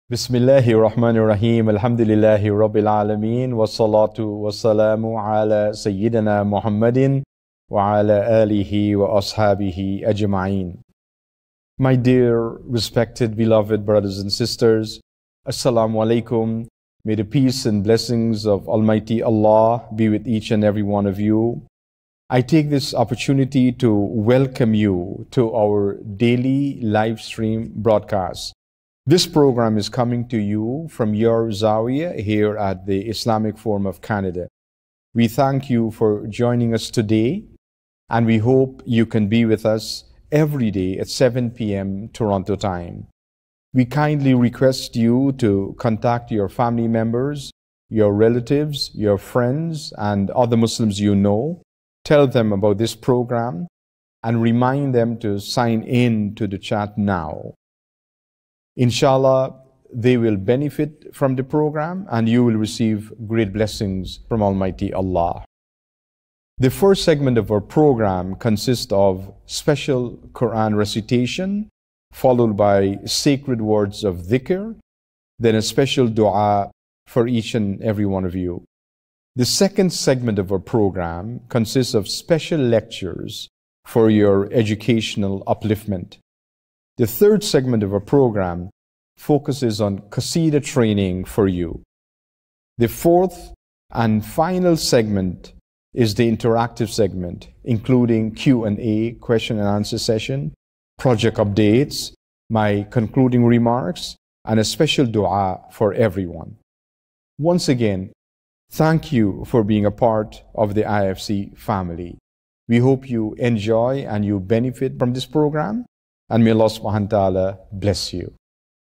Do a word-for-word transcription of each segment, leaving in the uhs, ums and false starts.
Bismillahir Rahmanir Rahim. Alhamdulillahi Rabbil Alameen. Wassalatu wassalamu ala Sayyidina Muhammadin wa ala alihi wa ashabihi ajma'een. My dear, respected, beloved brothers and sisters, Assalamu alaikum. May the peace and blessings of Almighty Allah be with each and every one of you. I take this opportunity to welcome you to our daily live stream broadcast. This program is coming to you from your Zawiya here at the Islamic Forum of Canada. We thank you for joining us today, and we hope you can be with us every day at seven p m Toronto time. We kindly request you to contact your family members, your relatives, your friends, and other Muslims you know. Tell them about this program and remind them to sign in to the chat now. Inshallah, they will benefit from the program and you will receive great blessings from Almighty Allah. The first segment of our program consists of special Quran recitation, followed by sacred words of dhikr, then a special dua for each and every one of you. The second segment of our program consists of special lectures for your educational upliftment. The third segment of our program focuses on Qasida training for you. The fourth and final segment is the interactive segment, including Q and A, question and answer session, project updates, my concluding remarks, and a special dua for everyone. Once again, thank you for being a part of the I F C family. We hope you enjoy and you benefit from this program, and may Allah subhanahu wa ta'ala bless you.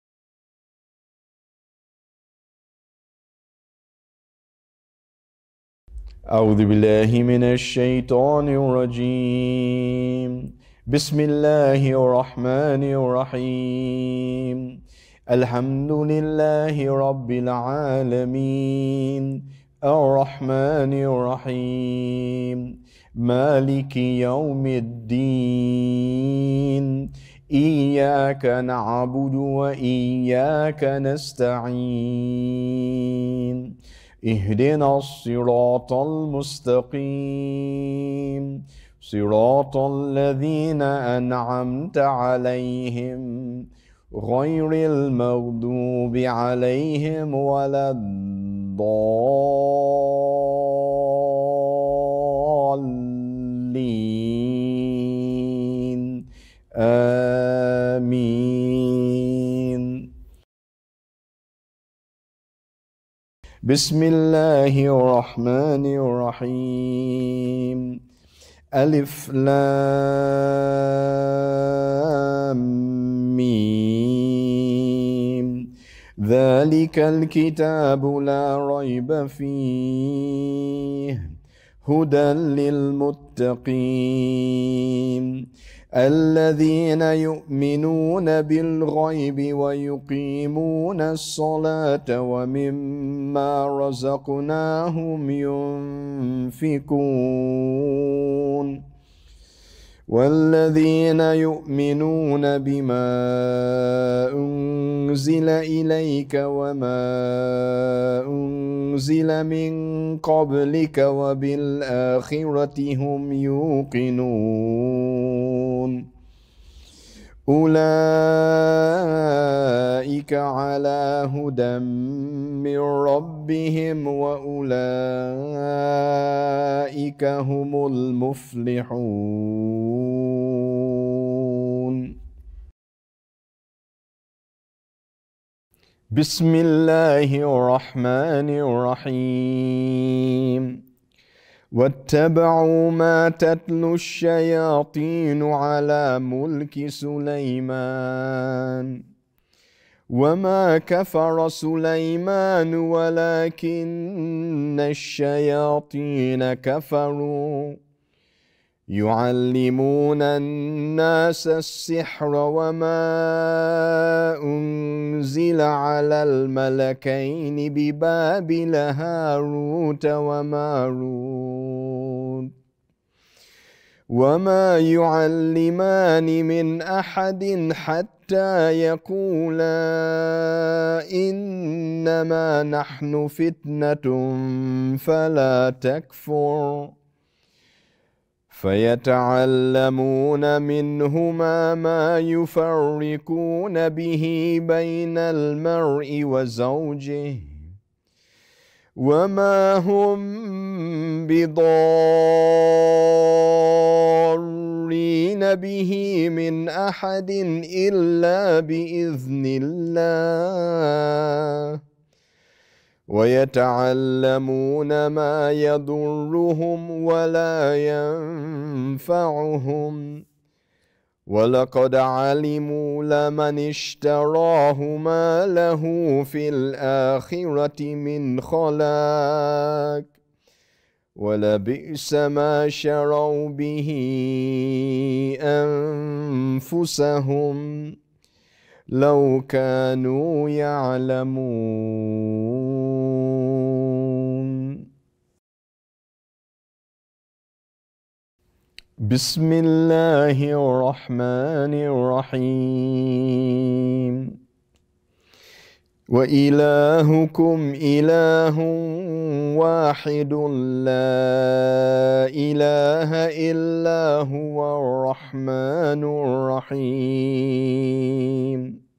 أعوذ بالله من الشيطان الرجيم بسم الله الرحمن الرحيم الحمد لله رب العالمين الرحمن الرحيم مالك يوم الدين إياك نعبد وإياك نستعين اهدنا الصراط المستقيم صراط الذين أنعمت عليهم غير المغضوب عليهم ولا الضالين آمين. بسم الله الرحمن الرحيم ألف لام ميم ذلك الكتاب لا ريب فيه هدى للمتقين الذين يؤمنون بالغيب ويقيمون الصلاة ومما رزقناهم ينفقون والذين يؤمنون بما أنزل إليك وما أنزل من قبلك وبالآخرة هم يوقنون أولئك على هدى من ربهم وأولئك هم المفلحون. بسم الله الرحمن الرحيم واتبعوا ما تتلو الشياطين على ملك سليمان وما كفر سليمان ولكن الشياطين كفروا يعلمون الناس السحر وما أنزل على الملكين ببابل هاروت وماروت وما يعلمان من أحد حتى يقولا إنما نحن فتنة فلا تكفر فيتعلمون منهما ما يفرقون به بين المرء وزوجه وما هم بضارين به من أحد إلا بإذن الله ويتعلمون ما يضرهم ولا ينفعهم ولقد علموا لمن اشتراه ما له في الآخرة من خلاق ولبئس ما شروا به أنفسهم لو كانوا يعلمون. بسم الله الرحمن الرحيم وإلهكم إله واحد لا إله إلا هو الرحمن الرحيم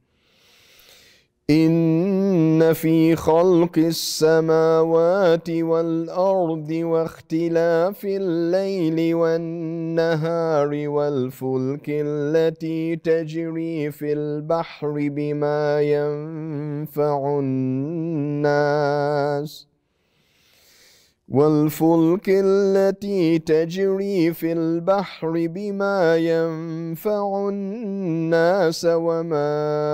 إن في خلق السماوات والأرض واختلاف الليل والنهار والفلك التي تجري في البحر بما ينفع الناس والفلك التي تجري في البحر بما ينفع الناس وما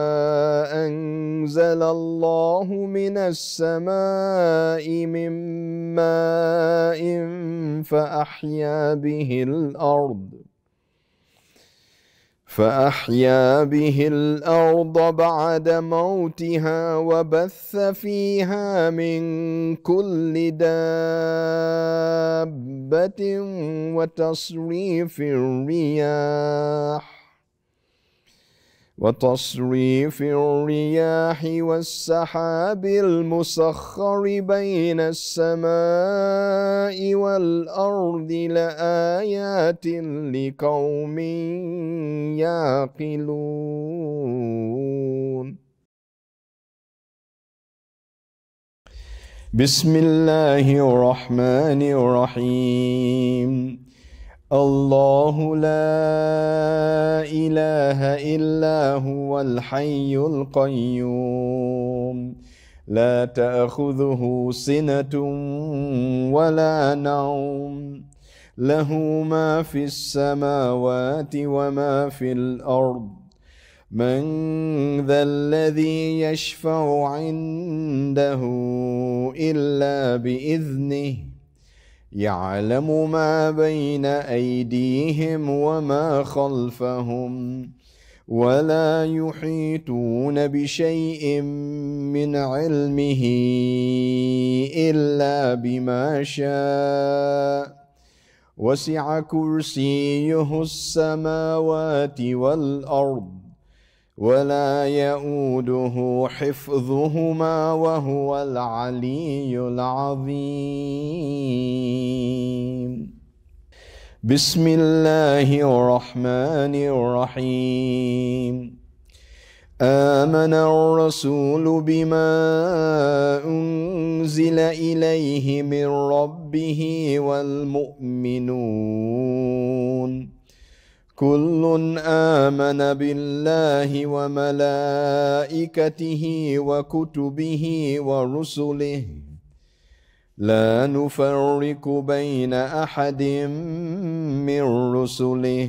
أنزل الله من السماء من ماء فأحيا به الأرض فأحيا به الأرض بعد موتها وبث فيها من كل دابة وتصريف الرياح وتصريف الرياح والسحاب المسخر بين السماء والأرض لآيات لقوم يعقلون. بسم الله الرحمن الرحيم الله لا إله إلا هو الحي القيوم لا تأخذه سنة ولا نوم له ما في السماوات وما في الأرض من ذا الذي يشفع عنده إلا بإذنه يعلم ما بين أيديهم وما خلفهم ولا يحيطون بشيء من علمه إلا بما شاء وسع كرسيه السماوات والأرض ولا يؤوده حفظهما وهو العلي العظيم. بسم الله الرحمن الرحيم آمن الرسول بما أنزل إليه من ربه والمؤمنون كل آمن بالله وملائكته وكتبه ورسله لا نفرق بين أحد من رسله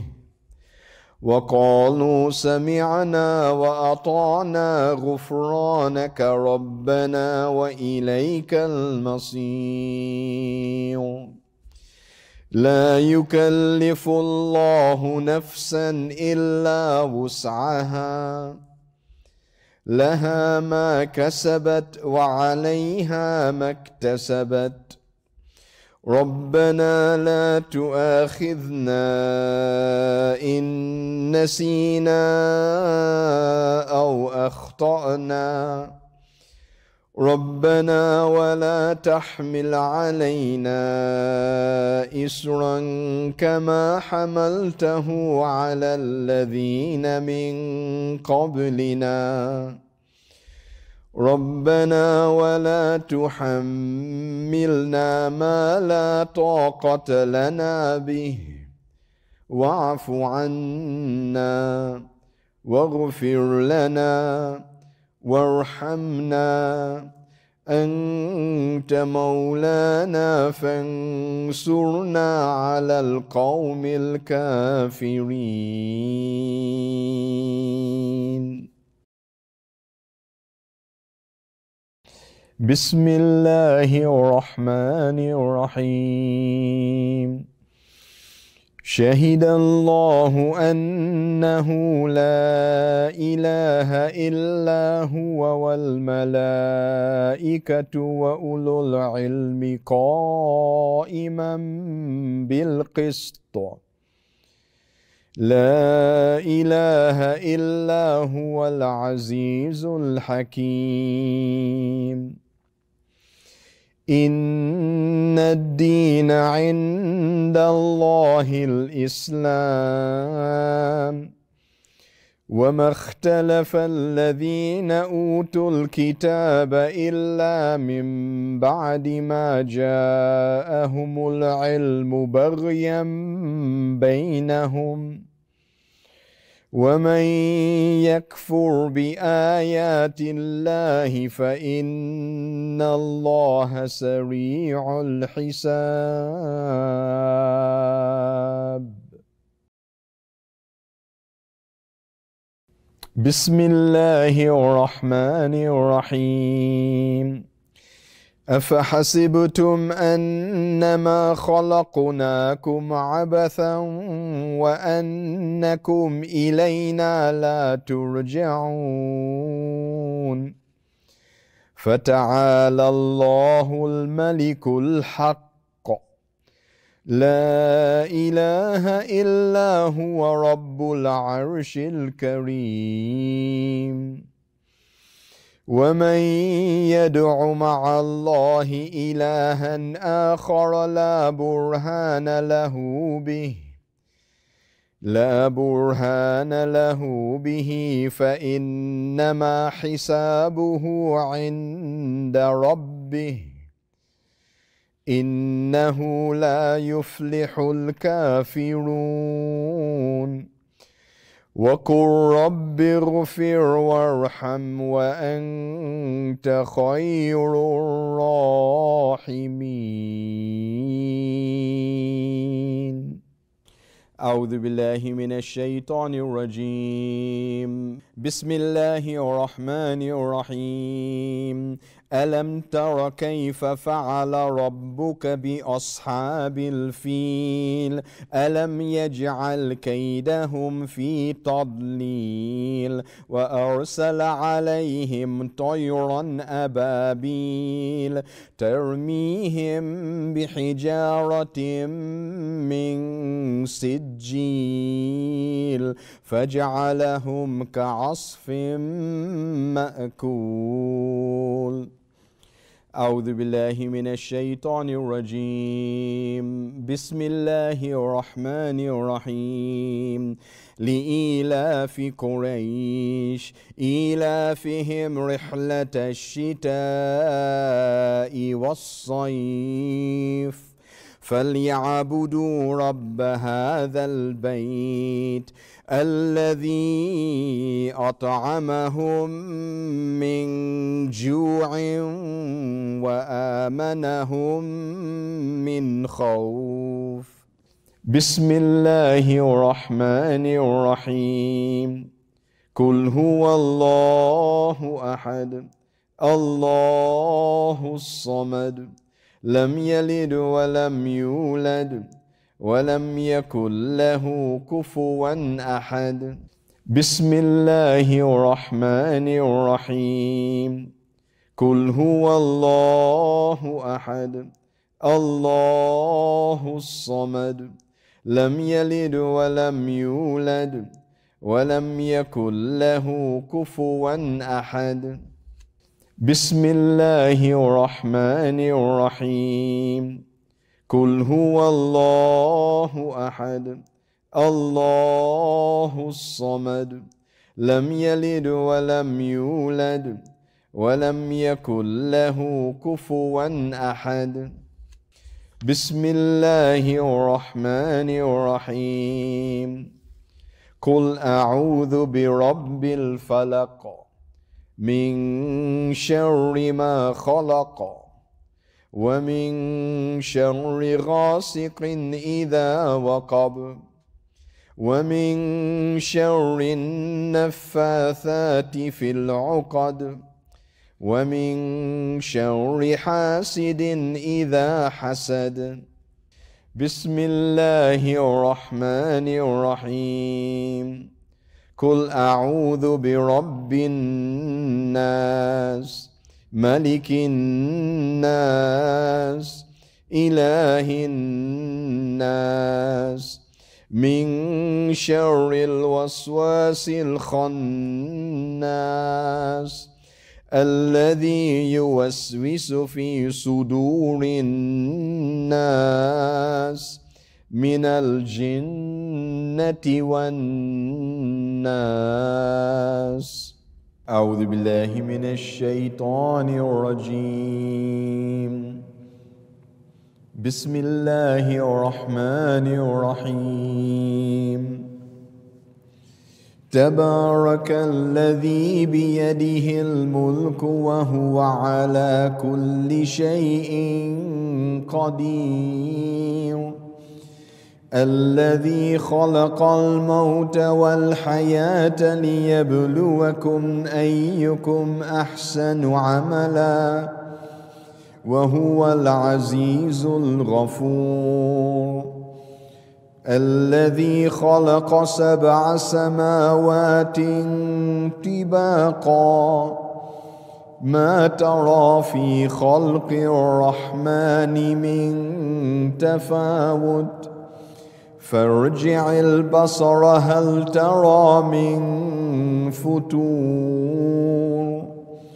وقالوا سمعنا وأطعنا غفرانك ربنا وإليك المصير. لا يكلف الله نفسا إلا وسعها لها ما كسبت وعليها ما اكتسبت ربنا لا تؤاخذنا إن نسينا أو أخطأنا ربنا ولا تحمل علينا إصرا كما حملته على الذين من قبلنا ربنا ولا تحملنا ما لا طاقة لنا به واعف عنا واغفر لنا وارحمنا أنت مولانا فانصرنا على القوم الكافرين. بسم الله الرحمن الرحيم. شهد الله أنه لا إله إلا هو والملائكة وأولو العلم قائما بالقسط لا إله إلا هو العزيز الحكيم. إن الدين عند الله الإسلام وما اختلف الذين أوتوا الكتاب إلا من بعد ما جاءهم العلم بغيا بينهم ومن يكفر بآيات الله فإن الله سريع الحساب. بسم الله الرحمن الرحيم. أفحسبتم أنما خلقناكم عبثا وأنكم إلينا لا ترجعون فتعالى الله الملك الحق لا إله إلا هو رب العرش الكريم. ومن يدع مع الله إلها آخر لا برهان له به لا برهان له به فإنما حسابه عند ربه إنه لا يفلح الكافرون. وقل رب اغفر وارحم وأنت خير الراحمين. أعوذ بالله من الشيطان الرجيم. بسم الله الرحمن الرحيم. ألم تر كيف فعل ربك بأصحاب الفيل ألم يجعل كيدهم في تضليل وأرسل عليهم طيرا أبابيل ترميهم بحجارة من سجيل فجعلهم كعصف مأكول. أعوذ بالله من الشيطان الرجيم. بسم الله الرحمن الرحيم. لإيلاف قريش إيلافهم رحلة الشتاء والصيف فليعبدوا رب هذا البيت الذي أطعمهم من جوع وآمنهم من خوف. بسم الله الرحمن الرحيم. قل هو الله أحد الله الصمد لم يلد ولم يولد ولم يكن له كفوا أحد. بسم الله الرحمن الرحيم. قل هو الله أحد الله الصمد لم يلد ولم يولد ولم يكن له كفوا أحد. بسم الله الرحمن الرحيم قل هو الله أحد الله الصمد لم يلد ولم يولد ولم يكن له كفوا أحد بسم الله الرحمن الرحيم قل أعوذ برب الفلق من شر ما خلق ومن شر غاسق إذا وقب ومن شر النفاثات في العقد ومن شر حاسد إذا حسد بسم الله الرحمن الرحيم قل أعوذ برب الناس ملك الناس إله الناس من شر الوسواس الخناس الذي يوسوس في صدور الناس من الجنة والناس أعوذ بالله من الشيطان الرجيم بسم الله الرحمن الرحيم تبارك الذي بيده الملك وهو على كل شيء قدير الذي خلق الموت والحياة ليبلوكم أيكم أحسن عملا وهو العزيز الغفور الذي خلق سبع سماوات طباقا ما ترى في خلق الرحمن من تفاوت فارجع البصر هل ترى من فتور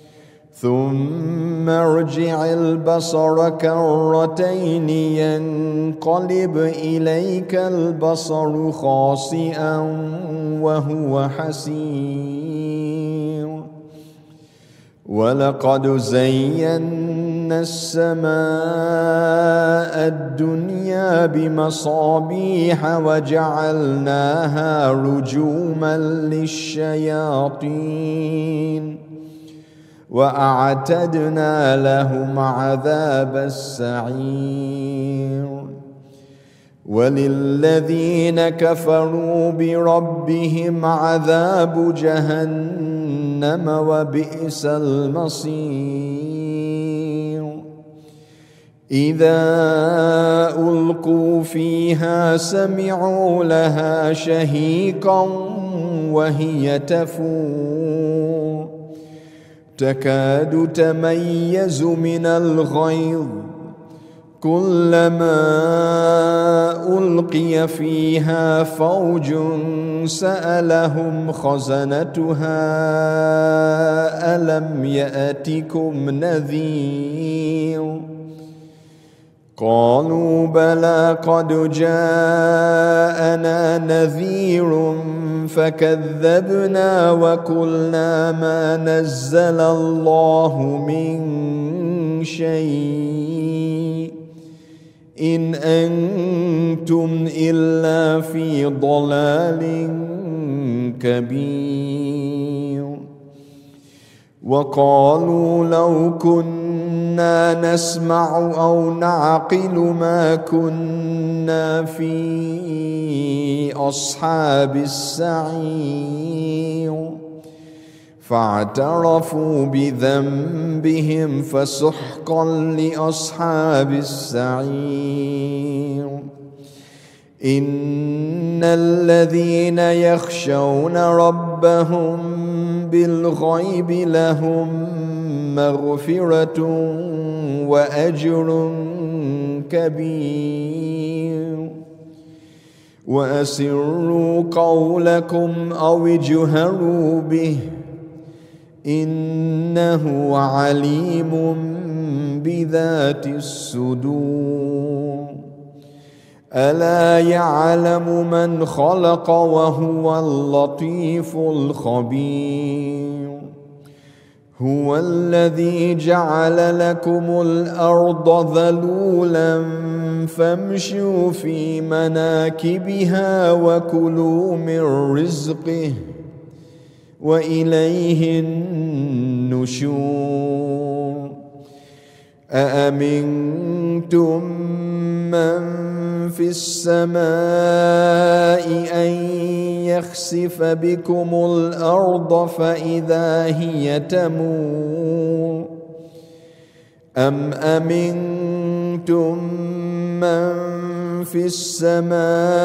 ثم ارجع البصر كرتين ينقلب إليك البصر خاسئا وهو حسير ولقد زينا السماء الدنيا بمصابيح وجعلناها رجوما للشياطين وأعتدنا لهم عذاب السعير وللذين كفروا بربهم عذاب جهنم وبئس المصير إذا ألقوا فيها سمعوا لها شهيقا وهي تفور تكاد تميز من الغيظ كلما ألقي فيها فوج سألهم خزنتها ألم يأتكم نذير قالوا بلى قد جاءنا نذير فكذبنا وقلنا ما نزل الله من شيء إن أنتم إلا في ضلال كبير وقالوا لو كنا نسمع أو نعقل ما كنا في أصحاب السعير فاعترفوا بذنبهم فسحقا لأصحاب السعير إن الذين يخشون ربهم بالغيب لهم مغفرة وأجر كبير وأسروا قولكم أو اجهروا به إنه عليم بذات الصدور ألا يعلم من خلق وهو اللطيف الخبير هو الذي جعل لكم الأرض ذلولا فامشوا في مناكبها وكلوا من رزقه وإليه النشور أأمنتم من في السماء أن يخسف بكم الأرض فإذا هي تمور أم أمنتم من في السماء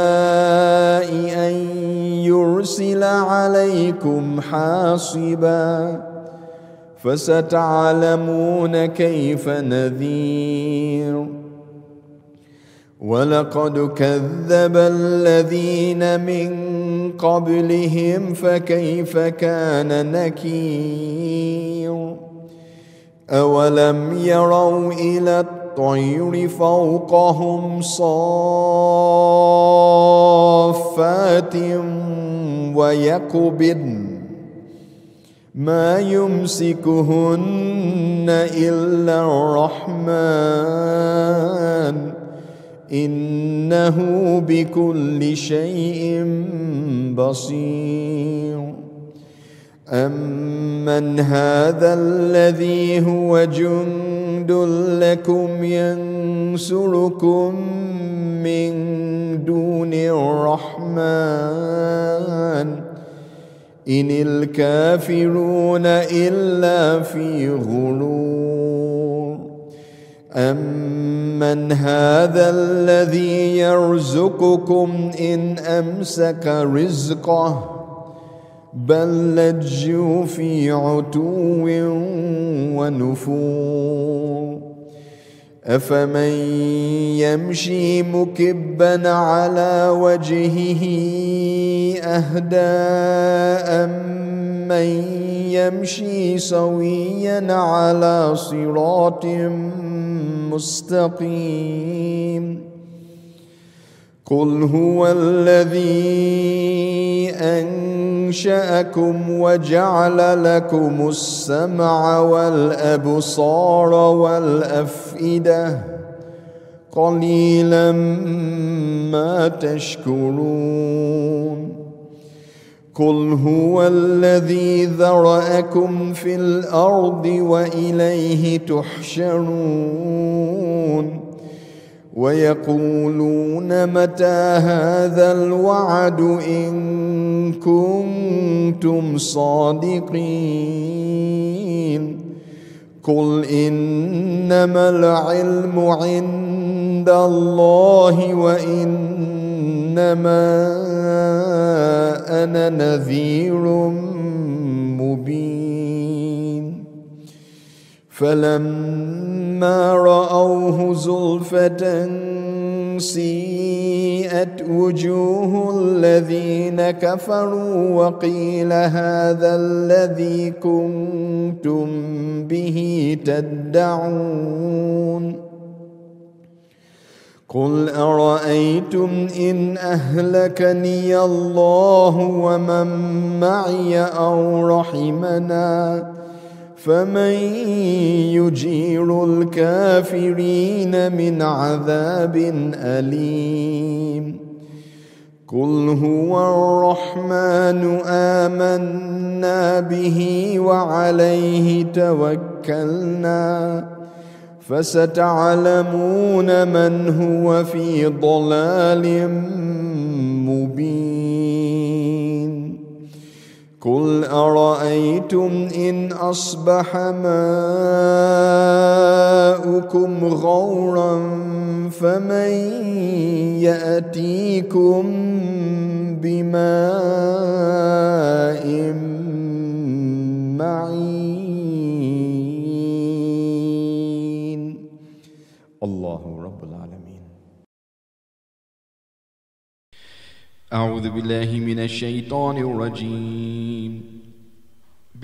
أن يرسل عليكم حاصبا فستعلمون كيف نذير ولقد كذب الذين من قبلهم فكيف كان نكير أولم يروا إلى الطير فوقهم صافات ويقبضن ما يمسكهن إلا الرحمن إنه بكل شيء بصير أمن هذا الذي هو جند لكم ينصركم من دون الرحمن إن الكافرون إلا في غرور أمن هذا الذي يرزقكم إن أمسك رزقه بل لجوا في عتو ونفور أفمن يمشي مكبا على وجهه أهدى أمن يمشي سويا على صراط مستقيم قل هو الذي أنشأكم وجعل لكم السمع والأبصار والأفئدة قليلا ما تشكرون قل هو الذي ذرأكم في الأرض وإليه تحشرون ويقولون متى هذا الوعد إن كنتم صادقين قل إنما العلم عند الله وإنما أنا نذير مبين فلما رأوه زلفة سيئت وجوه الذين كفروا وقيل هذا الذي كنتم به تدعون قل أرأيتم إن أهلكني الله ومن معي أو رحمنا فمن يجير الكافرين من عذاب أليم قل هو الرحمن آمنا به وعليه توكلنا فستعلمون من هو في ضلال مبين قل أرأيتم إن أصبح ماؤكم غورا فمن يأتيكم بماء معين الله رب العالمين. أعوذ بالله من الشيطان الرجيم.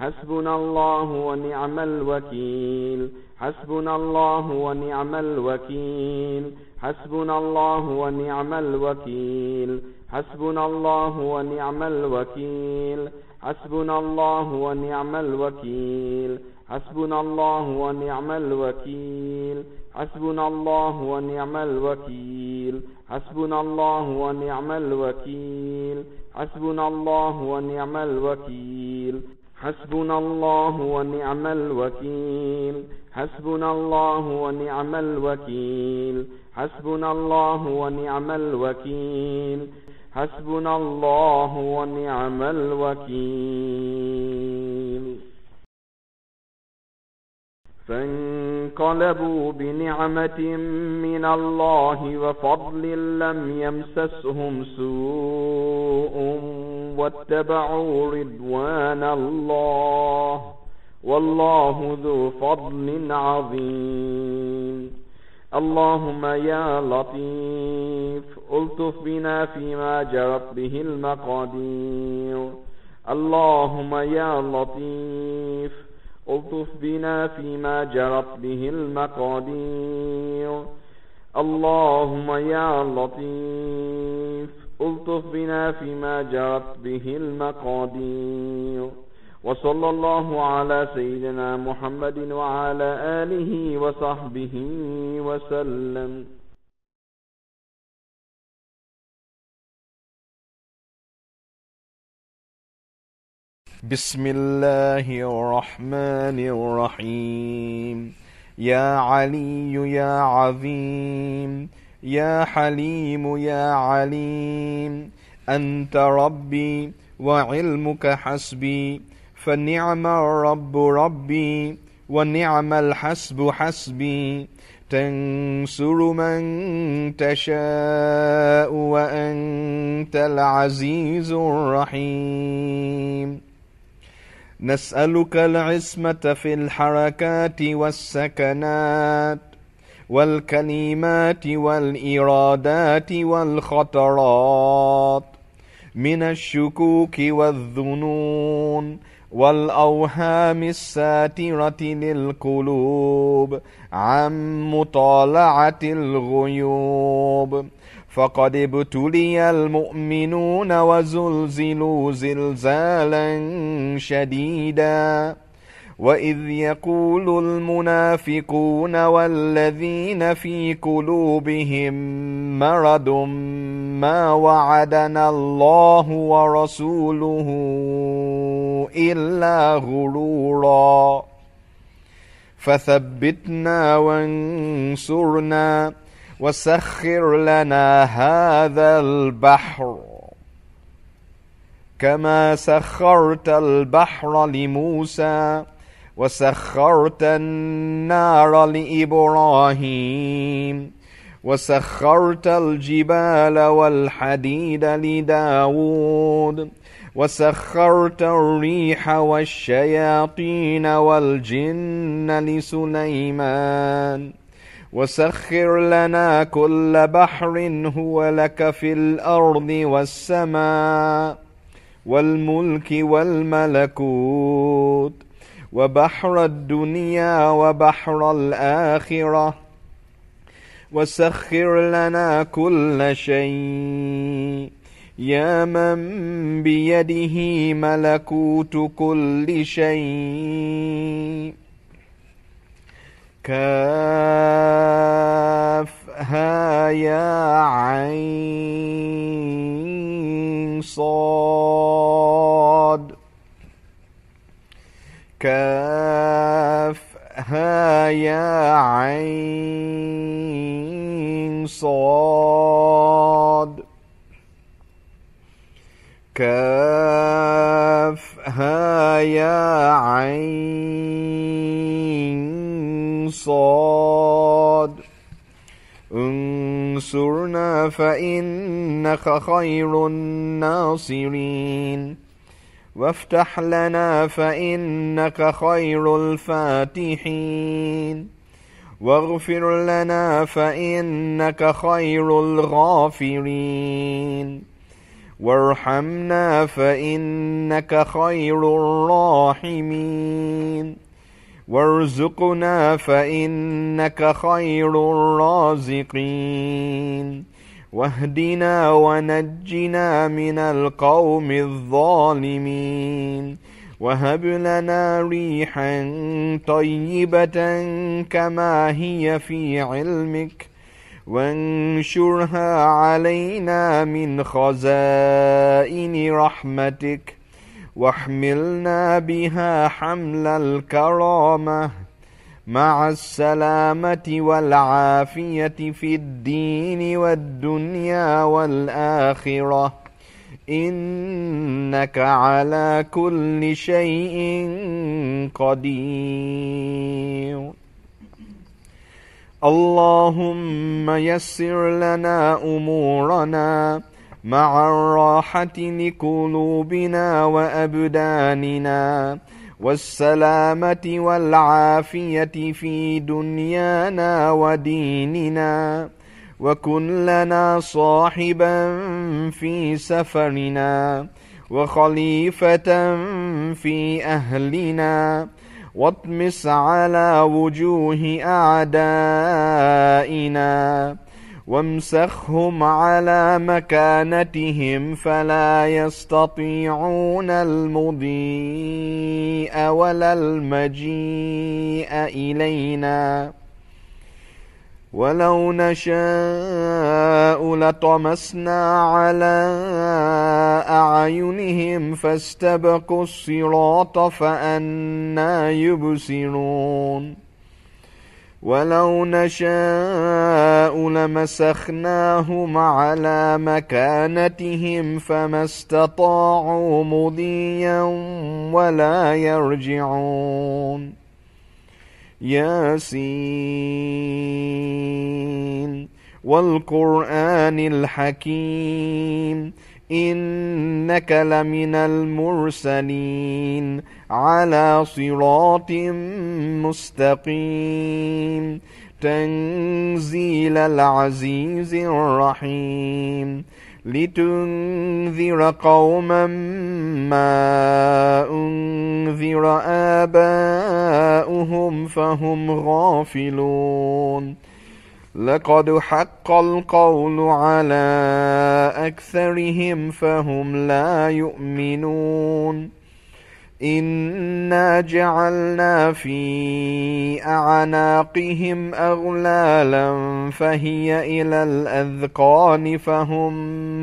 حسبنا الله ونعم الوكيل حسبنا الله ونعم الوكيل حسبنا الله ونعم الوكيل حسبنا الله ونعم الوكيل حسبنا الله ونعم الوكيل حسبنا الله ونعم الوكيل حسبنا الله ونعم الوكيل حسبنا الله ونعم الوكيل حسبنا الله ونعم الوكيل حسبنا الله ونعم الوكيل حسبنا الله ونعم الوكيل حسبنا الله ونعم الوكيل حسبنا الله ونعم الوكيل. فانقلبوا بنعمة من الله وفضل لم يمسسهم سوء واتبعوا رضوان الله والله ذو فضل عظيم. اللهم يا لطيف ألطف بنا فيما جرت به المقادير. اللهم يا لطيف ألطف بنا فيما جرت به المقادير. اللهم يا لطيف ألطف بنا فيما جرت به المقادير. وصلى الله على سيدنا محمد وعلى آله وصحبه وسلم. بسم الله الرحمن الرحيم. يا علي يا عظيم يا حليم يا عليم أنت ربي وعلمك حسبي فنعم الرب ربي ونعم الحسب حسبي. تنصر من تشاء وأنت العزيز الرحيم. نسألك العصمة في الحركات والسكنات والكلمات والإرادات والخطرات من الشكوك والظنون والأوهام الساترة للقلوب عن مطالعة الغيوب. فقد ابتلي المؤمنون وزلزلوا زلزالا شديدا. وإذ يقول المنافقون والذين في قلوبهم مرض ما وعدنا الله ورسوله إلا غرورا. فثبتنا وانصرنا وسخر لنا هذا البحر كما سخرت البحر لموسى وسخرت النار لإبراهيم وسخرت الجبال والحديد لداود وسخرت الريح والشياطين والجن لسليمان. وسخر لنا كل بحر هو لك في الأرض والسماء والملك والملكوت وبحر الدنيا وبحر الآخرة. وسخر لنا كل شيء يا من بيده ملكوت كل شيء. كافها يا عين صاد كافها يا عين صاد كافها يا عين صاد. انصرنا فإنك خير الناصرين وافتح لنا فإنك خير الفاتحين واغفر لنا فإنك خير الغافرين وارحمنا فإنك خير الراحمين وارزقنا فإنك خير الرازقين واهدنا ونجنا من القوم الظالمين وهب لنا ريحا طيبة كما هي في علمك وانشرها علينا من خزائن رحمتك واحملنا بها حمل الكرامة مع السلامة والعافية في الدين والدنيا والآخرة إنك على كل شيء قدير. اللهم يسر لنا أمورنا مع الراحة لقلوبنا وأبداننا والسلامة والعافية في دنيانا وديننا وكن لنا صاحبا في سفرنا وخليفة في أهلنا واطمس على وجوه أعدائنا وامسخهم على مكانتهم فلا يستطيعون المضي ولا المجيء إلينا ولو نشاء لطمسنا على أعينهم فاستبقوا الصراط فأنى يبصرون ولو نشاء لمسخناهم على مكانتهم فما استطاعوا مضيا ولا يرجعون. ياسين والقرآن الحكيم إنك لمن المرسلين على صراط مستقيم تنزيل العزيز الرحيم لتنذر قوما ما أنذر آباؤهم فهم غافلون لقد حق القول على أكثرهم فهم لا يؤمنون إنا جعلنا في أعناقهم أغلالا فهي إلى الأذقان فهم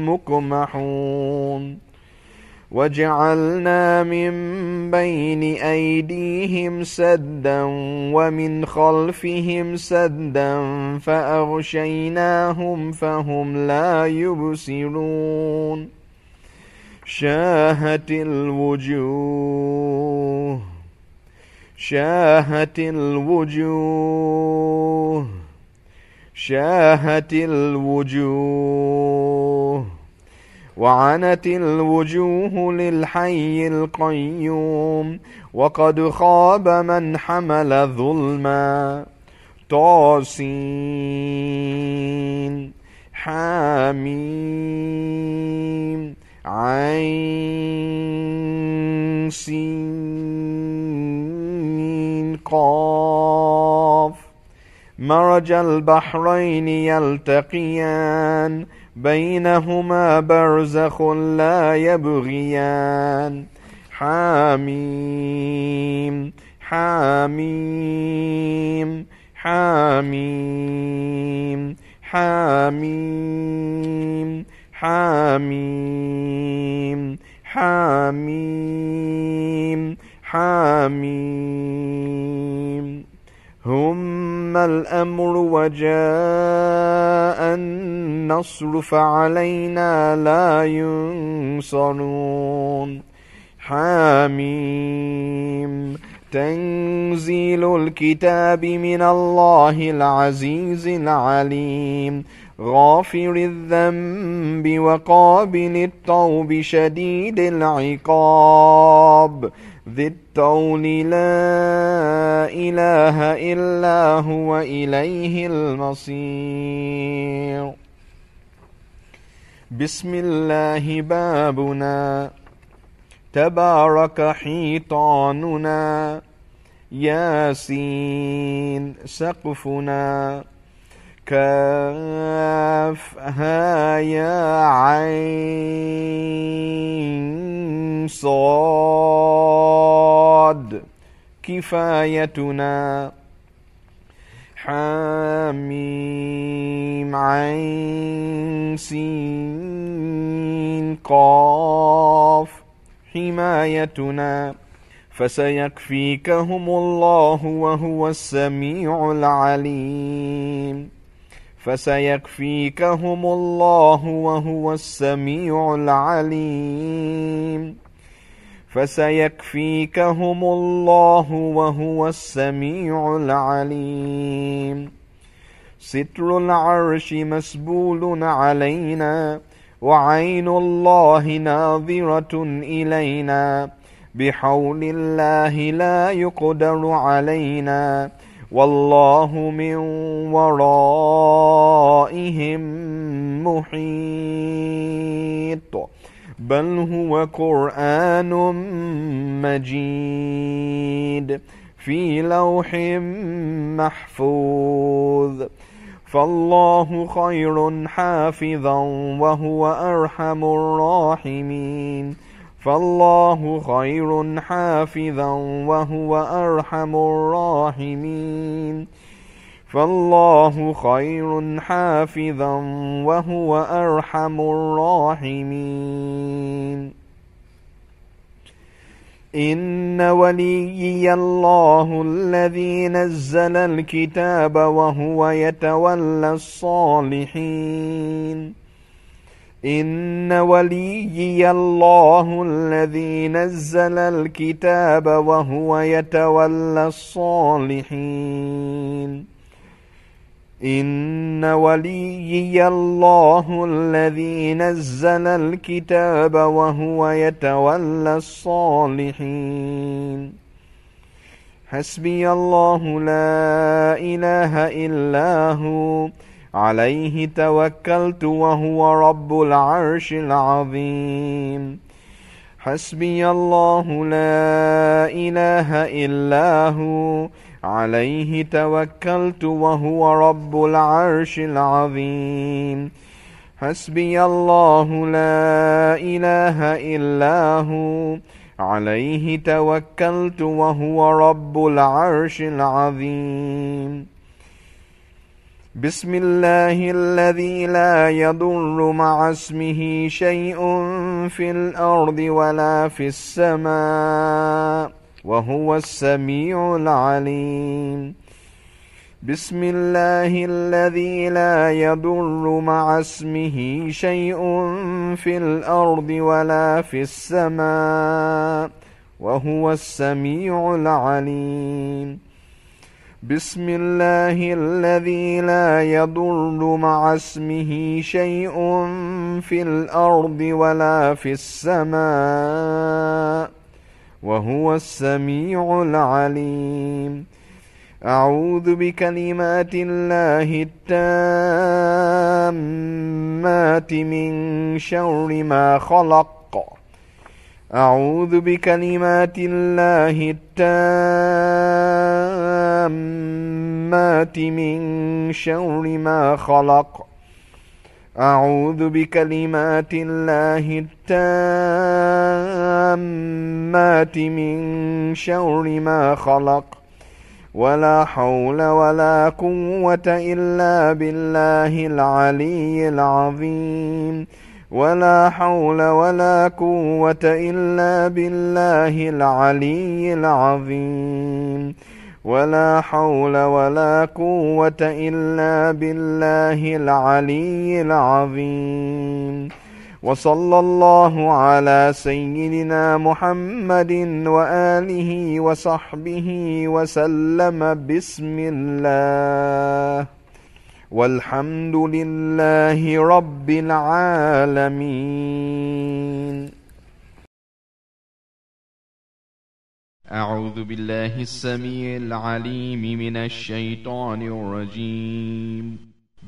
مقمحون وجعلنا من بين أيديهم سدا ومن خلفهم سدا فأغشيناهم فهم لا يبصرون شاهت الوجوه شاهت الوجوه شاهت الوجوه وعنت الوجوه للحي القيوم وقد خاب من حمل ظلما طاسين حاميم عين سين قاف مرج البحرين يلتقيان بينهما برزخ لا يبغيان حاميم حاميم حاميم حاميم حاميم حاميم حاميم هم الأمر وجاء النصر فعلينا لا ينصرون حاميم تنزيل الكتاب من الله العزيز العليم غافر الذنب وقابل التوب شديد العقاب ذي الطول لا إله إلا هو إليه المصير بسم الله بابنا تبارك حيطاننا ياسين سقفنا كافها يا عين صاد كفايتنا حاميم عين سين قاف حمايتنا فسيكفيكهم الله وهو السميع العليم فسيكفيكهم الله وهو السميع العليم فسيكفيكهم الله وهو السميع العليم ستر العرش مسبول علينا وعين الله ناظرة إلينا بحول الله لا يقدر علينا والله من ورائهم محيط بل هو قرآن مجيد في لوح محفوظ فالله خير حافظا وهو أرحم الراحمين فالله خير حافظا وهو أرحم الراحمين فالله خير حافظا وهو أرحم الراحمين إن وليي الله الذي نزل الكتاب وهو يتولى الصالحين إن وليي الله الذي نزل الكتاب وهو يتولى الصالحين إن وليي الله الذي نزل الكتاب وهو يتولى الصالحين حسبي الله لا إله إلا هو عليه توكلت وهو رب العرش العظيم حسبي الله لا إله إلا هو عليه توكلت وهو رب العرش العظيم حسبي الله لا إله إلا هو عليه توكلت وهو رب العرش العظيم بسم الله الذي لا يضر مع اسمه شيء في الأرض ولا في السماء وهو السميع العليم بسم الله الذي لا يضر مع اسمه شيء في الأرض ولا في السماء وهو السميع العليم بسم الله الذي لا يضر مع اسمه شيء في الأرض ولا في السماء وهو السميع العليم أعوذ بكلمات الله التامات من شر ما خلق أعوذ بكلمات الله التامات من شر ما خلق أعوذ بكلمات الله التامات من شر ما خلق ولا حول ولا قوة إلا بالله العلي العظيم ولا حول ولا قوة إلا بالله العلي العظيم ولا حول ولا قوة إلا بالله العلي العظيم وصلى الله على سيدنا محمد وآله وصحبه وسلم بسم الله والحمد لله رب العالمين. أعوذ بالله السميع العليم من الشيطان الرجيم.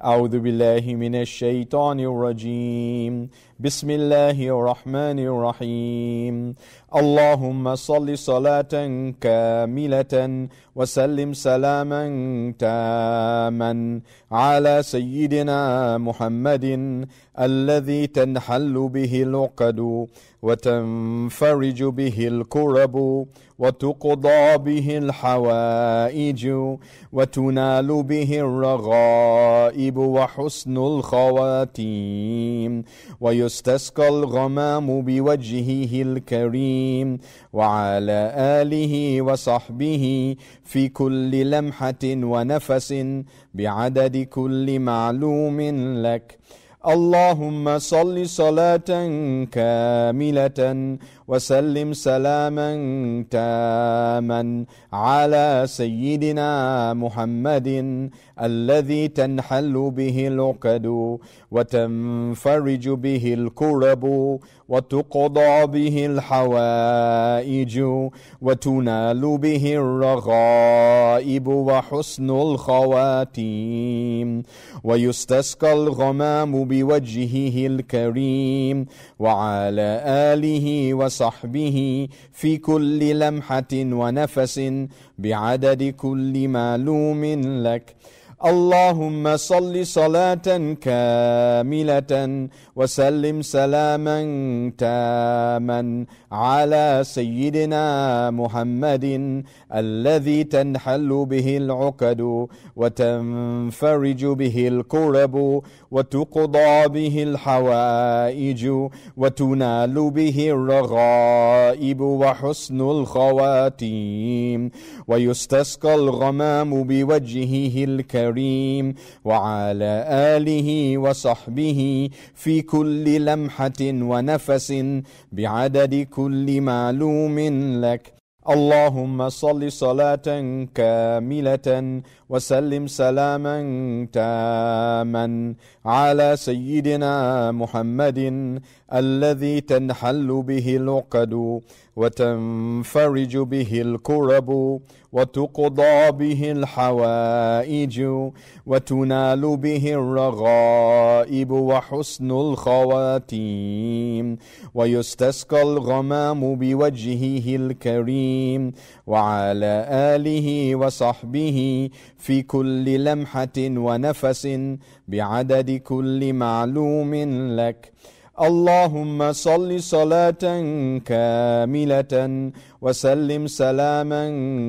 أعوذ بالله من الشيطان الرجيم بسم الله الرحمن الرحيم اللهم صل صلاة كاملة وسلم سلاما تاما على سيدنا محمد الذي تنحل به العقد وتنفرج به الكرب وتقضى به الحوائج وتنال به الرغائب وحسن الخواتيم ويستسقى الغمام بوجهه الكريم وعلى آله وصحبه في كل لمحة ونفس بعدد كل معلوم لك اللهم صل صلاة كاملة وسلم سلاما تاما على سيدنا محمد الذي تنحل به العقد وتنفرج به الكرب وتقضى به الحوائج وتنال به الرغائب وحسن الخواتيم ويستسقى الغمام بوجهه الكريم وعلى آله وصحبه في كل لمحة ونفس بعدد كل معلوم لك اللهم صل صلاة كاملة وسلم سلاما تاما على سيدنا محمد الذي تنحل به العقد وتنفرج به الكرب وتقضى به الحوائج وتنال به الرغائب وحسن الخواتيم ويستسقى الغمام بوجهه الكريم وعلى آله وصحبه في كل لمحة ونفس بعدد كل معلوم لك اللهم صل صلاة كاملة وسلم سلاما تاما على سيدنا محمد الذي تنحل به العقد وتنفرج به الكرب وتقضى به الحوائج وتنال به الرغائب وحسن الخواتيم ويستسقى الغمام بوجهه الكريم وعلى آله وصحبه في كل لمحة ونفس بعدد كل معلوم لك اللهم صل صلاة كاملة وسلم سلاما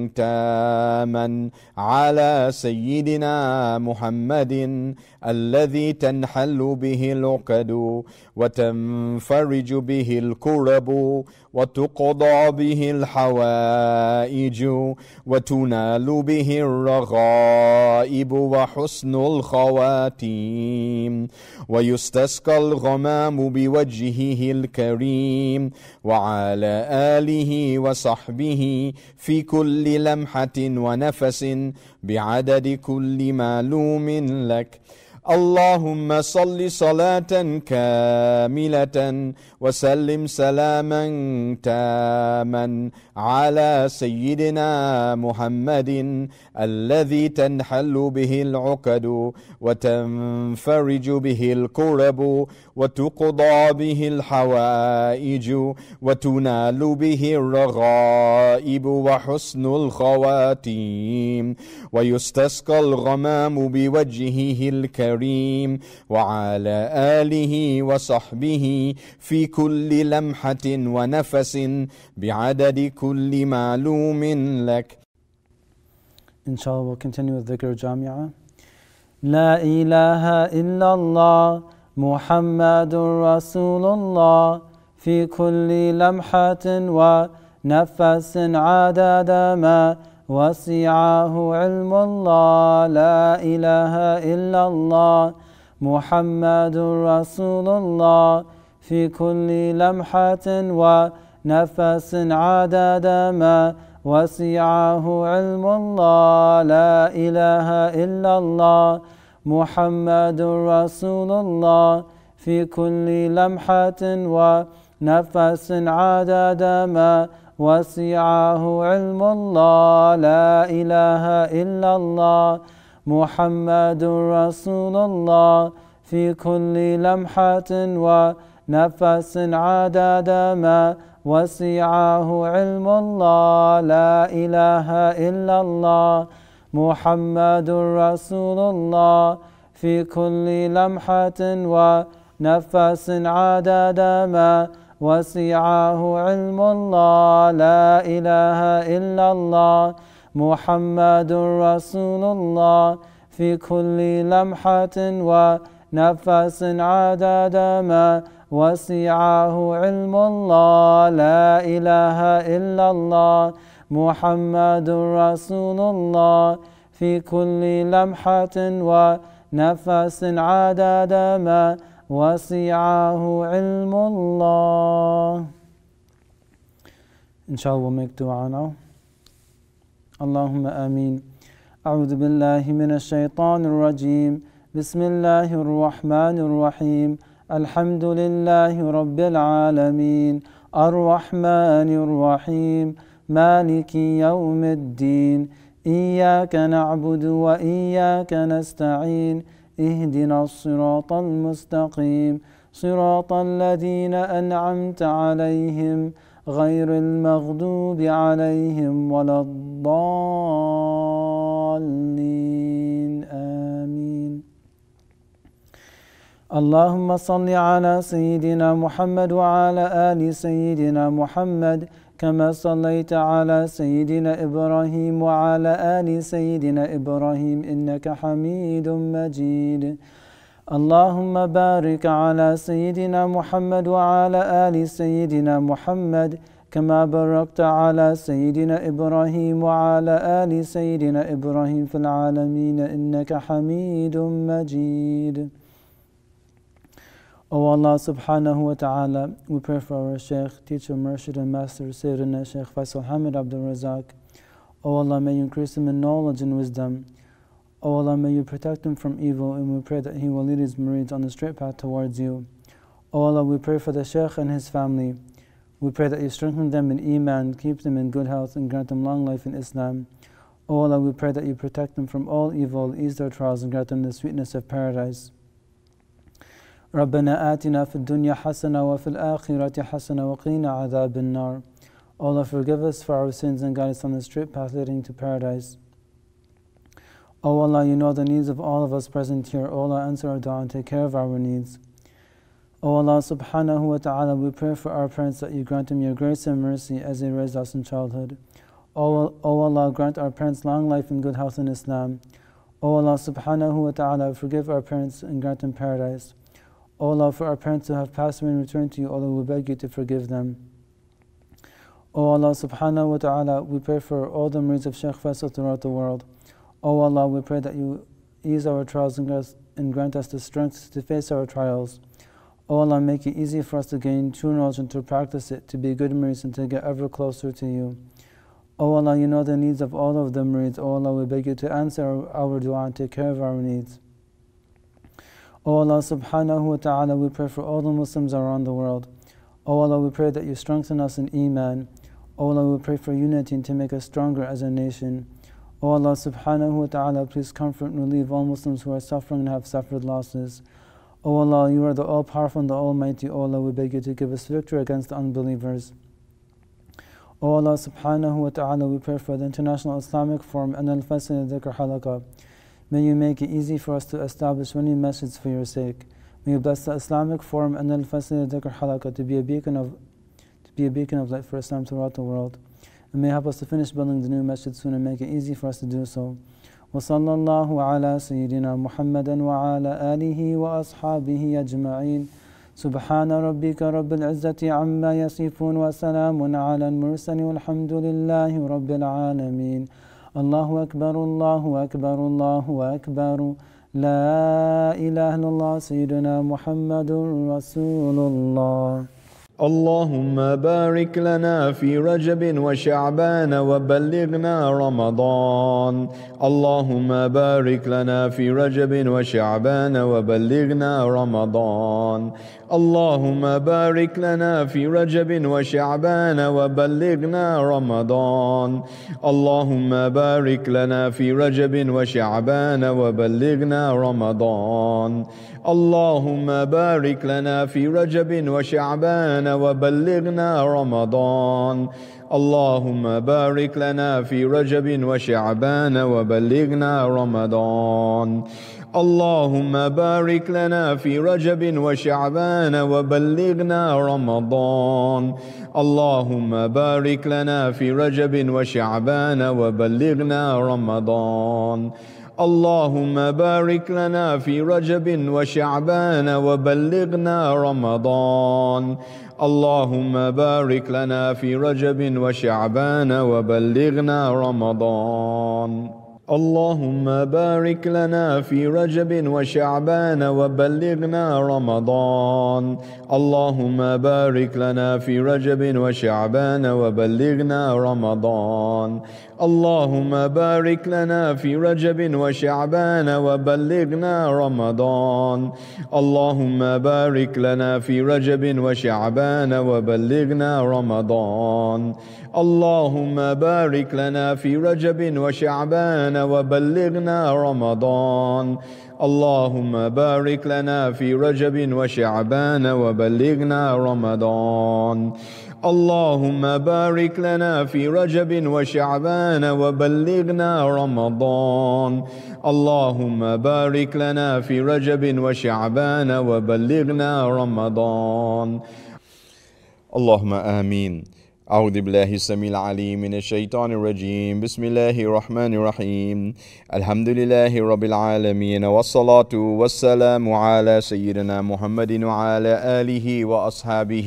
تاما على سيدنا محمد الذي تنحل به العقد وتنفرج به الكرب وتقضى به الحوائج وتنال به الرغائب وحسن الخواتيم ويستسقى الغمام بوجهه الكريم وعلى آله وصحبه في كل لمحة ونفس بعدد كل معلوم لك اللهم صل صلاة كاملة وسلم سلاما تاما على سيدنا محمد الذي تنحل به العقد وتنفرج به الكرب وتقضى به الحوائج وتنال به الرغائب وحسن الخواتيم ويستسقى الغمام بوجهه الكريم وعلى آله وصحبه في كل لمحة ونفس بعدد كل معلوم لك. Inshallah, we'll continue with dhikr jami'ah. La ilaha illallah Muhammadur Rasulullah fi kulli lamhatin wa nafasin adada ma wasi'ahu ilmullah. La ilaha illallah Muhammadur Rasulullah fi kulli lamhatin wa nafasin adada ma وسعه علم الله. لا إله إلا الله محمد رسول الله في كل لمحة ونفس عدد ما وسعه علم الله. لا إله إلا الله محمد رسول الله في كل لمحة ونفس عدد ما وسعه علم الله. لا إله إلا الله محمد رسول الله في كل لمحة ونفس عدد ما وسعه علم الله. لا إله إلا الله محمد رسول الله في كل لمحة ونفس عدد ما وسعه علم الله. لا إله إلا الله محمد رسول الله في كل لمحة ونفس عدد ما وسعه علم الله. Inshallah, we'll make dua now. Allahumma ameen. أعوذ بالله من الشيطان الرجيم. بسم الله الرحمن الرحيم. الحمد لله رب العالمين الرحمن الرحيم مالك يوم الدين إياك نعبد وإياك نستعين اهدنا الصراط المستقيم صراط الذين أنعمت عليهم غير المغضوب عليهم ولا الضالين آمين. اللهم صل على سيدنا محمد وعلى آل سيدنا محمد كما صليت على سيدنا إبراهيم وعلى آل سيدنا إبراهيم إنك حميد مجيد. اللهم بارك على سيدنا محمد وعلى آل سيدنا محمد كما باركت على سيدنا إبراهيم وعلى آل سيدنا إبراهيم في العالمين إنك حميد مجيد. O Allah subhanahu wa ta'ala, we pray for our Shaykh, teacher, Murshid and Master, Sayyidina Shaykh Faisal Hamid Abdul Razak. O Allah, may you increase him in knowledge and wisdom. O Allah, may you protect him from evil, and we pray that he will lead his murids on the straight path towards you. O Allah, we pray for the Shaykh and his family. We pray that you strengthen them in Iman, keep them in good health, and grant them long life in Islam. O Allah, we pray that you protect them from all evil, ease their trials, and grant them the sweetness of paradise. ربنا آتنا في الدنيا حسنة وفي الآخرة حسنة وقنا عذاب النار. O Allah, forgive us for our sins and guide us on the straight path leading to paradise. O Allah, you know the needs of all of us present here. O Allah, answer our dua and take care of our needs. O Allah subhanahu wa ta'ala, we pray for our parents that you grant them your grace and mercy as they raised us in childhood. O Allah, grant our parents long life and good health in Islam. O Allah subhanahu wa ta'ala, forgive our parents and grant them paradise. O Allah, for our parents who have passed away and returned to you, O Allah, we beg you to forgive them. O Allah subhanahu wa ta'ala, we pray for all the murids of Shaykh Faisal throughout the world. O Allah, we pray that you ease our trials and grant us the strength to face our trials. O Allah, make it easy for us to gain true knowledge and to practice it, to be good murids and to get ever closer to you. O Allah, you know the needs of all of the murids. O Allah, we beg you to answer our, our dua and take care of our needs. O Allah subhanahu wa ta'ala, we pray for all the Muslims around the world. O Allah, we pray that you strengthen us in Iman. O Allah, we pray for unity and to make us stronger as a nation. O Allah subhanahu wa ta'ala, please comfort and relieve all Muslims who are suffering and have suffered losses. O Allah, you are the all-powerful and the almighty. O Allah, we beg you to give us victory against the unbelievers. O Allah subhanahu wa ta'ala, we pray for the International Islamic Forum and Al-Faisal al-Dhikr Halaqah. May you make it easy for us to establish many messages for your sake. May you bless the Islamic Forum and Al-Faisal al-Dhikr Halaqah to be a beacon of to be a beacon of light for Islam throughout the world. And may help us to finish building the new masjid soon and make it easy for us to do so. وصلى الله على سيدنا محمد وعلى آله وأصحابه أجمعين. سبحان ربك رب العزة عما يصفون وسلام على المرسلين والحمد لله رب العالمين. الله أكبر الله أكبر الله أكبر لا إله إلا الله سيدنا محمد رسول الله. اللهم بارك لنا في رجب وشعبان وبلغنا رمضان. اللهم بارك لنا في رجب وشعبان وبلغنا رمضان. اللهم بارك لنا في رجب وشعبان وبلغنا رمضان. اللهم بارك لنا في رجب وشعبان وبلغنا رمضان. اللهم بارك لنا في رجب وشعبان وبلغنا رمضان. اللهم بارك لنا في رجب وشعبان وبلغنا رمضان. اللهم بارك لنا في رجب وشعبان وبلغنا رمضان. اللهم بارك لنا في رجب وشعبان وبلغنا رمضان. اللهم بارك لنا في رجب وشعبان وبلغنا رمضان. اللهم بارك لنا في رجب وشعبان وبلغنا رمضان. اللهم بارك لنا في رجب وشعبان وبلغنا رمضان. اللهم بارك لنا في رجب وشعبان وبلغنا رمضان. اللهم بارك لنا في رجب وشعبان وبلغنا رمضان. اللهم بارك لنا في رجب وشعبان وبلغنا رمضان. اللهم بارك لنا في رجب وشعبان وبلغنا رمضان. اللهم بارك لنا في رجب وشعبان وبلغنا رمضان. اللهم بارك لنا في رجب وشعبان وبلغنا رمضان. اللهم بارك لنا في رجب وشعبان وبلغنا رمضان. اللهم آمين. أعوذ بالله السميع العليم من الشيطان الرجيم. بسم الله الرحمن الرحيم. الحمد لله رب العالمين، والصلاة والسلام على سيدنا محمد وعلى آله وأصحابه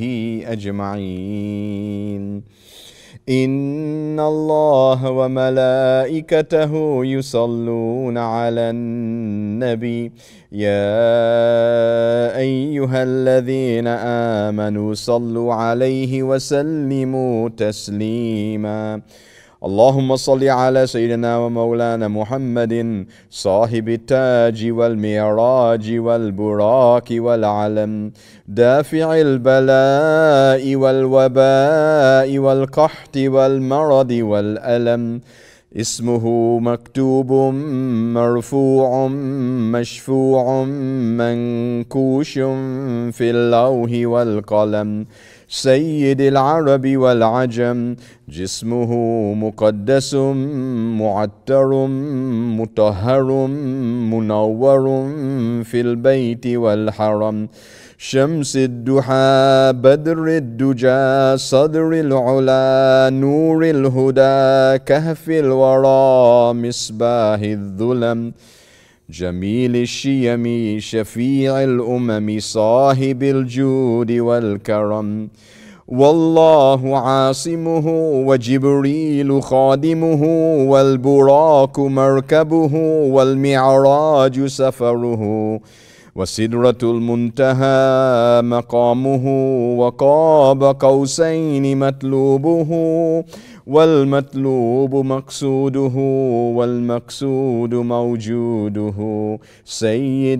أجمعين. إن الله وملائكته يصلون على النبي يا أيها الذين آمنوا صلوا عليه وسلموا تسليما. اللهم صل على سيدنا ومولانا محمد صاحب التاج والمعراج والبراك والعلم، دافع البلاء والوباء والقحط والمرض والألم، اسمه مكتوب مرفوع مشفوع منكوش في اللوح والقلم، سيد العرب والعجم، جسمه مقدس معتر مطهر منور في البيت والحرم، شمس الدحى بدر الدجى صدر العلا نور الهدى كهف الورى مصباح الظلم، جميل الشيم شفيع الأمم صاحب الجود والكرم، والله عاصمه وجبريل خادمه والبراق مركبه والمعراج سفره، وسدرة المنتهى مقامه وقاب قوسين مطلوبه، والمطلوب مقصوده والمقصود موجوده، سيد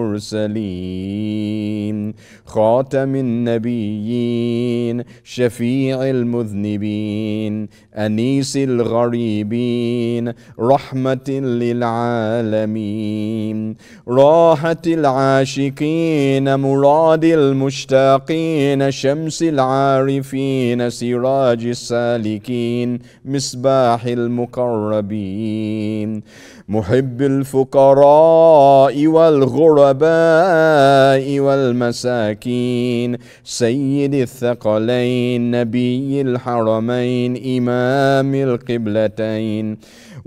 المرسلين خاتم النبيين شفيع المذنبين أنيس الغريبين رحمة للعالمين، راحة العاشقين مراد المشتاقين شمس العارفين سراج السالكين مصباح المقربين، محب الفقراء والغرباء والمساكين، سيد الثقلين نبي الحرمين إمام القبلتين،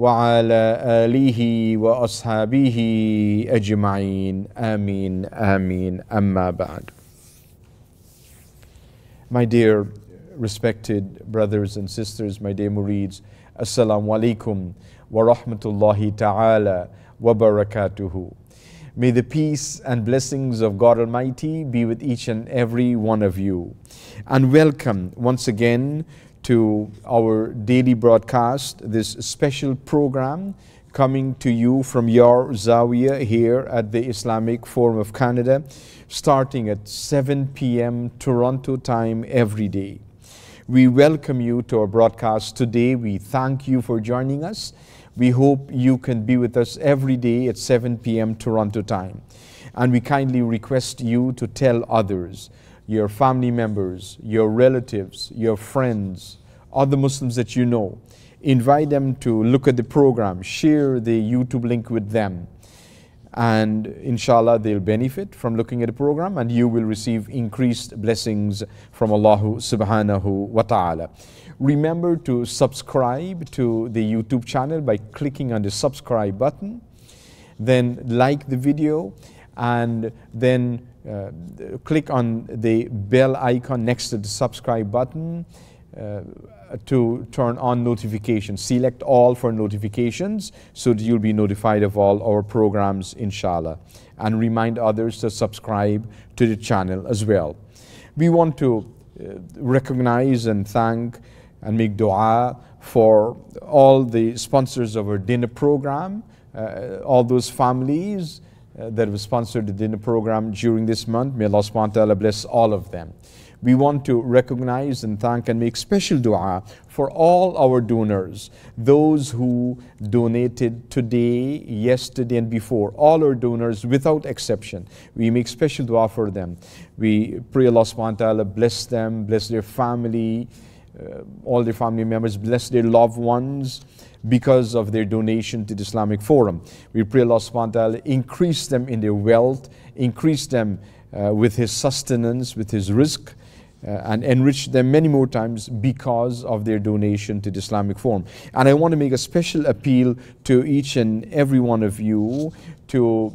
وعلى آله وأصحابه أجمعين آمين آمين أما بعد. My dear respected brothers and sisters, my dear murids, Assalamu alaikum wa rahmatullahi ta'ala wa barakatuhu. May the peace and blessings of God Almighty be with each and every one of you. And welcome once again to our daily broadcast, this special program coming to you from your Zawiya here at the Islamic Forum of Canada, starting at seven p m Toronto time every day. We welcome you to our broadcast today. We thank you for joining us. We hope you can be with us every day at seven p m Toronto time. And we kindly request you to tell others, your family members, your relatives, your friends, other Muslims that you know. Invite them to look at the program, share the YouTube link with them. And inshallah, they'll benefit from looking at the program, and you will receive increased blessings from Allah subhanahu wa ta'ala. Remember to subscribe to the YouTube channel by clicking on the subscribe button. Then like the video, and then uh, click on the bell icon next to the subscribe button uh, to turn on notifications. Select all for notifications so that you'll be notified of all our programs, inshallah. And remind others to subscribe to the channel as well. We want to uh, recognize and thank and make dua for all the sponsors of our dinner program, uh, all those families uh, that have sponsored the dinner program during this month. May Allah subhanahu wa ta'ala bless all of them. We want to recognize and thank and make special dua for all our donors, those who donated today, yesterday and before, all our donors without exception. We make special dua for them. We pray Allah subhanahu wa ta'ala bless them, bless their family, uh, all their family members, bless their loved ones because of their donation to the Islamic Forum. We pray Allah subhanahu wa ta'ala increase them in their wealth, increase them uh, with His sustenance, with His rizq, Uh, and enrich them many more times because of their donation to the Islamic Forum. And I want to make a special appeal to each and every one of you to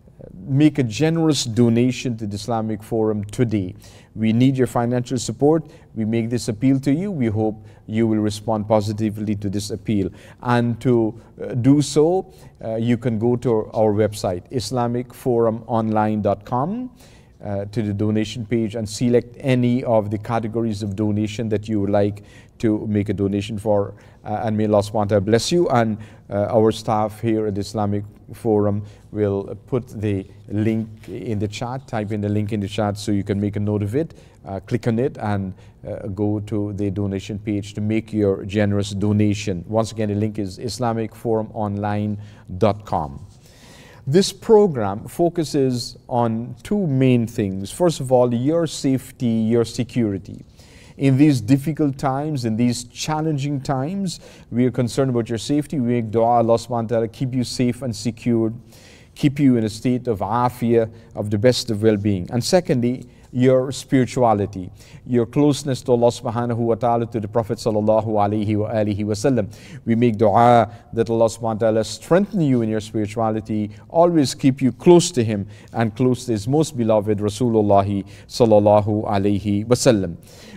make a generous donation to the Islamic Forum today. We need your financial support. We make this appeal to you. We hope you will respond positively to this appeal. And to uh, do so, uh, you can go to our website, islamic forum online dot com. Uh, to the donation page and select any of the categories of donation that you would like to make a donation for. Uh, and may Allah subhanahu wa ta'ala bless you. And uh, our staff here at the Islamic Forum will put the link in the chat, type in the link in the chat so you can make a note of it, uh, click on it and uh, go to the donation page to make your generous donation. Once again, the link is islamic forum online dot com. This program focuses on two main things. First of all, your safety, your security. In these difficult times, in these challenging times, we are concerned about your safety. We make dua, Allah subhanahu wa ta'ala keep you safe and secured, keep you in a state of afiyah, of the best of well-being. And secondly, your spirituality, your closeness to Allah subhanahu wa ta'ala, to the Prophet sallallahu alayhi wa alihi wa sallam. We make dua that Allah subhanahu wa ta'ala strengthen you in your spirituality, always keep you close to Him and close to His most beloved Rasulullah sallallahu alayhi wa sallam.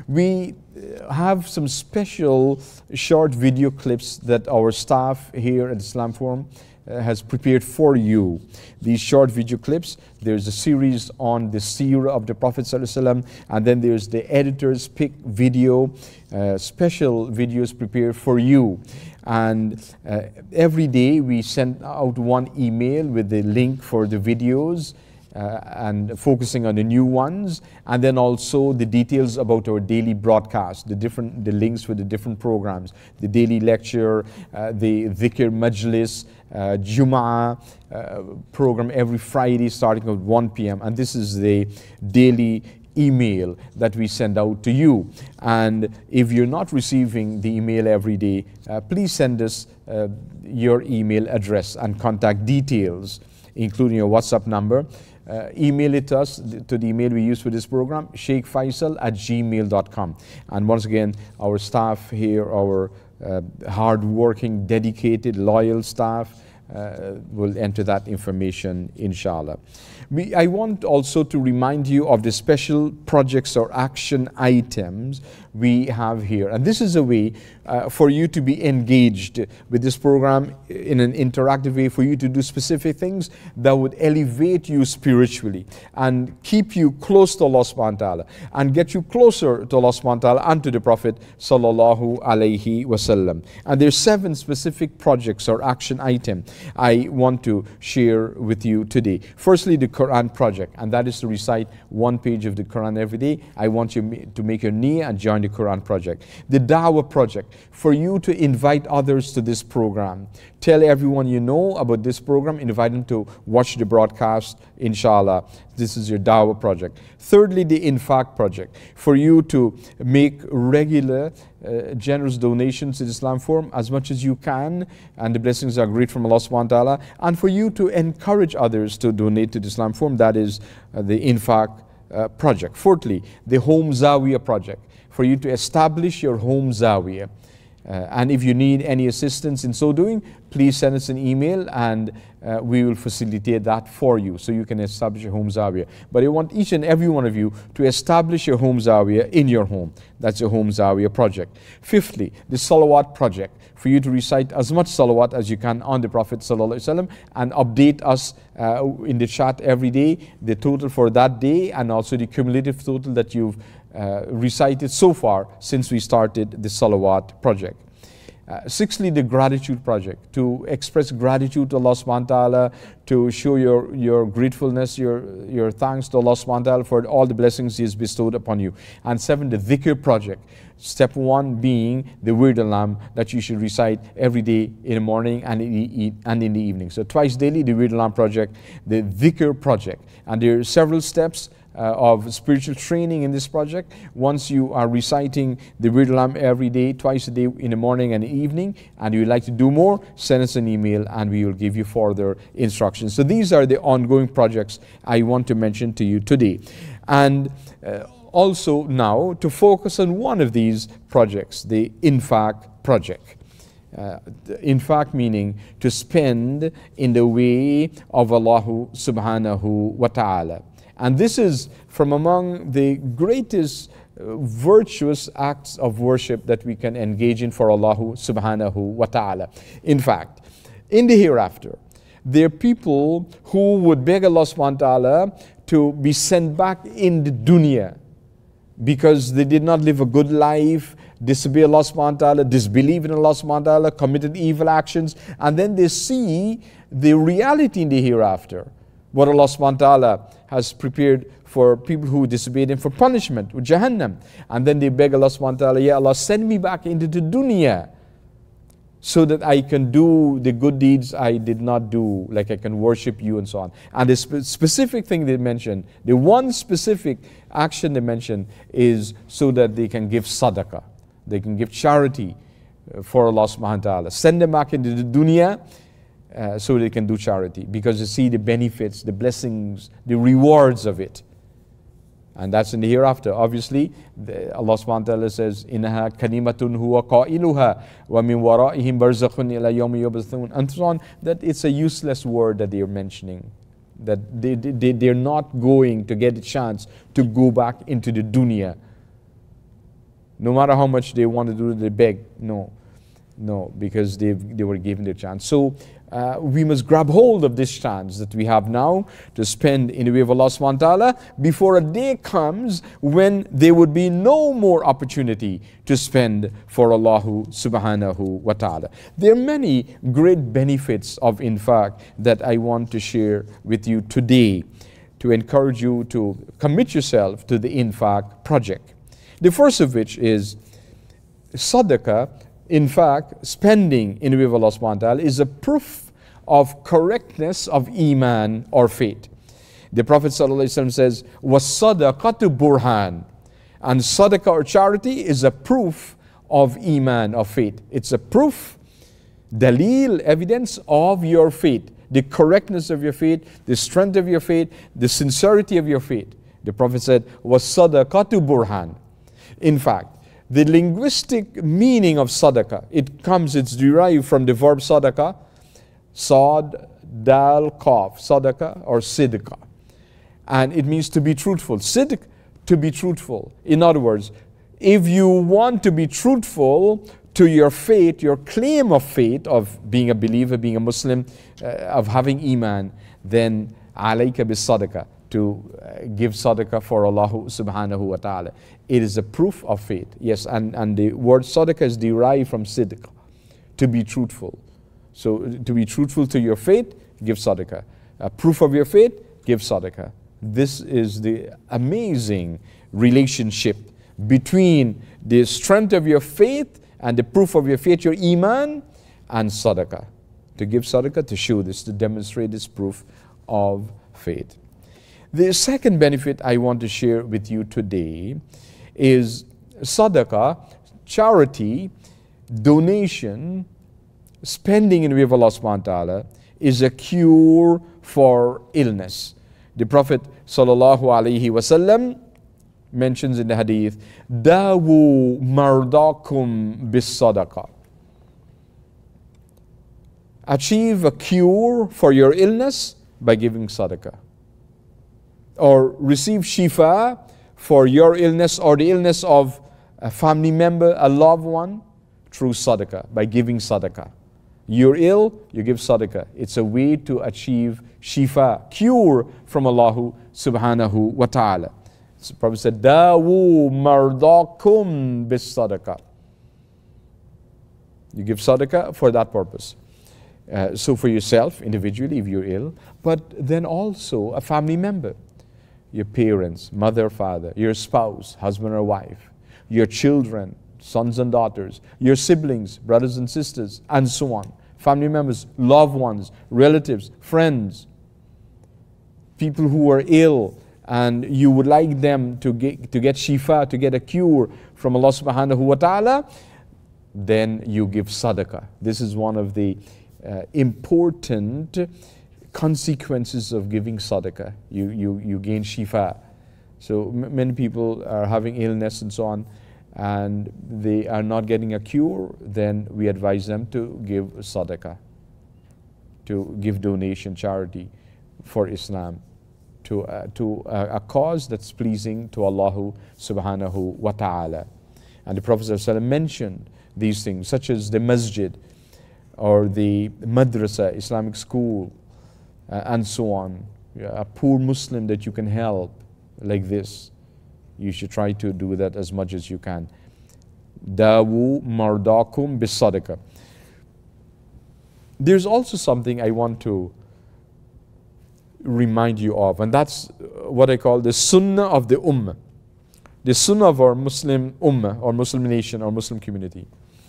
We have some special short video clips that our staff here at Islam Forum Uh, has prepared for you. These short video clips, there's a series on the seerah of the Prophet ﷺ, and then there's the editor's pick video, uh, special videos prepared for you. And uh, every day we send out one email with the link for the videos, Uh, and focusing on the new ones, and then also the details about our daily broadcast, the different the links for the different programs, the daily lecture, uh, the dhikr majlis, uh, Jum'ah uh, program every Friday starting at one p m and this is the daily email that we send out to you. And if you're not receiving the email every day, uh, please send us uh, your email address and contact details, including your WhatsApp number. Uh, email it to us to the email we use for this program, sheikh faisal at gmail dot com. And once again, our staff here, our uh, hard-working, dedicated, loyal staff uh, will enter that information, inshallah. We, I want also to remind you of the special projects or action items we have here. And this is a way uh, for you to be engaged with this program in an interactive way, for you to do specific things that would elevate you spiritually and keep you close to Allah subhanahu wa ta'ala and get you closer to Allah subhanahu wa ta'ala and to the Prophet sallallahu alayhi wasallam. And there's seven specific projects or action items I want to share with you today. Firstly, the Quran project, and that is to recite one page of the Quran every day. I want you to make your niyyah and join the Quran project. The Dawah project, for you to invite others to this program. Tell everyone you know about this program, invite them to watch the broadcast, inshallah. This is your Dawah project. Thirdly, the Infaq project, for you to make regular uh, generous donations to the Islam Forum as much as you can, and the blessings are great from Allah subhanahu wa ta'ala, and for you to encourage others to donate to the Islam Forum. That is uh, the Infaq uh, project. Fourthly, the Home Zawiyah project, for you to establish your home Zawiyah. Uh, and if you need any assistance in so doing, please send us an email and uh, we will facilitate that for you so you can establish your home Zawiyah. But I want each and every one of you to establish your home Zawiyah in your home. That's your home Zawiyah project. Fifthly, the Salawat project, for you to recite as much Salawat as you can on the Prophet sallallahu alaihi wasallam and update us uh, in the chat every day, the total for that day and also the cumulative total that you've Uh, recited so far since we started the Salawat project. Uh, sixthly, the gratitude project, to express gratitude to Allah subhanahu wa ta'ala, to show your, your gratefulness, your, your thanks to Allah subhanahu wa ta'ala for all the blessings He has bestowed upon you. And seven, the dhikr project. Step one being the Wird al-Lam that you should recite every day in the morning and in the, and in the evening. So twice daily, the Wird al-Lam project, the dhikr project. And there are several steps Uh, of spiritual training in this project. Once you are reciting the Wird al-Lam every day, twice a day in the morning and evening, and you would like to do more, send us an email and we will give you further instructions. So these are the ongoing projects I want to mention to you today. And uh, also now to focus on one of these projects, the Infaq project. Uh, infaq meaning to spend in the way of Allah subhanahu wa ta'ala. And this is from among the greatest uh, virtuous acts of worship that we can engage in for Allah subhanahu wa ta'ala. In fact, in the hereafter, there are people who would beg Allah subhanahu wa ta'ala to be sent back in the dunya because they did not live a good life, disobey Allah subhanahu wa ta'ala, disbelieve in Allah subhanahu wa ta'ala, committed evil actions, and then they see the reality in the hereafter, what Allah subhanahu wa ta'ala has prepared for people who disobeyed Him for punishment with Jahannam. And then they beg Allah subhanahu wa ta'ala, Ya Allah, send me back into the dunya so that I can do the good deeds I did not do, like I can worship you and so on. And the spe specific thing they mentioned, the one specific action they mentioned is so that they can give sadaqah, they can give charity for Allah subhanahu wa ta'ala. Send them back into the dunya Uh, so they can do charity, because they see the benefits, the blessings, the rewards of it. And that's in the hereafter. Obviously, the, Allah subhanahu wa ta'ala says, إِنَّهَا كَلِمَةٌ هُوَ قَائِلُهَا وَمِنْ وَرَائِهِمْ بَرْزَخٌ إِلَى يَوْمِ يُبْعَثُونَ, and so on. That it's a useless word that they are mentioning. That they, they, they're not going to get a chance to go back into the dunya. No matter how much they want to do, they beg. No, no, because they they were given their chance. So uh, we must grab hold of this chance that we have now to spend in the way of Allah subhanahu wa ta'ala before a day comes when there would be no more opportunity to spend for Allah subhanahu wa ta'ala. There are many great benefits of infaq that I want to share with you today to encourage you to commit yourself to the infaq project. The first of which is sadaqah. In fact, spending in the way of Allah subhanahu wa ta'ala is a proof of correctness of iman or faith. The Prophet sallallahu alaihi wasallam says, وَالصَّدَقَةُ burhan. And sadaqah or charity is a proof of iman, of faith. It's a proof, dalil, evidence of your faith, the correctness of your faith, the strength of your faith, the sincerity of your faith. The Prophet said, وَالصَّدَقَةُ burhan. In fact, the linguistic meaning of sadaqah, it comes, it's derived from the verb sadaqah, sad, dal, qaf, sadaqah or sidqa. And it means to be truthful. Sidq, to be truthful. In other words, if you want to be truthful to your faith, your claim of faith, of being a believer, being a Muslim, uh, of having iman, then alayka bis sadaqah, to uh, give sadaqah for Allah subhanahu wa ta'ala. It is a proof of faith. Yes, and, and the word sadaqah is derived from sidq, to be truthful. So to be truthful to your faith, give sadaqah. A proof of your faith, give sadaqah. This is the amazing relationship between the strength of your faith and the proof of your faith, your iman, and sadaqah. To give sadaqah, to show this, to demonstrate this proof of faith. The second benefit I want to share with you today is sadaqah, charity, donation, spending in the way of Allah subhanahu wa ta'ala is a cure for illness. The Prophet sallallahu alaihi wasallam mentions in the hadith, Dawu mardakum bis sadaqah. Achieve a cure for your illness by giving sadaqah. Or receive shifa for your illness or the illness of a family member, a loved one, through sadaqah, by giving sadaqah. You're ill, you give sadaqah. It's a way to achieve shifa, cure from Allah subhanahu wa ta'ala. So the Prophet said, Dawu mardakum bis sadaqah. You give sadaqah for that purpose. Uh, so for yourself, individually, if you're ill, but then also a family member. Your parents, mother, father, your spouse, husband or wife, your children, sons and daughters, your siblings, brothers and sisters, and so on. Family members, loved ones, relatives, friends, people who are ill, and you would like them to get, to get shifa, to get a cure from Allah subhanahu wa ta'ala, then you give sadaqah. This is one of the uh, important consequences of giving sadaqah. You, you, you gain shifa. So m many people are having illness and so on, and they are not getting a cure, then we advise them to give sadaqah, to give donation, charity for Islam, to, uh, to uh, a cause that's pleasing to Allah subhanahu wa ta'ala. And the Prophet ﷺ mentioned these things, such as the masjid or the madrasa, Islamic school, uh, and so on. A poor Muslim that you can help like this, you should try to do that as much as you can. Dawu mardakum bis sadaqah. There's also something I want to remind you of, and that's what I call the sunnah of the ummah. The sunnah of our Muslim ummah, or Muslim nation, or Muslim community.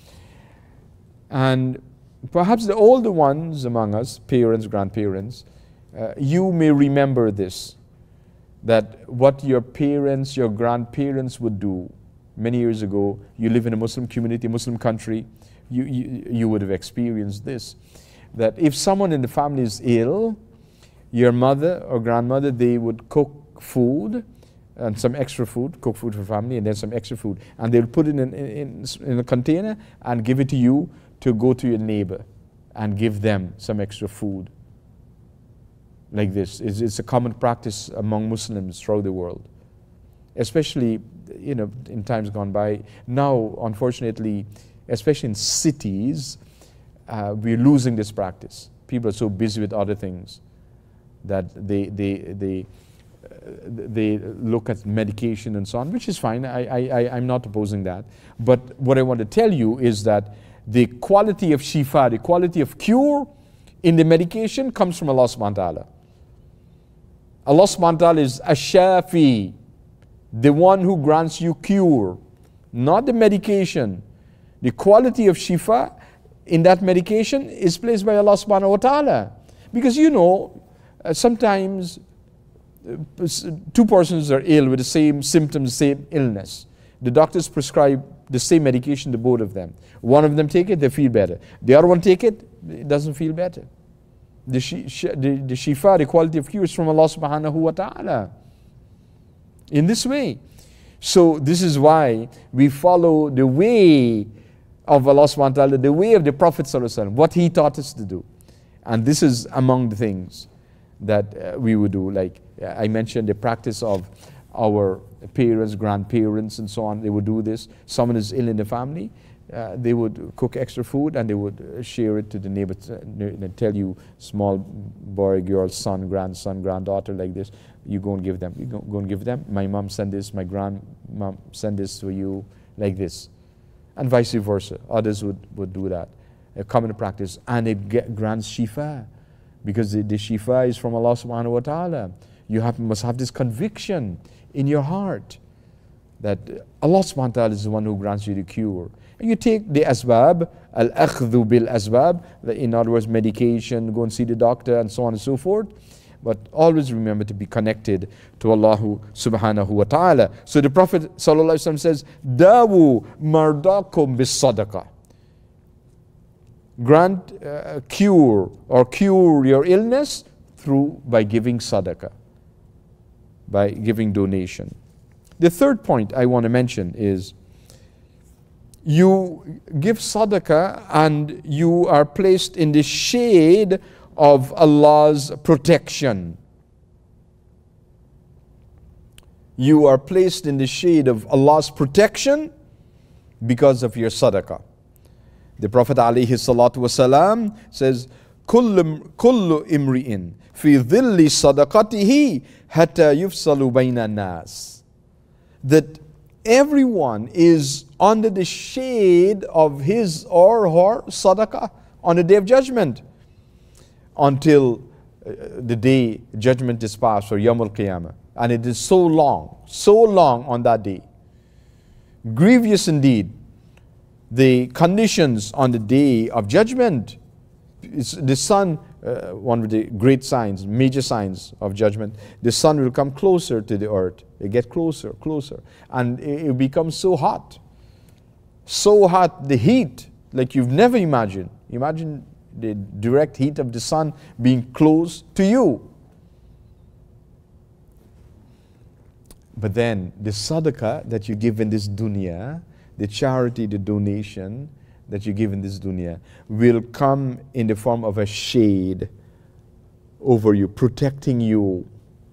And perhaps the older ones among us, parents, grandparents, uh, you may remember this, that what your parents, your grandparents would do many years ago. You live in a Muslim community, Muslim country, you, you, you would have experienced this, that if someone in the family is ill, your mother or grandmother, they would cook food, and some extra food, cook food for family, and then some extra food, and they'll put it in, in, in a container and give it to you to go to your neighbor and give them some extra food. Like this. It's, it's a common practice among Muslims throughout the world, especially, you know, in times gone by. Now, unfortunately, especially in cities, uh, we're losing this practice. People are so busy with other things that they, they, they, uh, they look at medication and so on, which is fine. I, I, I'm not opposing that. But what I want to tell you is that the quality of shifa, the quality of cure in the medication comes from Allah subhanahu wa ta'ala. Allah subhanahu wa ta'ala is ash-shafi, the one who grants you cure, not the medication. The quality of shifa in that medication is placed by Allah subhanahu wa ta'ala. Because you know, uh, sometimes uh, two persons are ill with the same symptoms, same illness. The doctors prescribe the same medication to both of them. One of them take it, they feel better. The other one take it, it doesn't feel better. The, shi, sh the, the shifa, the quality of cure is from Allah subhanahu wa ta'ala. In this way. So this is why we follow the way of Allah subhanahu wa ta'ala, the way of the Prophet sallallahu alaihi wasallam, what he taught us to do. And this is among the things that uh, we would do. Like uh, I mentioned, the practice of our parents, grandparents, and so on. They would do this. Someone is ill in the family, uh, they would cook extra food and they would uh, share it to the neighbors. Uh, and tell you, small boy, girl, son, grandson, granddaughter, like this. You go and give them. You go, go and give them. My mom send this. My grandmom send this to you, like this, and vice versa. Others would would do that. A common practice, and it get, grants shifa, because the, the shifa is from Allah subhanahu wa ta'ala. You have, must have this conviction in your heart that Allah subhanahu wa ta'ala is the one who grants you the cure. And you take the asbab, al-akhdhu bil asbab, in other words, medication, go and see the doctor, and so on and so forth. But always remember to be connected to Allah subhanahu wa ta'ala. So the Prophet sallallahu alaihi wasallam says, Dawu mardakum bis sadaqah. Grant uh, cure or cure your illness through by giving sadaqah, by giving donation. The third point I want to mention is you give sadaqah and you are placed in the shade of Allah's protection. You are placed in the shade of Allah's protection because of your sadaqah. The Prophet alayhi salatu wasalam says, Kullu imri'in fi dhilli sadaqatihi hatta yufsalu bayna nas. That everyone is under the shade of his or her sadaqah on the day of judgment until uh, the day judgment is passed, or Yawm al-Qiyamah. And it is so long, so long on that day. Grievous indeed. The conditions on the day of judgment. It's the sun, uh, one of the great signs, major signs of judgment. The sun will come closer to the earth. It get closer, closer. And it, it becomes so hot. So hot, the heat, like you've never imagined. Imagine the direct heat of the sun being close to you. But then the sadaqah that you give in this dunya, the charity, the donation that you give in this dunya will come in the form of a shade over you, protecting you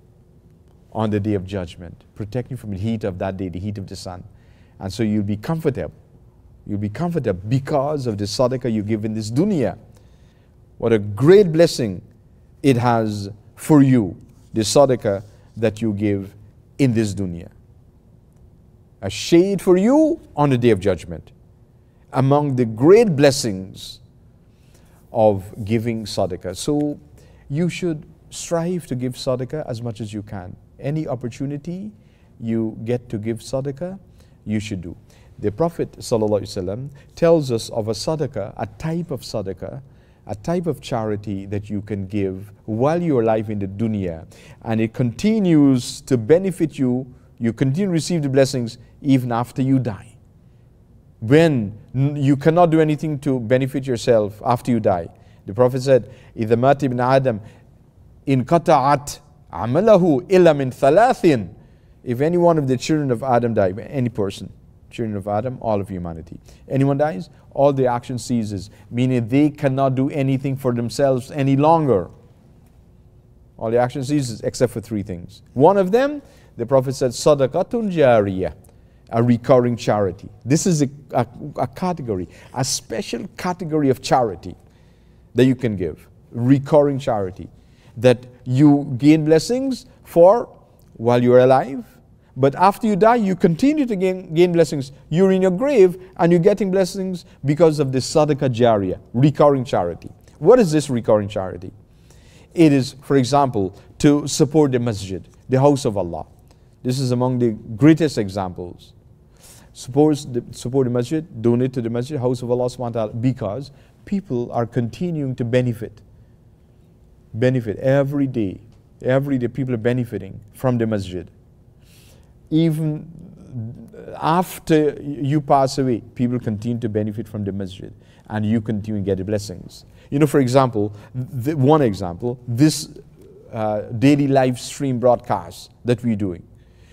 on the day of judgment, protecting you from the heat of that day, the heat of the sun. And so you'll be comfortable. You'll be comfortable because of the sadaqah you give in this dunya. What a great blessing it has for you, the sadaqah that you give in this dunya. A shade for you on the day of judgment. Among the great blessings of giving sadaqah. So you should strive to give sadaqah as much as you can. Any opportunity you get to give sadaqah, you should do. The Prophet ﷺ tells us of a sadaqah, a type of sadaqah, a type of charity that you can give while you're alive in the dunya. And it continues to benefit you. You continue to receive the blessings even after you die. When you cannot do anything to benefit yourself after you die. The Prophet said, إِذَا مَاتِ ابْنَ آدَمْ إِنْ قَطَعَتْ عَمَلَهُ إِلَّا مِنْ ثَلَاثٍ. If any one of the children of Adam die, any person, children of Adam, all of humanity, anyone dies, all the action ceases, meaning they cannot do anything for themselves any longer. All the action ceases except for three things. One of them, the Prophet said, sadaqatun jariyah, a recurring charity. This is a, a, a category, a special category of charity that you can give. Recurring charity. That you gain blessings for while you're alive, but after you die, you continue to gain, gain blessings. You're in your grave and you're getting blessings because of this sadaqah jariyah, recurring charity. What is this recurring charity? It is, for example, to support the masjid, the house of Allah. This is among the greatest examples. Support the, support the masjid, donate to the masjid, house of Allah subhanahu wa ta'ala, because people are continuing to benefit. Benefit every day. Every day people are benefiting from the masjid. Even after you pass away, people continue to benefit from the masjid and you continue to get the blessings. You know, for example, the, one example, this uh, daily live stream broadcast that we're doing.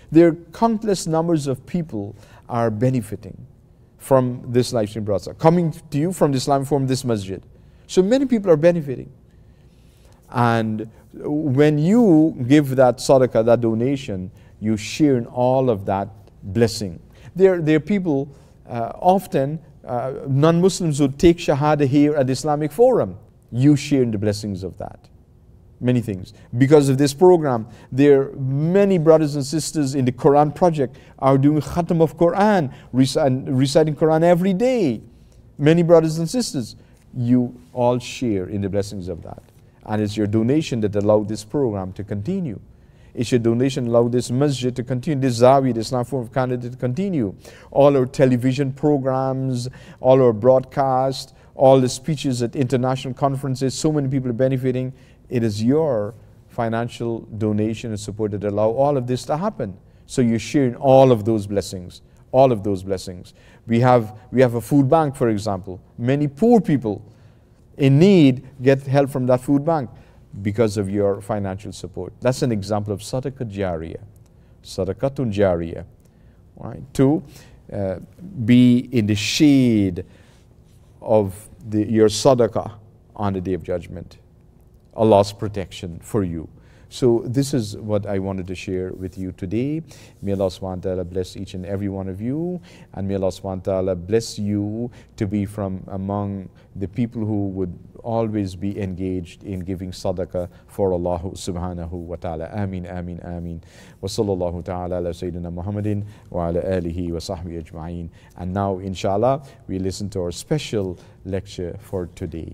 There are countless numbers of people are benefiting from this live stream broadcast, coming to you from the Islamic Forum, this masjid. So many people are benefiting. And when you give that sadaqah, that donation, you share in all of that blessing. There, there are people, uh, often uh, non-Muslims would take Shahada here at the Islamic Forum. You share in the blessings of that. Many things. Because of this program, there are many brothers and sisters in the Quran Project are doing khatam of Quran, reciting Quran every day. Many brothers and sisters. You all share in the blessings of that. And it's your donation that allowed this program to continue. It's your donation that allowed this masjid to continue, this Zawi, the Islamic Forum of Canada to continue. All our television programs, all our broadcasts, all the speeches at international conferences, so many people are benefiting. It is your financial donation and support that allow all of this to happen. So you're sharing all of those blessings, all of those blessings. We have, we have a food bank, for example. Many poor people in need get help from that food bank because of your financial support. That's an example of sadaqah jariyah, sadaqatun jariyah. Right? To uh, be in the shade of the, your sadaqah on the Day of Judgment. Allah's protection for you. So this is what I wanted to share with you today. May Allah subhanahu wa ta'ala bless each and every one of you, and may Allah subhanahu wa ta'ala bless you to be from among the people who would always be engaged in giving sadaqah for Allah subhanahu wa ta'ala. Ameen, ameen, ameen. Wa sallallahu ta'ala ala Sayyidina Muhammadin wa ala alihi wa sahbihi ajma'een. And now, inshallah, we listen to our special lecture for today.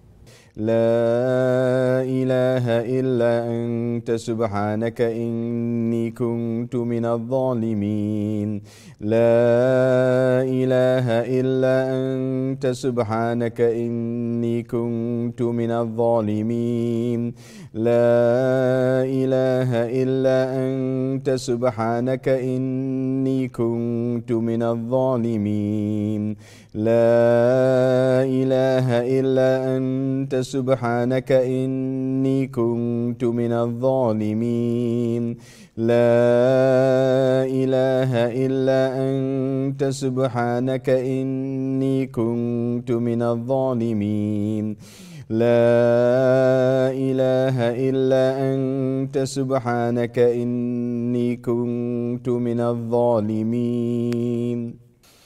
لا إله إلا أنت سبحانك إني كنت من الظالمين لا إله إلا أنت سبحانك إني كنت من الظالمين لا إله إلا أنت سبحانك إني كنت من الظالمين لا إله إلا أنت سبحانك إني كنت من الظالمين لا إله إلا أنت سبحانك إني كنت من الظالمين لا إله إلا أنت سبحانك إني كنت من الظالمين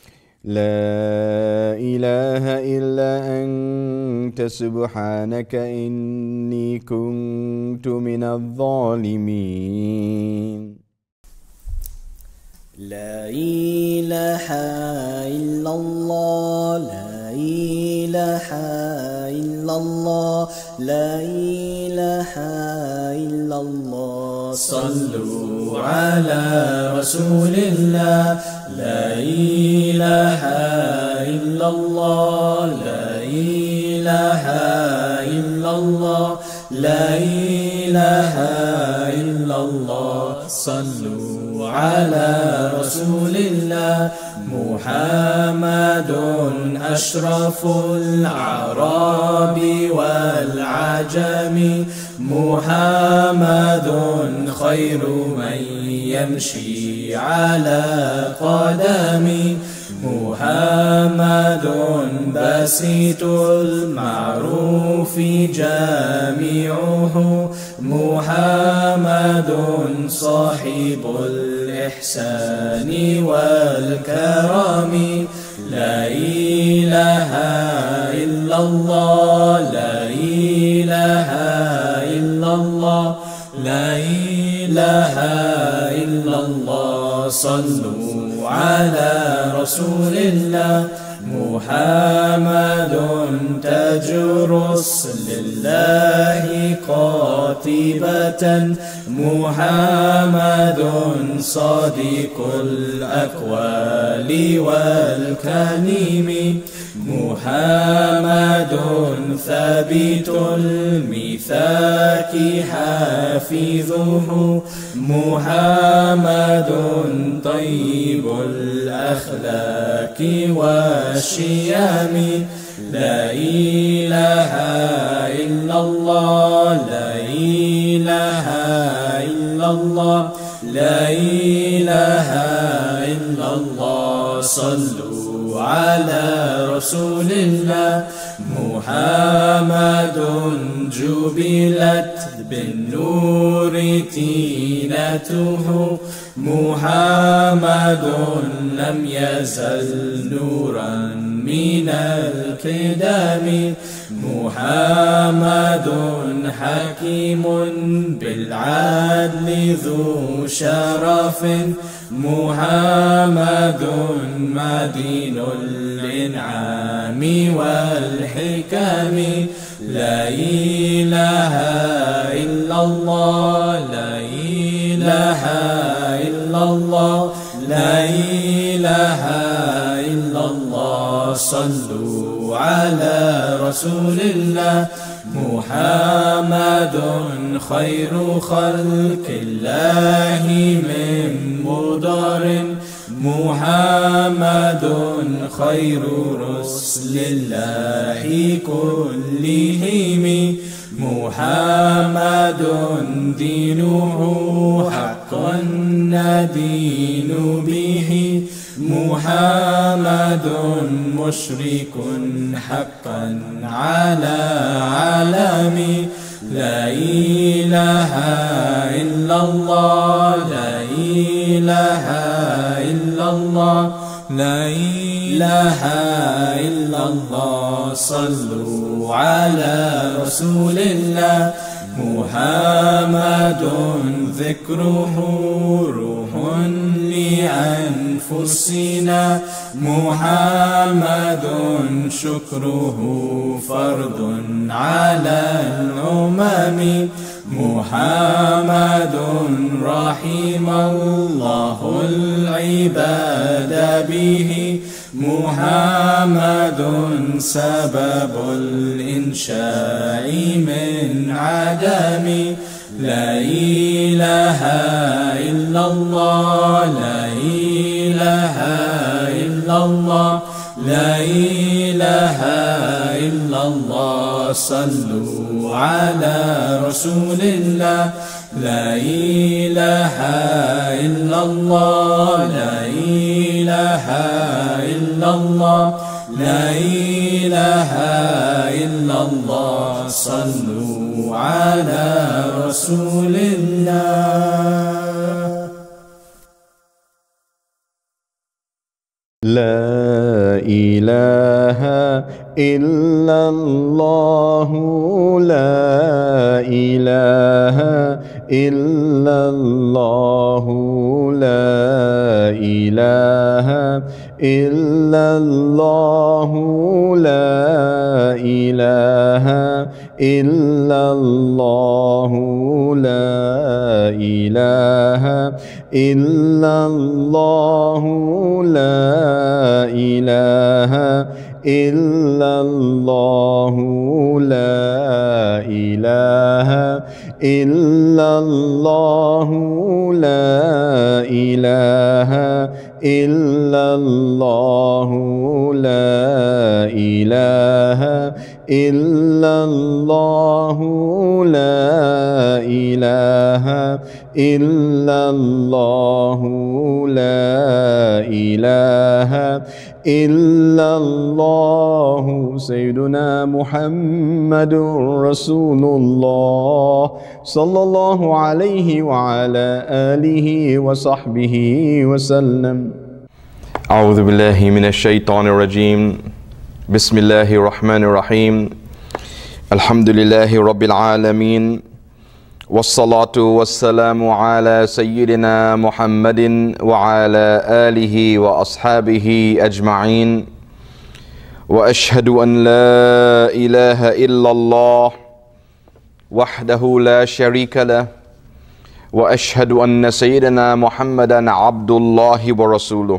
لا إله إلا أنت سبحانك إني كنت من الظالمين لا إله إلا الله لا إله إلا الله لا إله إلا الله صلوا على رسول الله لا إله إلا الله لا إله إلا الله لا إله إلا الله صلوا على رسول الله محمد أشرف الأعراب والعجم محمد خير من يمشي على قدم محمد بسيط المعروف جامعه محمد صاحب الإحسان والكرم لا إله إلا الله لا إله إلا الله لا إله إلا الله صلوا على رسول الله محمد تاج رسل الله قاطبة محمد صادق الأقوال والكلم محمد ثابت الميثاق حافظه محمد طيب الأخلاق والشيم لا إله إلا الله لا إله إلا الله لا إله إله إلا الله صلوا على رسول الله محمد جبلت بالنور تينته محمد لم يزل نورا من القدم محمد حكيم بالعدل ذو شرف محمد مدين الإنعام والحكم لا إله إلا الله لا إله إلا الله لا إله إلا الله صلوا على رسول الله محمد خير خلق الله من مضر محمد خير رسل الله كلهم محمد دينه حقا ندين به محمد مشرك حقا على علمي لا إله إلا الله لا إله إلا الله لا إله إلا الله صلوا على رسول الله محمد ذكره روح لأنفسنا محمد شكره فرض على الأمم محمد رحم الله العباد به محمد سبب الإنشاء من عدم لا إله إلا الله لا إله إلا الله لا إله إلا الله صلوا على رسول الله لا إله إلا الله لا إله إلا الله لا إله إلا الله صلوا على رسول الله لا إله إلا الله لا إله إلا الله لا إله إلا الله لا إله إلا الله لا إله إلا الله لا إله إلا الله لا إله إلا الله لا إله إلا الله لا إله إلا الله لا إله إلا الله لا إله إلا الله سيدنا محمد رسول الله صلى الله عليه وعلى آله وصحبه وسلم. أعوذ بالله من الشيطان الرجيم. بسم الله الرحمن الرحيم. الحمد لله رب العالمين، والصلاة والسلام على سيدنا محمد وعلى آله وأصحابه أجمعين. وأشهد أن لا إله إلا الله وحده لا شريك له، وأشهد أن سيدنا محمدا عبد الله ورسوله.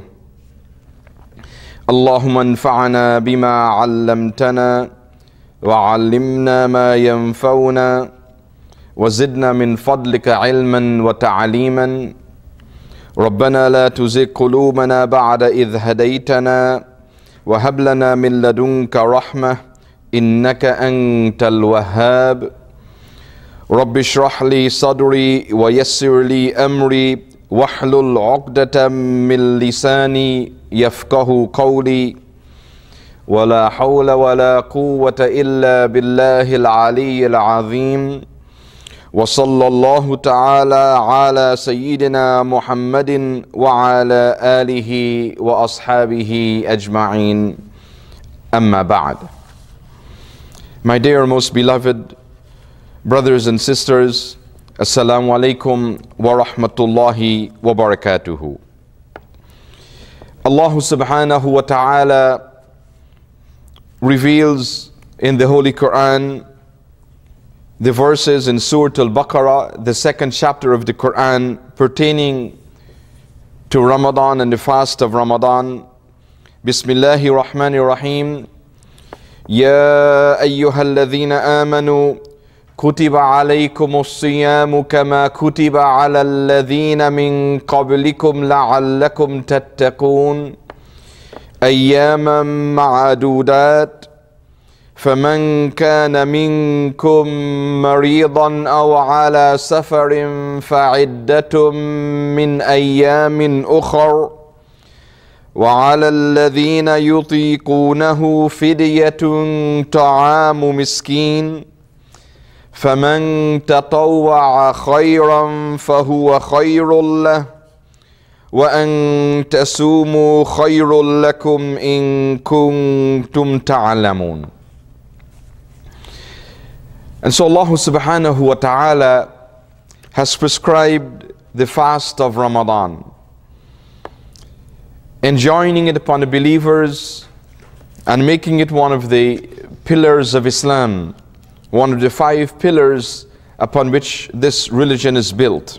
اللهم انفعنا بما علمتنا وعلمنا ما ينفعنا وزدنا من فضلك علما وتعليما. ربنا لا تزغ قلوبنا بعد إذ هديتنا وهب لنا من لدنك رحمة إنك أنت الوهاب. رب اشرح لي صدري ويسر لي أمري واحلل عقدة من لساني يفقه قولي ولا حول ولا قوة إلا بالله العلي العظيم وصلى الله تعالى على سيدنا محمد وعلى آله وأصحابه أجمعين أما بعد. My dear most beloved brothers and sisters, Assalamu alaikum wa rahmatullahi wa barakatuhu. Allah subhanahu wa ta'ala reveals in the Holy Quran the verses in Surah Al-Baqarah, the second chapter of the Quran, pertaining to Ramadan and the fast of Ramadan. Bismillahir Rahmanir Rahim. Ya ayyuhalladhina amanu kutiba alaykumus siyamu kama kutiba ala alladhina min qablikum la'allakum tattaqun ayyaman ma'adudat فمن كان منكم مريضا أو على سفر فعدة من أيام أخر وعلى الذين يطيقونه فدية طعام مسكين فمن تطوع خيرا فهو خير له وأن تسوموا خير لكم إن كنتم تعلمون. And so Allah subhanahu wa ta'ala has prescribed the fast of Ramadan, enjoining it upon the believers and making it one of the pillars of Islam, one of the five pillars upon which this religion is built.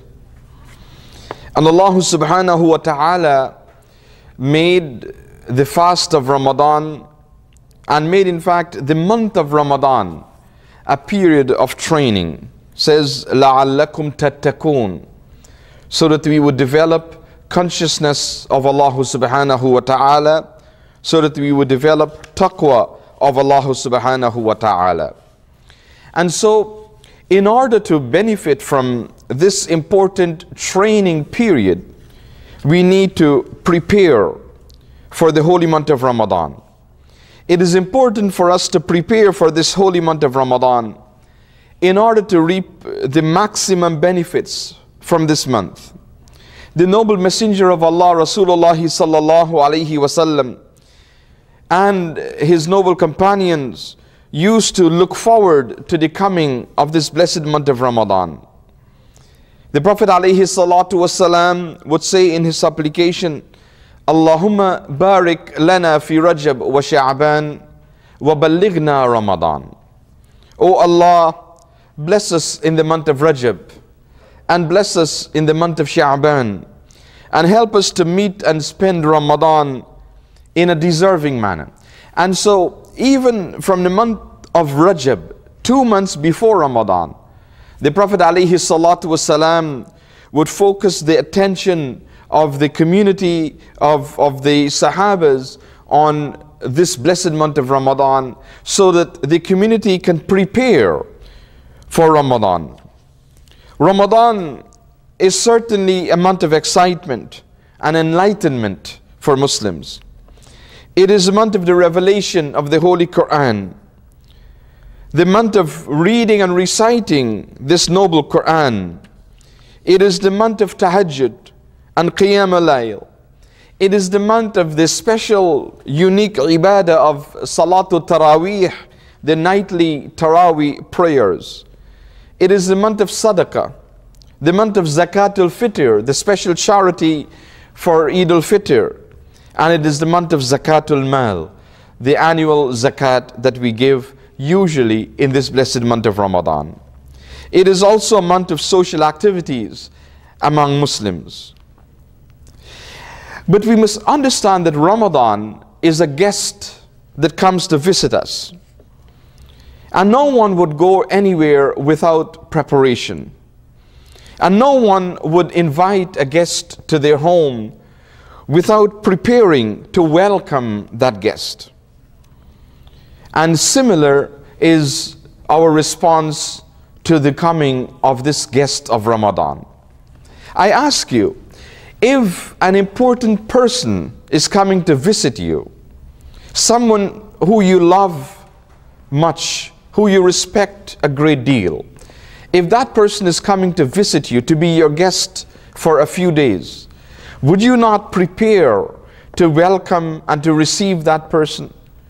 And Allah subhanahu wa ta'ala made the fast of Ramadan, and made in fact the month of Ramadan a period of training. Says لَعَلَّكُمْ تَتَّقُونَ, so that we would develop consciousness of Allah subhanahu wa ta'ala, so that we would develop taqwa of Allah subhanahu wa ta'ala. And so in order to benefit from this important training period, we need to prepare for the holy month of Ramadan. It is important for us to prepare for this holy month of Ramadan in order to reap the maximum benefits from this month. The noble messenger of Allah, Rasulullah sallallahu alaihi wasallam, and his noble companions used to look forward to the coming of this blessed month of Ramadan. The Prophet alayhi salatu wasalam would say in his supplication, Allahumma barik lana fi Rajab wa Sha'ban wa ballighna Ramadan. O Allah, bless us in the month of Rajab and bless us in the month of Sha'ban, and help us to meet and spend Ramadan in a deserving manner. And so even from the month of Rajab, two months before Ramadan, the Prophet alayhi salatu wasalam would focus the attention of the community of, of the Sahabas on this blessed month of Ramadan, so that the community can prepare for Ramadan. Ramadan is certainly a month of excitement and enlightenment for Muslims. It is a month of the revelation of the Holy Quran, the month of reading and reciting this noble Quran. It is the month of Tahajjud and Qiyam al-Layl. It is the month of the special, unique ibadah of Salatul Taraweeh, the nightly Taraweeh prayers. It is the month of Sadaqah, the month of Zakatul Fitr, the special charity for Eid al-Fitr. And it is the month of Zakatul Mal, the annual zakat that we give usually in this blessed month of Ramadan. It is also a month of social activities among Muslims. But we must understand that Ramadan is a guest that comes to visit us. And no one would go anywhere without preparation. And no one would invite a guest to their home without preparing to welcome that guest. And similar is our response to the coming of this guest of Ramadan. I ask you, If an important person is coming to visit you, someone who you love much, who you respect a great deal, if that person is coming to visit you, to be your guest for a few days, would you not prepare to welcome and to receive that person?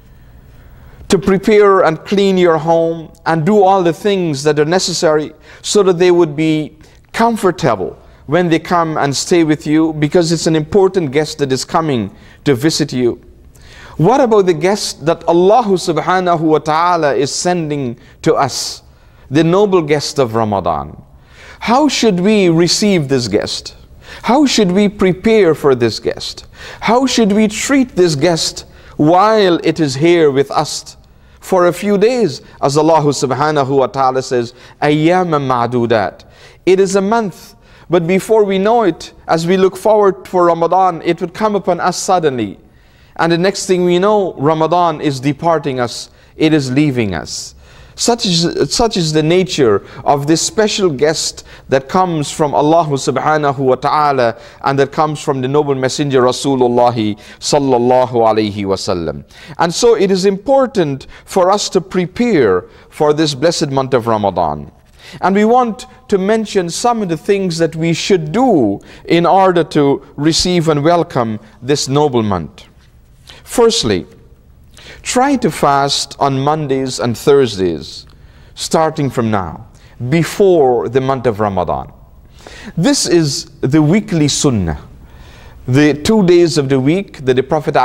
To prepare and clean your home and do all the things that are necessary so that they would be comfortable when they come and stay with you, because it's an important guest that is coming to visit you. What about the guest that Allah subhanahu wa ta'ala is sending to us, the noble guest of Ramadan? How should we receive this guest? How should we prepare for this guest? How should we treat this guest while it is here with us for a few days? As Allah subhanahu wa ta'ala says, أَيَّامًا مَعْدُودَاتٍ. It is a month. But before we know it, as we look forward for Ramadan, it would come upon us suddenly. And the next thing we know, Ramadan is departing us. It is leaving us. Such is, such is the nature of this special guest that comes from Allah subhanahu wa ta'ala and that comes from the noble messenger Rasulullah sallallahu alayhi wasallam. And so it is important for us to prepare for this blessed month of Ramadan. And we want to mention some of the things that we should do in order to receive and welcome this noble month. Firstly, try to fast on Mondays and Thursdays, starting from now, before the month of Ramadan. This is the weekly sunnah. The two days of the week that the Prophet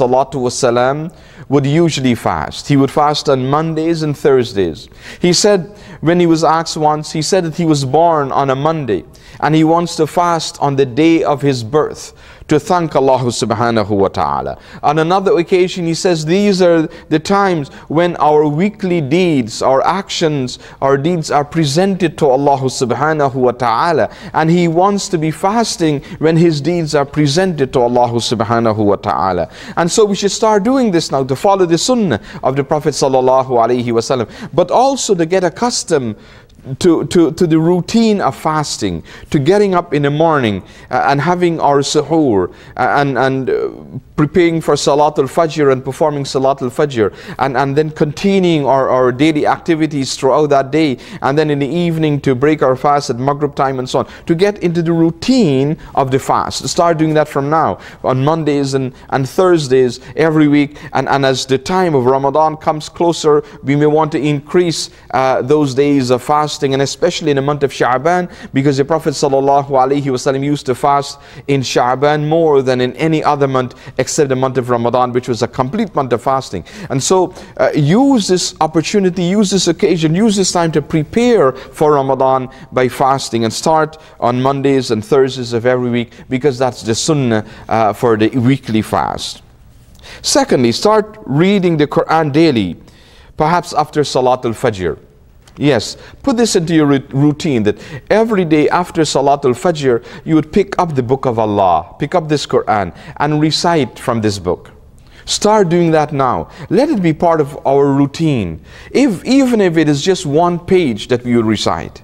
ﷺ would usually fast. He would fast on Mondays and Thursdays. He said, when he was asked once, he said that he was born on a Monday and he wants to fast on the day of his birth to thank Allah subhanahu wa ta'ala. On another occasion, he says, these are the times when our weekly deeds, our actions, our deeds are presented to Allah subhanahu wa ta'ala. And he wants to be fasting when his deeds are presented to Allah subhanahu wa ta'ala. And so we should start doing this now, to follow the sunnah of the Prophet sallallahu alaihi wasallam, but also to get accustomed To, to, to the routine of fasting, to getting up in the morning uh, and having our suhoor uh, and, and uh, preparing for Salatul Fajr and performing Salatul Fajr and, and then continuing our, our daily activities throughout that day, and then in the evening to break our fast at Maghrib time and so on, to get into the routine of the fast. Start doing that from now on Mondays and, and Thursdays every week, and, and as the time of Ramadan comes closer, we may want to increase uh, those days of fasting, and especially in the month of Sha'ban, because the Prophet sallallahu alaihi wasallam used to fast in Sha'ban more than in any other month except the month of Ramadan, which was a complete month of fasting. And so uh, use this opportunity, use this occasion, use this time to prepare for Ramadan by fasting, and start on Mondays and Thursdays of every week, because that's the sunnah uh, for the weekly fast. Secondly, start reading the Quran daily, perhaps after Salatul Fajr. Yes, put this into your routine, that every day after Salatul Fajr, you would pick up the book of Allah, pick up this Quran and recite from this book. Start doing that now. Let it be part of our routine, if, even if it is just one page that we will recite.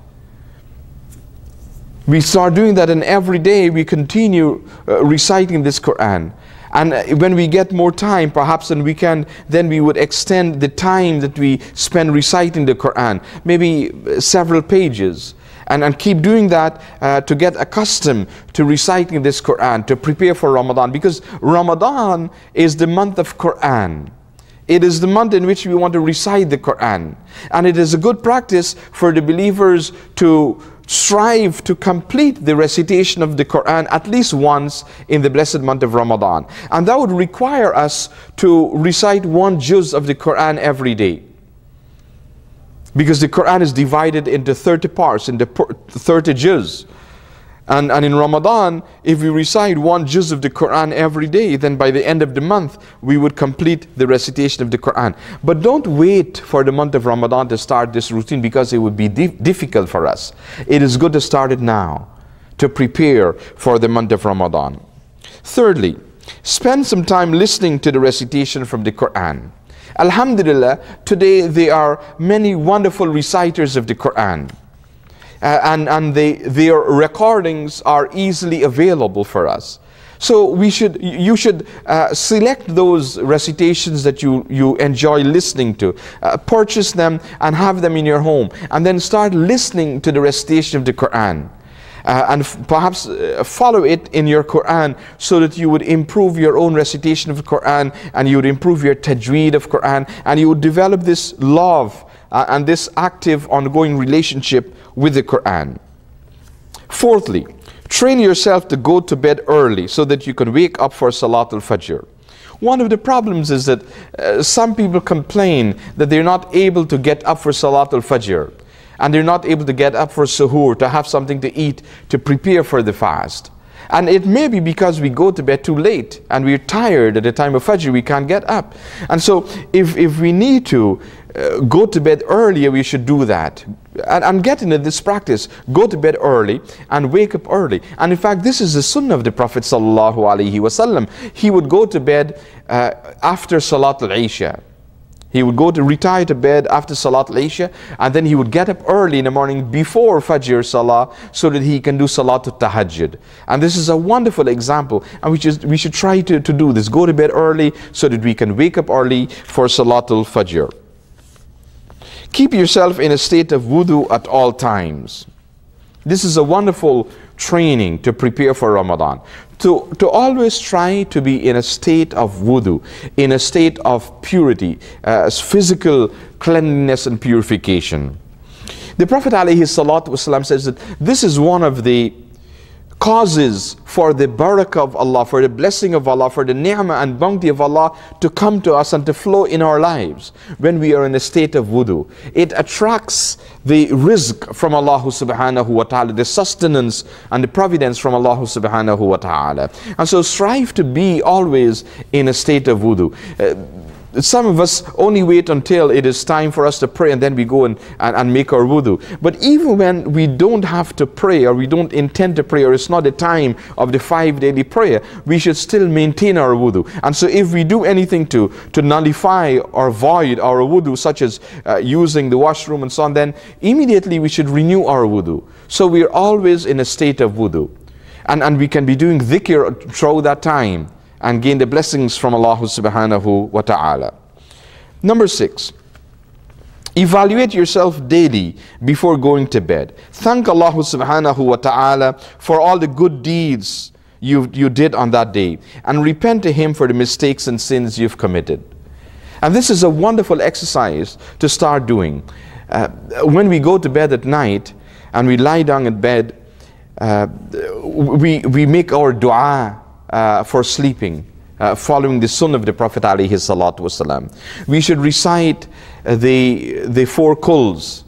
We start doing that, and every day we continue uh, reciting this Quran. And when we get more time, perhaps on weekend, then we would extend the time that we spend reciting the Quran, maybe several pages. And, and keep doing that uh, to get accustomed to reciting this Quran, to prepare for Ramadan. Because Ramadan is the month of Quran. It is the month in which we want to recite the Quran. And it is a good practice for the believers to strive to complete the recitation of the Quran at least once in the blessed month of Ramadan. And that would require us to recite one juz of the Quran every day. Because the Quran is divided into thirty parts, into thirty juz. And, and in Ramadan, if we recite one juz of the Quran every day, then by the end of the month, we would complete the recitation of the Quran. But don't wait for the month of Ramadan to start this routine, because it would be di difficult for us. It is good to start it now, to prepare for the month of Ramadan. Thirdly, spend some time listening to the recitation from the Quran. Alhamdulillah, today there are many wonderful reciters of the Quran. Uh, and and they, their recordings are easily available for us. So we should, you should uh, select those recitations that you, you enjoy listening to, uh, purchase them and have them in your home, and then start listening to the recitation of the Quran. Uh, and f perhaps uh, follow it in your Quran, so that you would improve your own recitation of the Quran, and you would improve your tajweed of Quran, and you would develop this love uh, and this active ongoing relationship with the Quran. Fourthly, train yourself to go to bed early so that you can wake up for Salatul Fajr. One of the problems is that uh, some people complain that they're not able to get up for Salatul Fajr, and they're not able to get up for suhoor, to have something to eat, to prepare for the fast. And it may be because we go to bed too late and we're tired at the time of Fajr, we can't get up. And so if, if we need to uh, go to bed earlier, we should do that. And, and get into this practice, go to bed early and wake up early. And in fact, this is the sunnah of the Prophet sallallahu alaihi wasallam. He would go to bed uh, after Salatul Isha. He would go to retire to bed after Salatul Isha, and then he would get up early in the morning before Fajr Salah, so that he can do Salatul Tahajjud. And this is a wonderful example, and we, just, we should try to, to do this. Go to bed early so that we can wake up early for Salatul Fajr. Keep yourself in a state of wudu at all times. This is a wonderful training to prepare for Ramadan. To, to always try to be in a state of wudu, in a state of purity, uh, physical cleanliness and purification. The Prophet ﷺ says that this is one of the causes for the barakah of Allah, for the blessing of Allah, for the ni'mah and bounty of Allah to come to us and to flow in our lives when we are in a state of wudu. It attracts the rizq from Allah subhanahu wa ta'ala, the sustenance and the providence from Allah subhanahu wa ta'ala. And so strive to be always in a state of wudu. Uh, Some of us only wait until it is time for us to pray, and then we go and, and, and make our wudu. But even when we don't have to pray, or we don't intend to pray, or it's not the time of the five daily prayer, we should still maintain our wudu. And so if we do anything to, to nullify or void our wudu, such as uh, using the washroom and so on, then immediately we should renew our wudu. So we are always in a state of wudu. And, and we can be doing dhikr throughout that time, and gain the blessings from Allah subhanahu wa ta'ala. Number six, evaluate yourself daily before going to bed. Thank Allah subhanahu wa ta'ala for all the good deeds you, you did on that day, and repent to Him for the mistakes and sins you've committed. And this is a wonderful exercise to start doing. Uh, when we go to bed at night and we lie down in bed, uh, we, we make our dua Uh, for sleeping, uh, following the sunnah of the Prophet alayhi salatu wasalam. We should recite uh, the, the four kuls,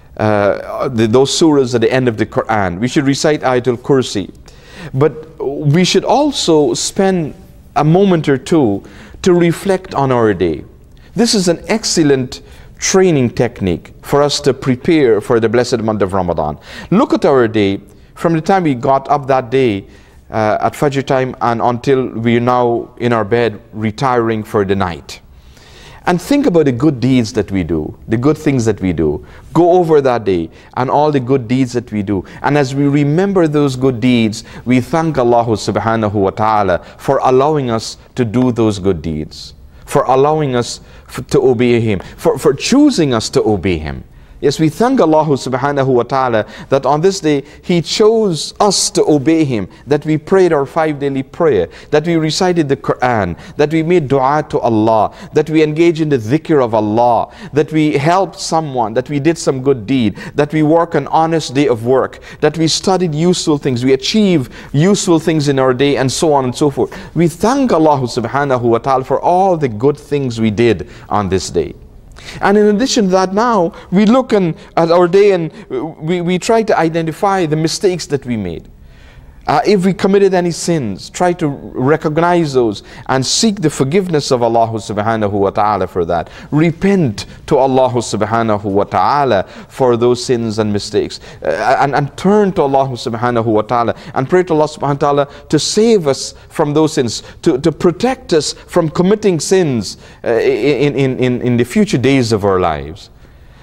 uh, the, those surahs at the end of the Quran. We should recite Ayatul Kursi. But we should also spend a moment or two to reflect on our day. This is an excellent training technique for us to prepare for the blessed month of Ramadan. Look at our day from the time we got up that day Uh, at Fajr time and until we are now in our bed retiring for the night. And think about the good deeds that we do, the good things that we do. Go over that day and all the good deeds that we do. And as we remember those good deeds, we thank Allah subhanahu wa ta'ala for allowing us to do those good deeds, for allowing us to obey Him, for, for choosing us to obey Him. Yes, we thank Allah subhanahu wa ta'ala that on this day He chose us to obey Him, that we prayed our five daily prayer, that we recited the Quran, that we made dua to Allah, that we engaged in the dhikr of Allah, that we helped someone, that we did some good deed, that we work an honest day of work, that we studied useful things, we achieve useful things in our day, and so on and so forth. We thank Allah subhanahu wa ta'ala for all the good things we did on this day. And in addition to that, now we look in, at our day and we, we try to identify the mistakes that we made. Uh, if we committed any sins, try to recognize those and seek the forgiveness of Allah subhanahu wa ta'ala for that. Repent to Allah subhanahu wa ta'ala for those sins and mistakes. Uh, and, and turn to Allah subhanahu wa ta'ala and pray to Allah subhanahu wa ta'ala to save us from those sins, to, to protect us from committing sins uh, in, in, in, in the future days of our lives.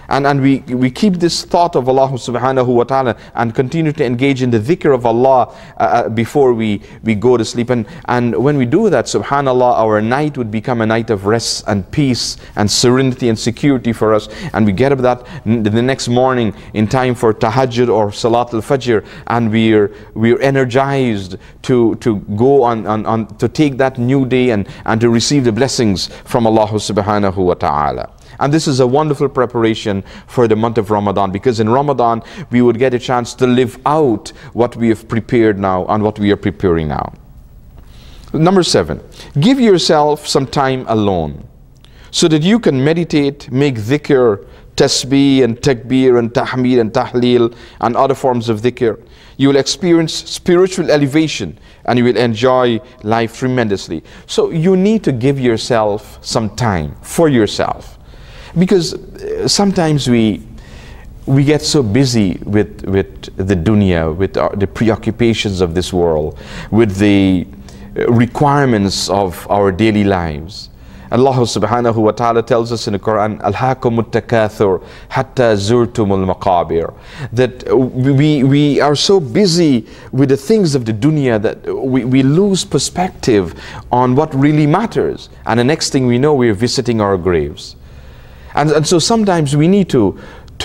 And, and we, we keep this thought of Allah subhanahu wa ta'ala and continue to engage in the dhikr of Allah uh, before we, we go to sleep. And, and when we do that, subhanallah, our night would become a night of rest and peace and serenity and security for us. And we get up that the next morning in time for tahajjud or salat al-fajr, and we're, we're energized to, to go on, on, on, to take that new day and, and to receive the blessings from Allah subhanahu wa ta'ala. And this is a wonderful preparation for the month of Ramadan, because in Ramadan we would get a chance to live out what we have prepared now and what we are preparing now. Number seven, give yourself some time alone so that you can meditate, make dhikr, tasbih and takbir and tahmid and tahleel and other forms of dhikr. You will experience spiritual elevation and you will enjoy life tremendously. So you need to give yourself some time for yourself. Because sometimes we we get so busy with with the dunya, with our, the preoccupations of this world, with the requirements of our daily lives. Allah subhanahu wa ta'ala tells us in the Quran, Alhaakumut takathur hatta zurtumul maqabir, that we, we are so busy with the things of the dunya that we, we lose perspective on what really matters. And the next thing we know, we are visiting our graves. And, and so sometimes we need to,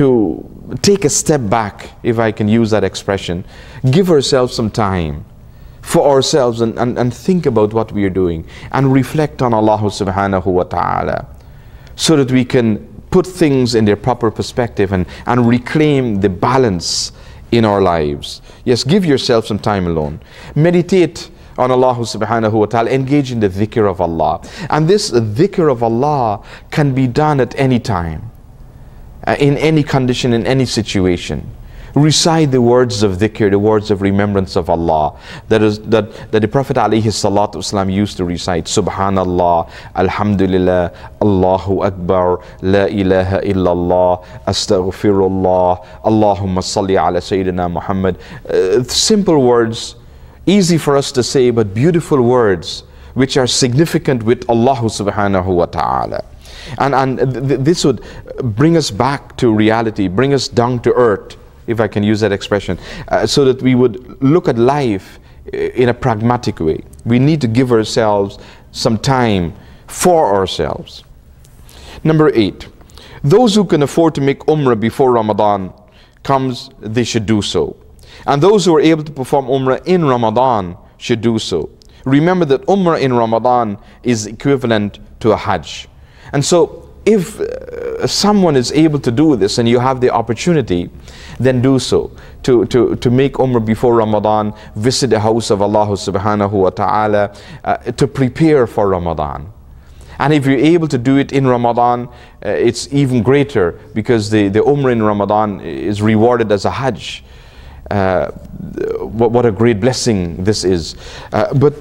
to take a step back, if I can use that expression, give ourselves some time for ourselves and, and, and think about what we are doing and reflect on Allah subhanahu wa ta'ala, so that we can put things in their proper perspective and, and reclaim the balance in our lives. Yes, give yourself some time alone. Meditate on Allah subhanahu wa ta'ala, engage in the dhikr of Allah. And this dhikr of Allah can be done at any time, uh, in any condition, in any situation. Recite the words of dhikr, the words of remembrance of Allah, that is that, that the Prophet alayhi salatu wasalam used to recite. Subhanallah, Alhamdulillah, Allahu Akbar, La ilaha illallah, Astaghfirullah, Allahumma salli ala Sayyidina Muhammad. Uh, simple words, easy for us to say, but beautiful words which are significant with Allah subhanahu wa ta'ala. And, and th this would bring us back to reality, bring us down to earth, if I can use that expression, uh, so that we would look at life in a pragmatic way. We need to give ourselves some time for ourselves. Number eight, those who can afford to make Umrah before Ramadan comes, they should do so. And those who are able to perform Umrah in Ramadan should do so. Remember that Umrah in Ramadan is equivalent to a Hajj. And so if uh, someone is able to do this and you have the opportunity, then do so. To, to, to make Umrah before Ramadan, visit the house of Allah subhanahu wa ta'ala, uh, to prepare for Ramadan. And if you're able to do it in Ramadan, uh, it's even greater, because the, the Umrah in Ramadan is rewarded as a Hajj. Uh, what, what a great blessing this is. Uh, but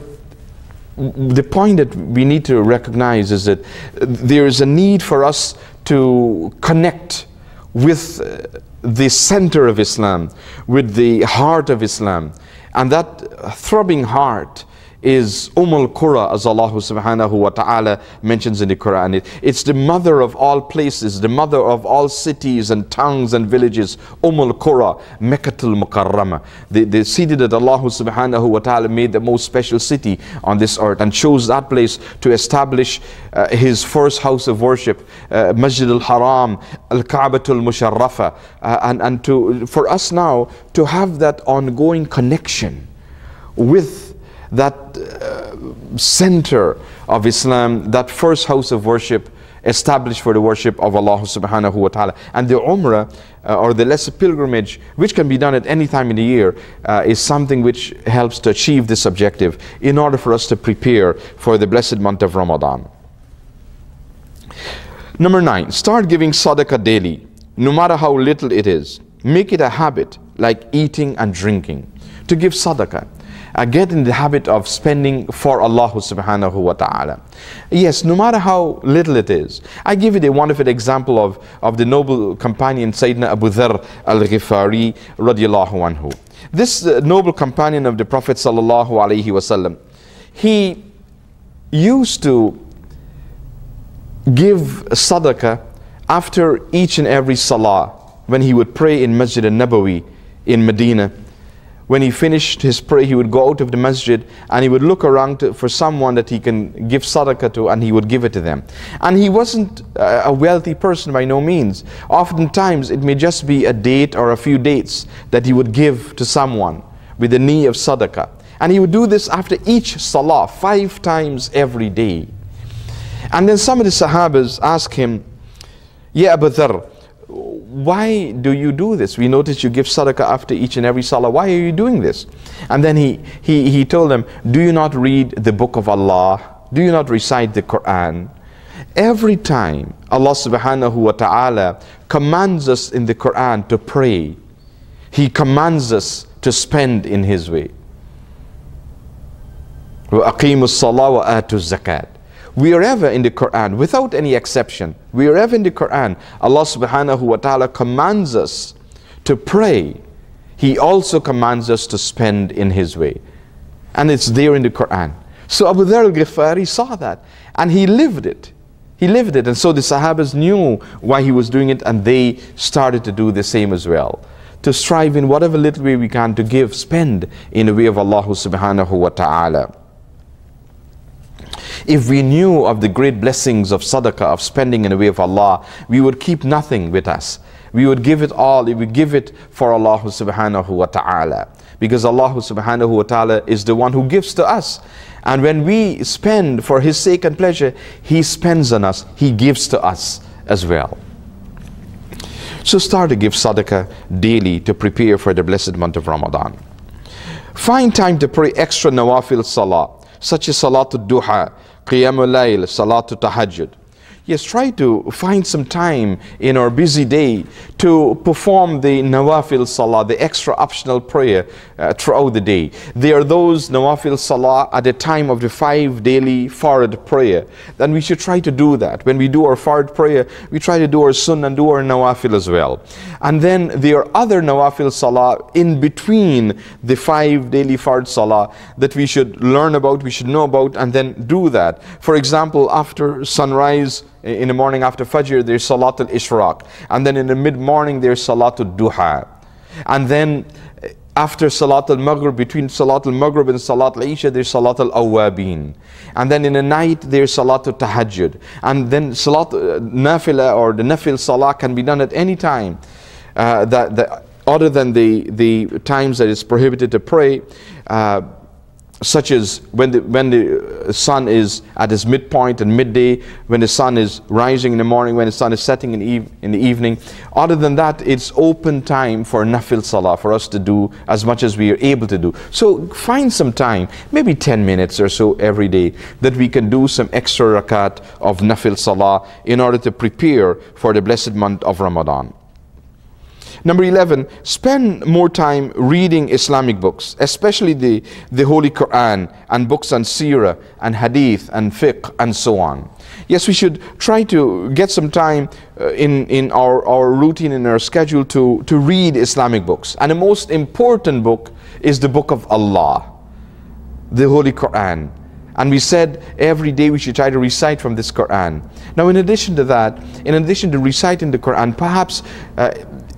the point that we need to recognize is that there is a need for us to connect with the center of Islam, with the heart of Islam. And that throbbing heart is Umm al-Qura, as Allah subhanahu wa ta'ala mentions in the Quran. It, it's the mother of all places, the mother of all cities and towns and villages. Umm al-Qura, Mekkatul Mukarrama, the, the city that Allah subhanahu wa ta'ala made the most special city on this earth, and chose that place to establish uh, his first house of worship, uh, Masjid al-Haram, Al-Ka'batul Musharrafa, uh, and, and to, for us now to have that ongoing connection with that uh, center of Islam, that first house of worship established for the worship of Allah subhanahu wa ta'ala. And the Umrah, uh, or the lesser pilgrimage, which can be done at any time in the year, uh, is something which helps to achieve this objective in order for us to prepare for the blessed month of Ramadan. Number nine, start giving sadaqah daily, no matter how little it is. Make it a habit, like eating and drinking, to give sadaqah. Uh, get in the habit of spending for Allah subhanahu wa ta'ala. Yes, no matter how little it is. I give you the wonderful example of, of the noble companion Sayyidina Abu Dharr al-Ghifari radiallahu anhu. This uh, noble companion of the Prophet sallallahu alaihi wasallam, he used to give sadaqah after each and every salah, when he would pray in Masjid al-Nabawi in Medina, when he finished his prayer, he would go out of the masjid and he would look around to, for someone that he can give sadaqah to, and he would give it to them. And he wasn't a wealthy person by no means. Oftentimes it may just be a date or a few dates that he would give to someone with the need of sadaqah. And he would do this after each salah, five times every day. And then some of the Sahabas asked him, Ya Abu Dharr, why do you do this? We notice you give sadaqah after each and every salah. Why are you doing this? And then he, he, he told them, do you not read the book of Allah? Do you not recite the Quran? Every time Allah subhanahu wa ta'ala commands us in the Quran to pray, He commands us to spend in His way. وَأَقِيمُوا الصَّلَاةَ وَآتُوا الزَّكَاةَ. Wherever in the Quran, without any exception, wherever in the Quran, Allah subhanahu wa ta'ala commands us to pray, He also commands us to spend in His way. And it's there in the Quran. So Abu Dharr al-Ghifari saw that and he lived it. He lived it. And so the Sahabas knew why he was doing it, and they started to do the same as well. To strive in whatever little way we can to give, spend in the way of Allah subhanahu wa ta'ala. If we knew of the great blessings of sadaqah, of spending in the way of Allah, we would keep nothing with us. We would give it all, we would give it for Allah subhanahu wa ta'ala. Because Allah subhanahu wa ta'ala is the one who gives to us. And when we spend for His sake and pleasure, He spends on us, He gives to us as well. So start to give sadaqah daily to prepare for the blessed month of Ramadan. Find time to pray extra nawafil salah, such as Salatul Duha, Qiyamul Layl, Salatul Tahajjud. Yes, try to find some time in our busy day to perform the Nawafil Salah, the extra optional prayer uh, throughout the day. There are those Nawafil Salah at the time of the five daily Fard prayer. Then we should try to do that. When we do our Fard prayer, we try to do our Sunnah and do our Nawafil as well. And then there are other Nawafil Salah in between the five daily Fard Salah that we should learn about, we should know about, and then do that. For example, after sunrise, in the morning after Fajr, there's Salatul Ishraq. And then in the mid-morning, there's Salatul Duha. And then after Salatul Maghrib, between Salatul Maghrib and Salatul Isha, there's Salatul Awwabin. And then in the night, there's Salatul Tahajjud. And then Salatul Nafila, or the Nafil Salah, can be done at any time. Uh, that, that, other than the, the times that it's prohibited to pray, uh, such as when the, when the sun is at its midpoint and midday, when the sun is rising in the morning, when the sun is setting in, eve, in the evening. Other than that, it's open time for nafil salah, for us to do as much as we are able to do. So find some time, maybe ten minutes or so every day, that we can do some extra rakat of nafil salah in order to prepare for the blessed month of Ramadan. Number eleven, spend more time reading Islamic books, especially the, the Holy Quran and books on Seerah and Hadith and Fiqh and so on. Yes, we should try to get some time uh, in, in our, our routine, in our schedule to, to read Islamic books. And the most important book is the book of Allah, the Holy Quran. And we said every day we should try to recite from this Quran. Now in addition to that, in addition to reciting the Quran, perhaps uh,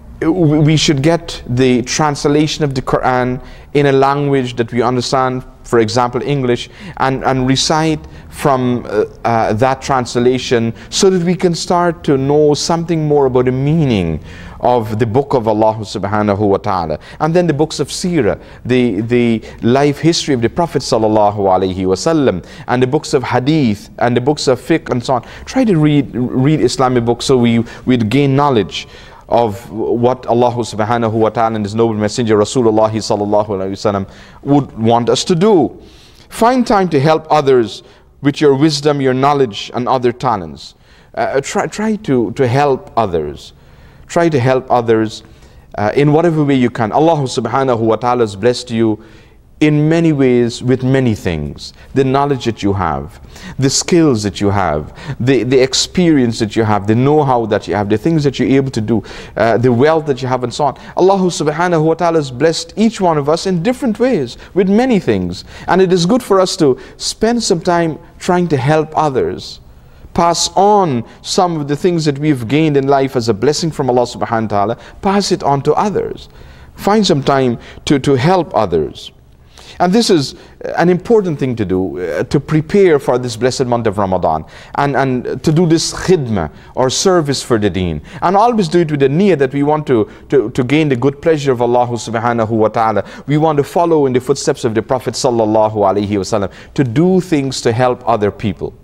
we should get the translation of the Quran in a language that we understand, for example English, and, and recite from uh, uh, that translation, so that we can start to know something more about the meaning of the book of Allah subhanahu wa ta'ala. And then the books of Seerah, the, the life history of the Prophet sallallahu alaihi wasallam, and the books of Hadith, and the books of Fiqh and so on. Try to read, read Islamic books so we, we'd gain knowledge of what Allah subhanahu wa ta'ala and His noble messenger Rasulullah sallallahu alaihi wasallam would want us to do. Find time to help others with your wisdom, your knowledge and other talents. Uh, try, try to, to help others. Try to help others uh, in whatever way you can. Allah subhanahu wa ta'ala has blessed you in many ways with many things. The knowledge that you have, the skills that you have, the, the experience that you have, the know-how that you have, the things that you're able to do, uh, the wealth that you have and so on. Allah subhanahu wa ta'ala has blessed each one of us in different ways with many things. And it is good for us to spend some time trying to help others, pass on some of the things that we've gained in life as a blessing from Allah subhanahu wa ta'ala, pass it on to others. Find some time to, to help others. And this is an important thing to do, uh, to prepare for this blessed month of Ramadan, and, and to do this khidmah or service for the deen. And always do it with the niyyah that we want to, to, to gain the good pleasure of Allah subhanahu wa ta'ala. We want to follow in the footsteps of the Prophet sallallahu alaihi wasallam, to do things to help other people.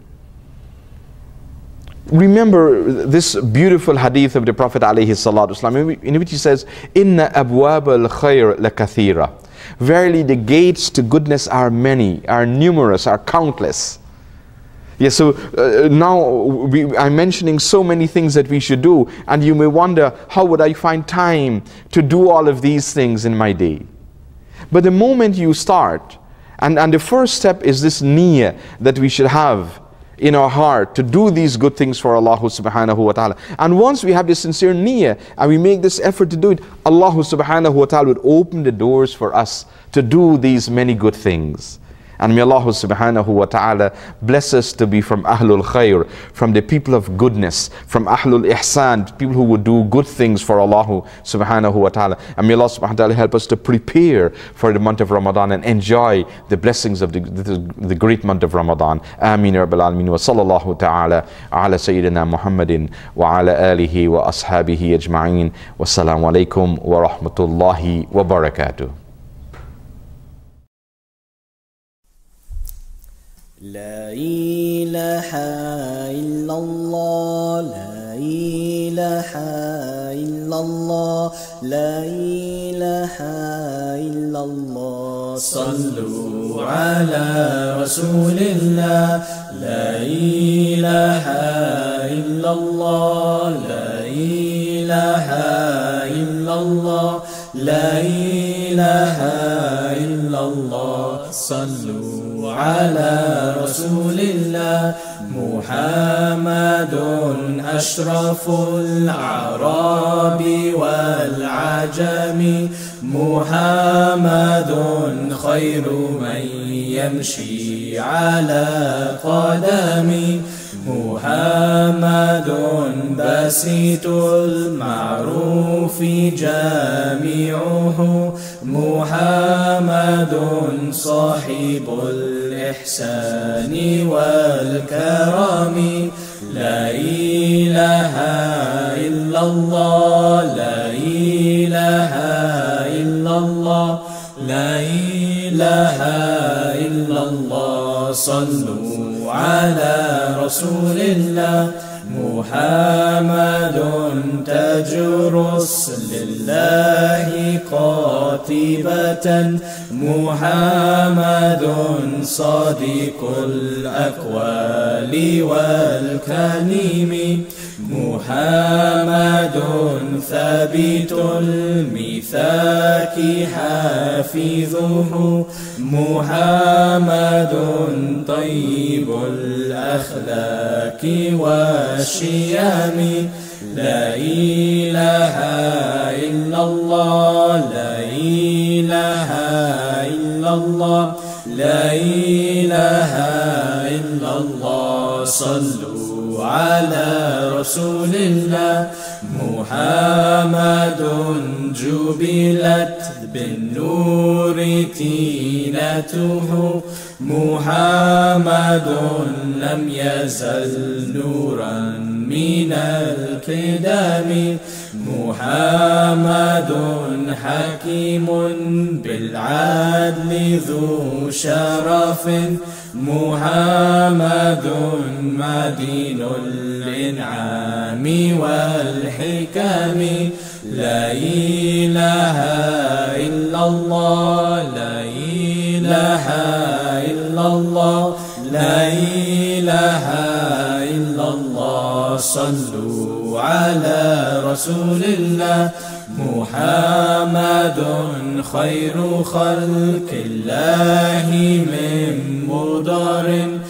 Remember this beautiful hadith of the Prophet alayhi salatu wasalam, in which he says, "Inna abwab al-khayr lakathira." Verily the gates to goodness are many, are numerous, are countless. Yes, so uh, now we, I'm mentioning so many things that we should do, and you may wonder, how would I find time to do all of these things in my day? But the moment you start, and, and the first step is this niyyah that we should have in our heart to do these good things for Allah subhanahu wa ta'ala. And once we have this sincere niyyah and we make this effort to do it, Allah subhanahu wa ta'ala would open the doors for us to do these many good things. And may Allah subhanahu wa ta'ala bless us to be from Ahlul Khair, from the people of goodness, from Ahlul Ihsan, people who would do good things for Allah subhanahu wa ta'ala. And may Allah subhanahu wa ta'ala help us to prepare for the month of Ramadan and enjoy the blessings of the, the, the great month of Ramadan. Ameen ya Rabbil Alameen. Wa sallallahu ta'ala ala Sayyidina Muhammadin wa ala alihi wa ashabihi ajma'in. Wassalamu alaikum wa rahmatullahi wa barakatuh. لا إله إلا الله لا إله إلا الله لا إله إلا الله صلوا على رسول الله لا إله إلا الله لا إله إلا الله لا إله إلا الله صلوا على رسول الله محمد أشرف الأعراب والعجم محمد خير من يمشي على قدم محمد بسيط المعروف جامعه محمد صاحب الإحسان والكرم لا إله إلا الله لا إله إلا الله لا إله إلا الله صلوا على رسول الله محمد تاج رسل الله قاطبة محمد صادق الأقوال والكلم محمد ثابت الميثاق حافظه محمد طيب الأخلاق والشيم لا إله إلا الله لا إله إلا الله لا إله إلا الله صلوا على رسول الله محمد جبلت بالنور تينته محمد لم يزل نورا من القدم محمد حكيم بالعدل ذو شرف محمد مدين الإنعام والحكم لا إله إلا الله لا إله إلا الله لا إله إلا الله صلوا على رسول الله محمد خير خلق الله من مضر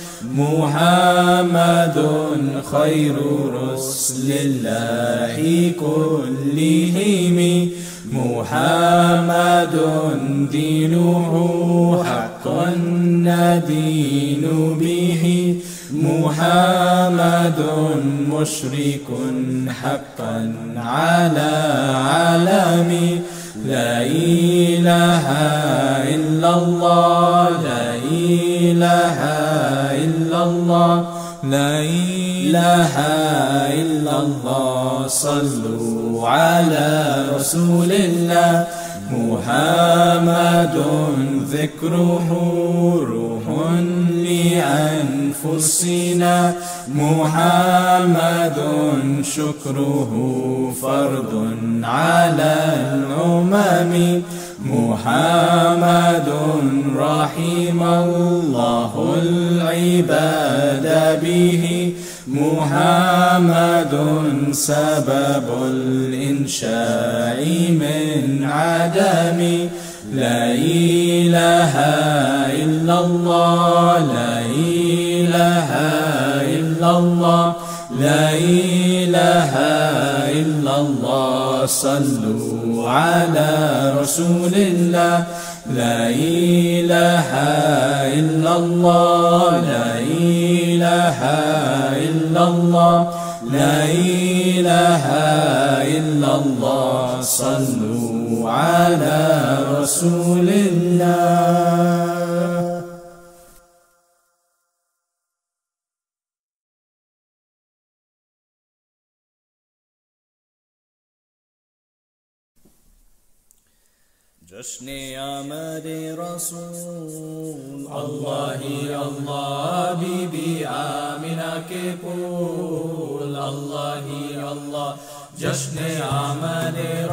محمد خير رسل الله كلهم محمد دينه حقا ندين به محمد محمد مشرك حقا على عالمي. لا إله إلا الله لا إله إلا الله لا إله إلا الله. صلوا على رسول الله محمد ذكره روح لأنفسنا. محمد شكره فرض على الأمم. محمد رحم الله العباد به. محمد سبب الإنشاء من عدم. لا إله إلا الله لا إله إلا الله لا إله إلا الله. صلوا على رسول الله. لا إله إلا الله لا إله إلا الله لا إله إلا الله. صلوا على رسول الله. जश्न आमद रसूल अल्लाह अल्लाह बीबी आमिना के पुल अल्लाह अल्लाह. जश्न आमद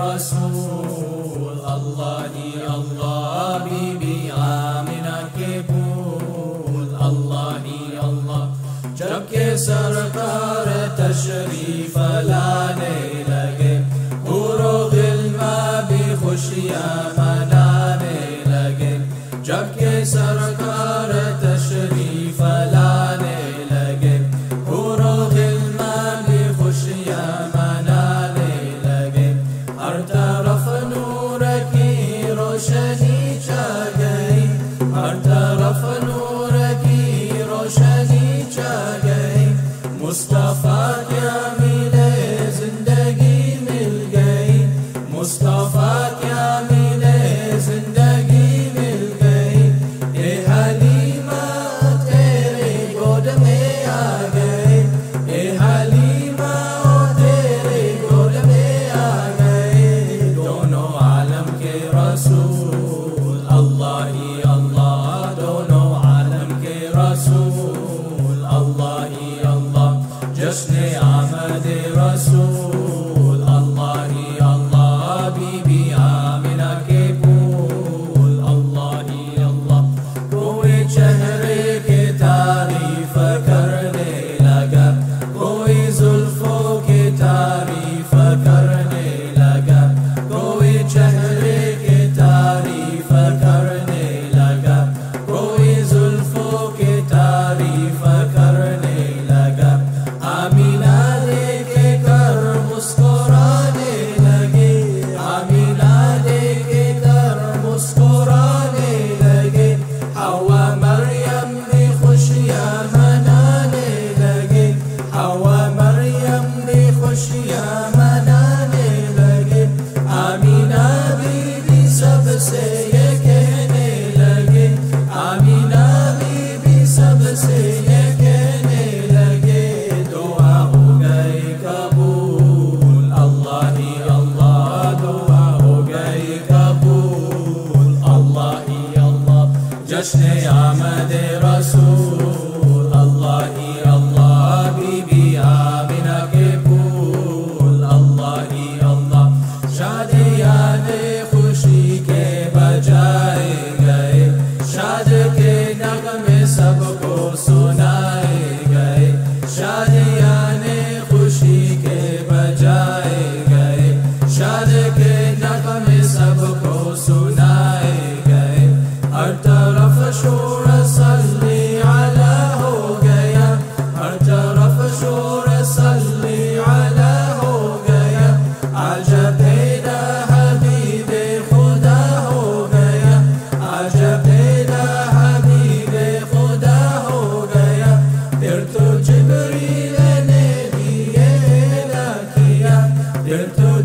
रसूल अल्लाह अल्लाह बीबी आमिना के पुल अल्लाह अल्लाह. जब के सरकार तशरीफ लाने लगे हुरो गिल्मा भी खुशियाँ मनाने लगे. जब के सरकार तशरीफ लाने लगे हुरो गिल्मा भी खुशियाँ मनाने लगे. हर तरफ नूर की रोशनी छा गई. हर तरफ नूर की रोशनी छा गई. मुस्तफा क्या मिले जिंदगी मिल गई. मुस्तफा क्या मिले जिंदगी मिल गई. ए हलीमा तेरे गोद में आ गए. ए हलीमा तेरे गोद में आ गए. दोनों आलम के रसूल अल्लाह ही अल्लाह. दोनों आलम के रसूल अल्लाह ही अल्लाह. जश्न आमद रसूल अल्लाह ही अल्लाह बीबी आमिना के पुल अल्लाह ही अल्लाह. कोई चेहरे के तारीफ करने लगा. कोई जुल्फों के तारीफ करने लगा. कोई चेहरे के तारीफ करने लगा. कोई जुल्फों के तारीफ करने लगा. आमिना लेके कर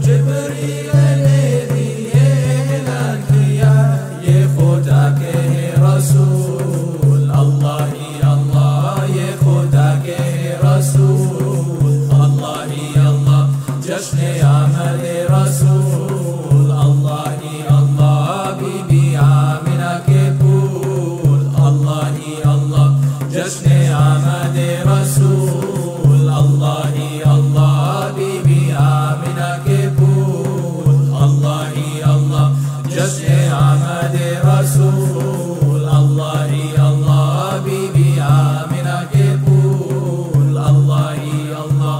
जिब्रील ने भी ये ऐलान किया, ये खुदा के रसूल अल्लाह ही अल्लाह, ये खुदा के रसूल अल्लाह ही अल्लाह, जश्न आमद रसूल अल्लाह ही अल्लाह, बीबी आमिना के फूल अल्लाह ही अल्लाह, जश्न आमद रसूल अल्लाह ही अल्लाह, बीबी आमिना के फूल अल्लाह ही अल्लाह, जश्न आमद रसूल अल्लाह ही अल्लाह, बीबी आमिना के फूल अल्लाह ही अल्लाह।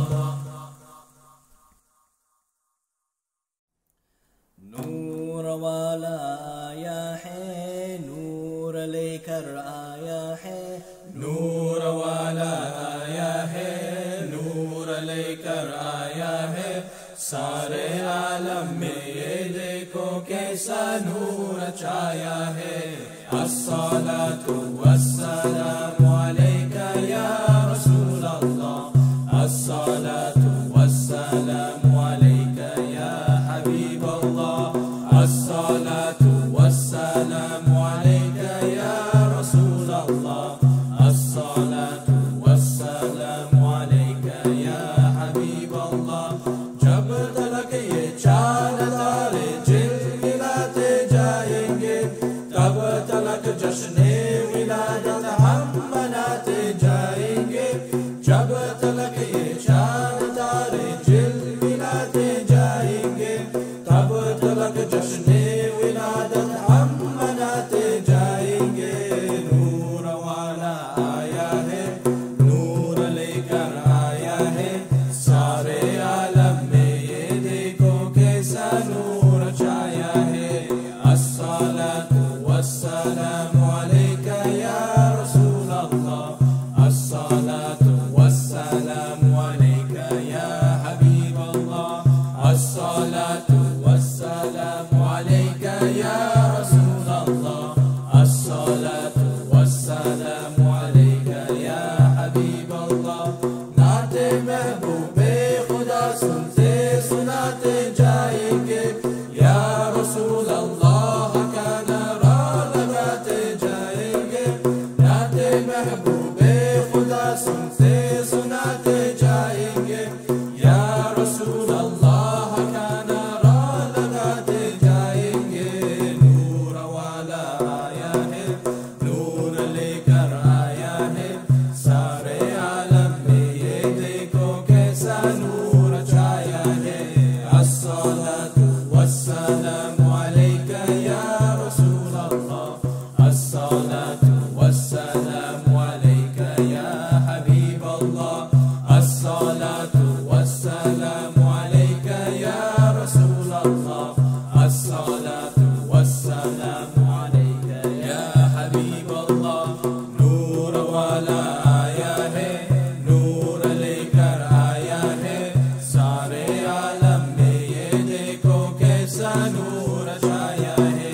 नूर वाला आया है, नूर लेकर आया है, नूर वाला आया है, नूर लेकर आया है, सारे आलम में ये देखो कैसा नूर छाया है। अस्सलातु वस्सलामु अलैका या रसूल अल्लाह, अस्सलातु वस्सलामु अलैका या हबीब अल्लाह, अस्सलातु वस्सलामु अलैका या रसूल अल्लाह, अस्सलातु वस्सलामु अलैका या हबीब अल्लाह। जब तलक ये चांद तारे झिलमिलाते जाएंगे, तब तलक जश्ने विलादत हम मनाते जाएंगे। जब तलक ये चांद तारे झिलमिलाते जाएंगे, तब तलक जश्ने विलादत हम मनाते जाएंगे। नूर वाला आया है, नूर लेकर आया है, सारे आलम में ये देखो कैसा नूर छाया है। अस्सलातु वस्सलामु अलैका या रसूल अल्लाह, अस्सलातु वस्सलामु अलैका या हबीब अल्लाह, अस्सलातु वस्सलामु अलैका या रसूल अल्लाह, अस्सलातु वस्सलामु अलैका या हबीब अल्लाह। नाते महबूबे खुदा सुनते सुनाते जाएंगे, या रसूल अल्लाह का नारा लगाते जाएंगे। नाते महबूबे खुदा सुनते सुनाते जाएंगे, या रसूल अल्लाह का नारा लगाते जाएंगे। नूर वाला आया है, नूर लेकर आया है, सारे आलम में ये देखो कैसा नूर छाया है। अस्सलातु वस्सलामु अलैका या रसूल अल्लाह, अस्सलातु वस्सलामु अलैका या हबीब अल्लाह, अस्सलातु वस्सलामु अलैका या रसूल अल्लाह, अस्सलातु वस्सलामु अलैका या हबीब अल्लाह। नूर वाला आया है, नूर लेकर आया है, सारे आलम में ये देखो कैसा नूर छाया है।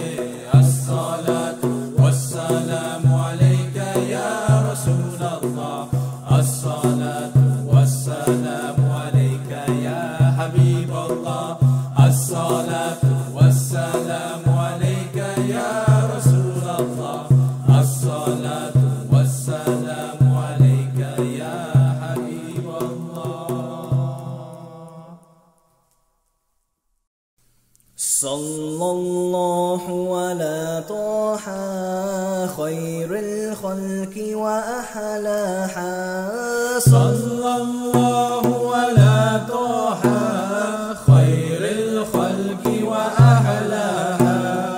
अस्सलातु वस्सलामु अलैका या रसूल अल्लाह, अस्सलातु वस्सलामु अलैका या हबीब अल्लाह, अस्सलातु वस्सलामु अलैका या रसूल अल्लाह, अस्सलातु वस्सलामु अलैका या हबीब अल्लाह। सल्लल्लाहु अला तोहा खैरुल खल्क़ि व अहलाहा, सल्लल्लाहु अला तोहा खैरुल खल्क़ि व अहलाहा,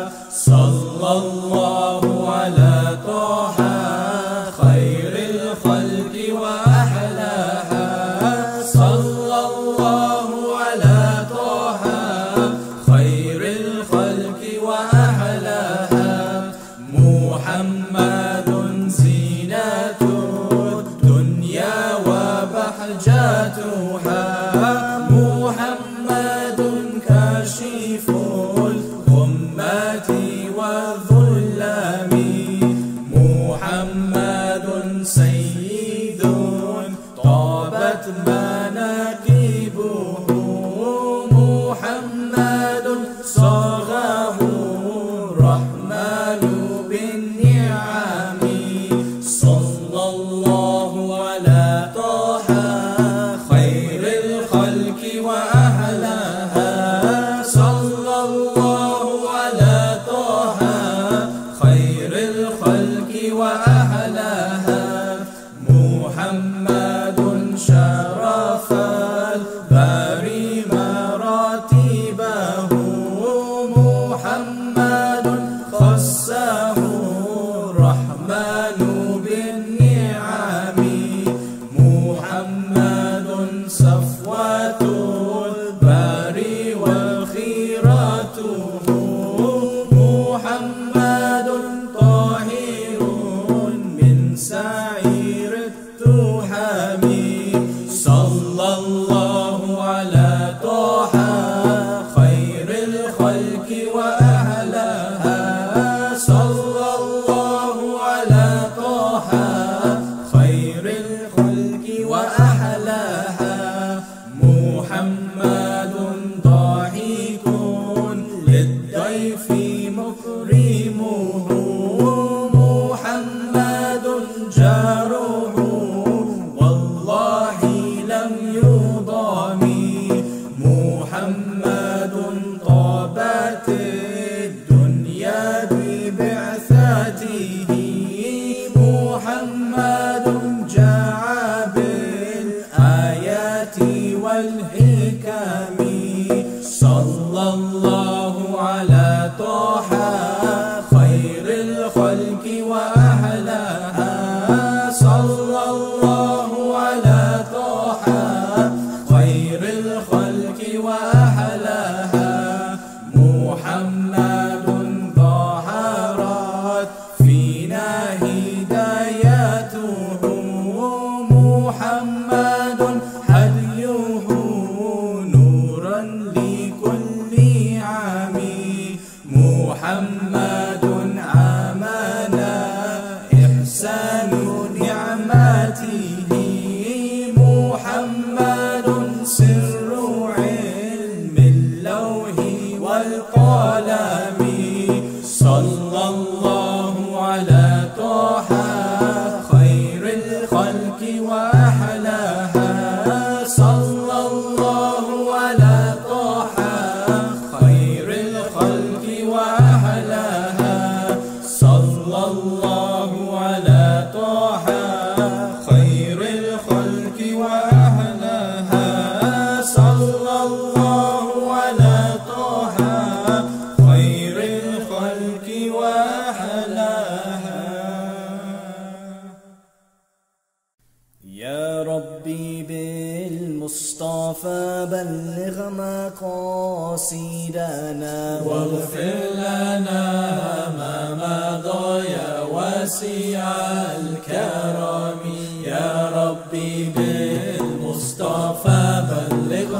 सल्लल्लाहु अला तोहा खैरुल खल्क़ि व अहलाहा, सल्लल्लाहु अला तोहा खैरुल खल्क़ि व अहलाहा। मुहम्मदुन ज़ीनतुद दुनिया व बहजतुहा, मुहम्मदुन काशिफुल गुम्मति व ज़ुल्लमी, मुहम्मदुन सय्यिदुन ताबत मनाकिबुहा। باري مراتبه محمد خصه الرحمن بالنعم محمد صفوة الباري وخيرته محمد طاهر من سعير التحم صلى الله على طه خير الخلق وأهلها صلى الله على طه خير الخلق وأهلها محمد ضاحك للضيف مكرمه محمد جاره والله لم يضام محمد طابت الدنيا ببعثته محمد جاء بالآيات والحكم صلى الله على طه خير الخلق وأهلها صلى الله على طه خير الخلق وأهلها محمد ظهرت فينا هدايته محمد هديه نورا لكل عام محمد عمنا إحسان نعمته محمد سر علم اللوح والقلم صلى الله على طه خير الخلق وأحلاها صلى الله على طه خير الخلق وأحلاها صلى الله على طه خير الخلق وأهلها صلى الله على طه خير الخلق وأهلها يا ربي بالمصطفى بلغ مقاصدنا واغفر لنا ما مضى يا واسع الكرم يا ربي بالمصطفى بلغ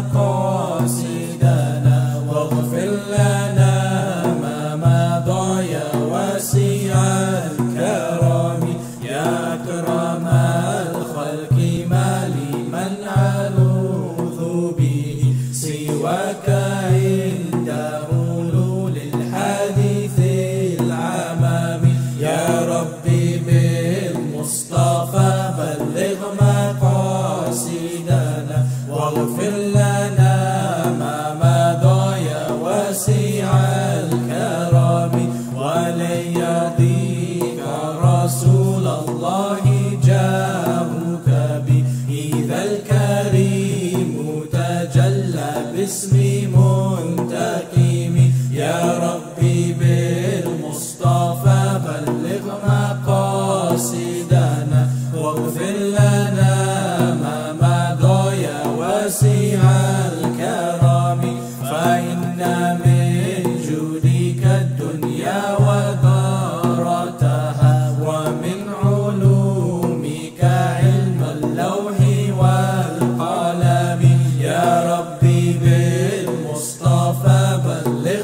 مقاصدنا واغفر لنا ما مضى يا واسع الكرم يا أكرم الخلق ما لمن ألوذ به سواك عند حلول الحديث العمام يا ربي بالمصطفى بلغ مقاصدنا واغفر لنا ما مضى يا واسع الكرم ولن يضيق رسول الله جاءك به إذا الكريم تجلى باسم منتقم يا ربي بالمصطفى بلغ مقاصدنا واغفر لنا ما مضى يا واسع الكرم فإن من جودك الدنيا وضارتها ومن علومك علم اللوح والقلم يا ربي بالمصطفى بلغ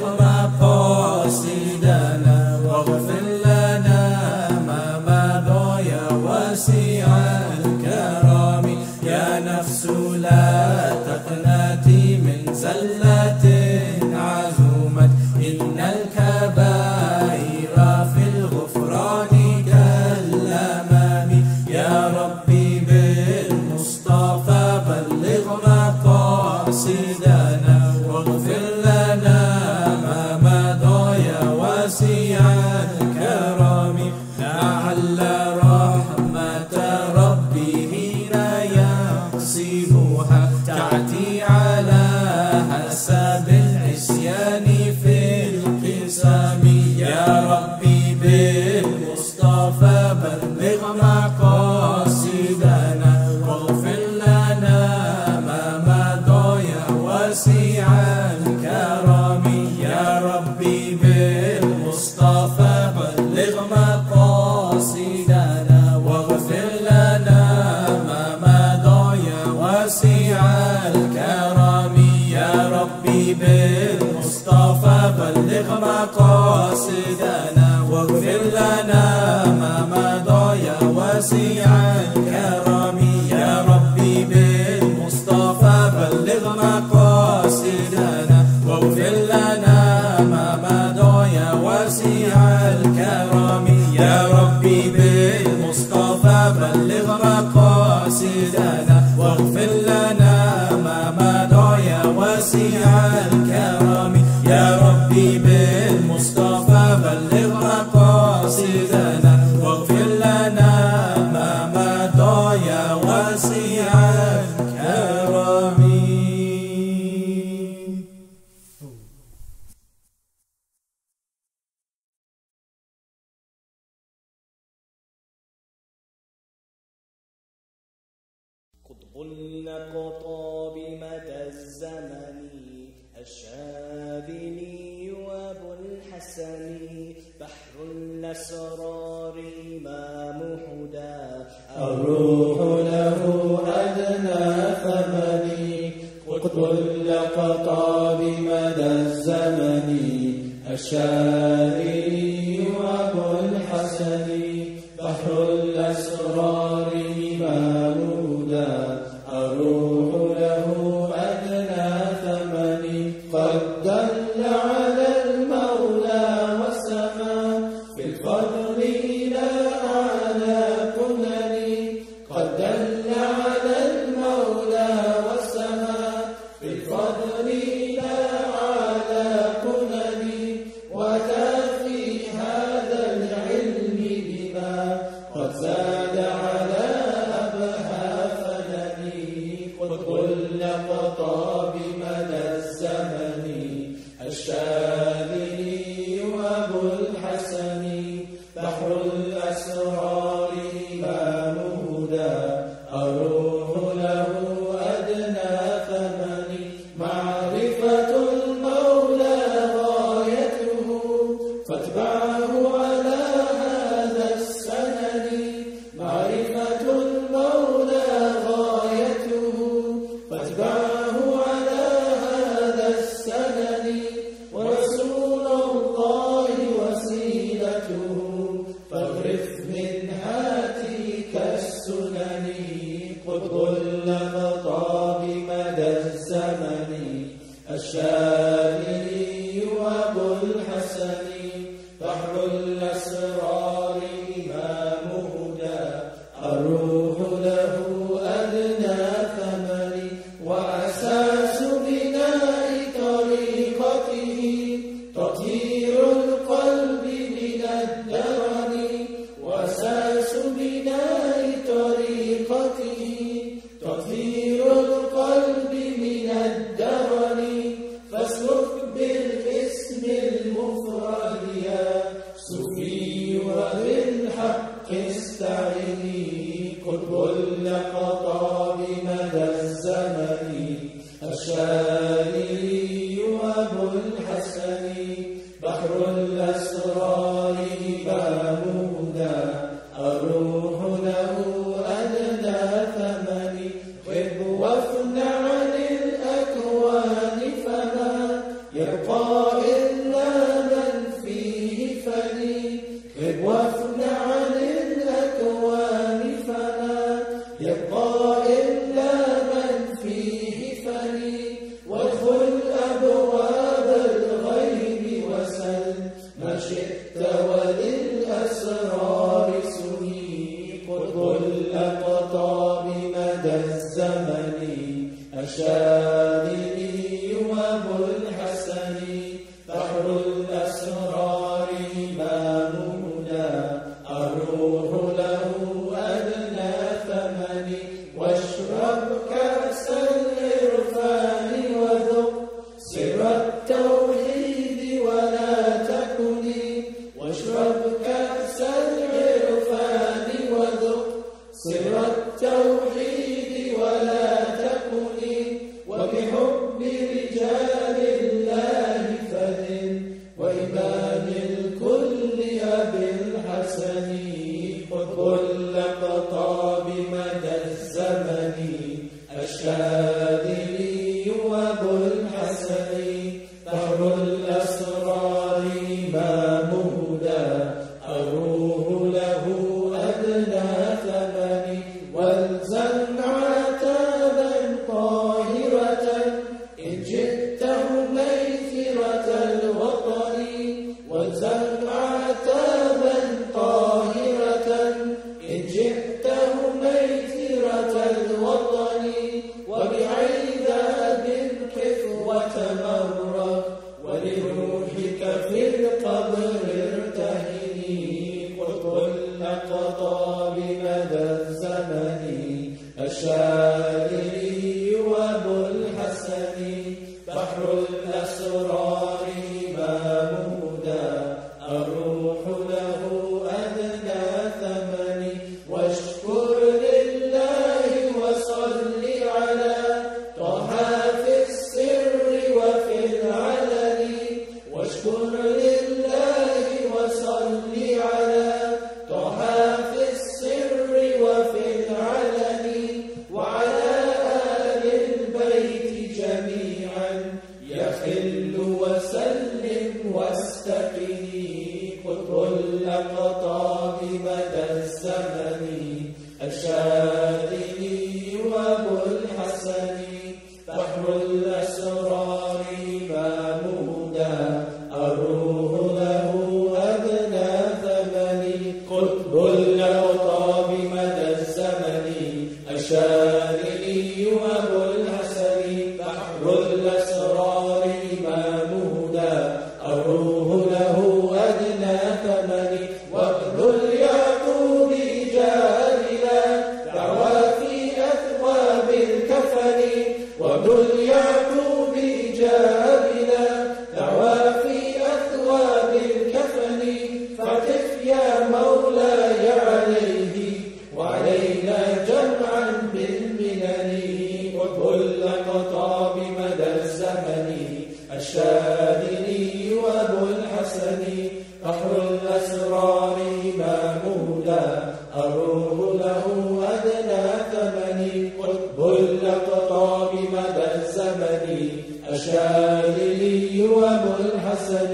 مقاصدنا واغفر لنا ما مضى يا واسع الكرم يا نفس لا تقنطي من زلة عزومت إن الكبائر في الغفران كالأمام يا ربي بالمصطفى بلغ مقاصدنا واغفر لنا ما مضى يا واسع الكرم لعل رحمة ربي حين يحسبها يأتي على حسب العصيان في القسم. يا ربي بالمصطفى بلغ مقاصدنا واغفر لنا ما مضى يا واسع الكرم. يا ربي بالمصطفى بلغ مقاصدنا واغفر لنا ما مضى يا واسع الكرم. يا ربي بالمصطفى بلغ مقاصدنا واغفر لنا ما مضى يا واسع الكرم. يا ربي بالمصطفى بلغ مقاصدنا واغفر لنا ما مضى يا واسع الكرم. يا ربي بالمصطفى بلغ مقاصدنا واغفر لنا ما مضى يا واسع الكرم. يا ربي بالمصطفى بلغ مقاصدنا واغفر لنا ما مضى يا واسع الكرم. قطب الأقطاب مدى الزمن الشاذلي وابو الحسن بحر الأسرار إمام هدى الروح له أدنى ثمن. قطب الأقطاب مدى الزمن الشاذلي وابو الحسن بحر الأسرار إمام هدى الروح له أدنى ثمن. قد دل على المولى والسماء بالفضل إلى أعلى كنن. قد دل على المولى والسماء بالفضل إلى أعلى كنن. وأتى في هذا العلم بما قد زاد على أبهى فنن. قطب الأقطاب مدى الزمن الشاذلي وابو الحسن بحر الأسرار إمام هدى الروح له أدنى ثمن. معرفة المولى غايته فاتبعه على هذا السنن. معرفة المولى غايته فاتبعه على هذا السنن. ورسول الله وسيلته فاغرف من هاتيك السنن. قطب الأقطاب مدى الزمن الشاذلي وابو الحسن بحر الأسرار إمام هدى الروح له أدنى ثمن. وأساس بناء طريقته تطهير القلب من الدرن. وأساس بناء طريقته تطهير القلب من الدرن. فاسلك بالاسم المفرد يا صوفي وبالحق استعيني. قطب الأقطاب مدى الزمن الشاذلي وابو الحسن بحر الأسرار إمام هدى الروح له أدنى ثمن. خذ وافنع عن الأكوان فما يبقى إلا من فيه فني. خذ وافنع عن الأكوان فما يبقى إلا من فيه فني. وادخل أبواب الغيب وسل ما شئت وللأسرار سني. قطب الأقطاب مدى الزمن الشاذلي وابو الحسن بحر الأسرار إمام هدى الروح له أدنى ثمن. واشرب كأس العرفان الحسن بحر الأسرار إمام هدى الروح له أدنى ثمن واشكر لله وصل على طه في السر وفي العلن واشكر لله وصل على طه في السر وفي العلن وعلى آل البيت جميعا يخل وسلم واستقني قطب الأقطاب مدى الزمن الشاذلي وابو الحسن بحر الأسرار إمام هدى الروح له أدنى ثمن قطب الأقطاب مدى الزمن الشاذلي وابو الحسن بحر الأسرار إمام هدى الروح له أدنى ثمن وابن اليعقوب جاهلا دعوى في أثواب الكفن وابن اليعقوب جاهلا دعوى في أثواب الكفن فقف يا مولاي عليه وعلينا جمعا بالمنن قطب الأقطاب مدى الزمن الشاذلي وابو الحسن بحر الأسرار إمام هدى الروح له أدنى ثمن قطب الأقطاب مدى الزمن الشاذلي وابو الحسن.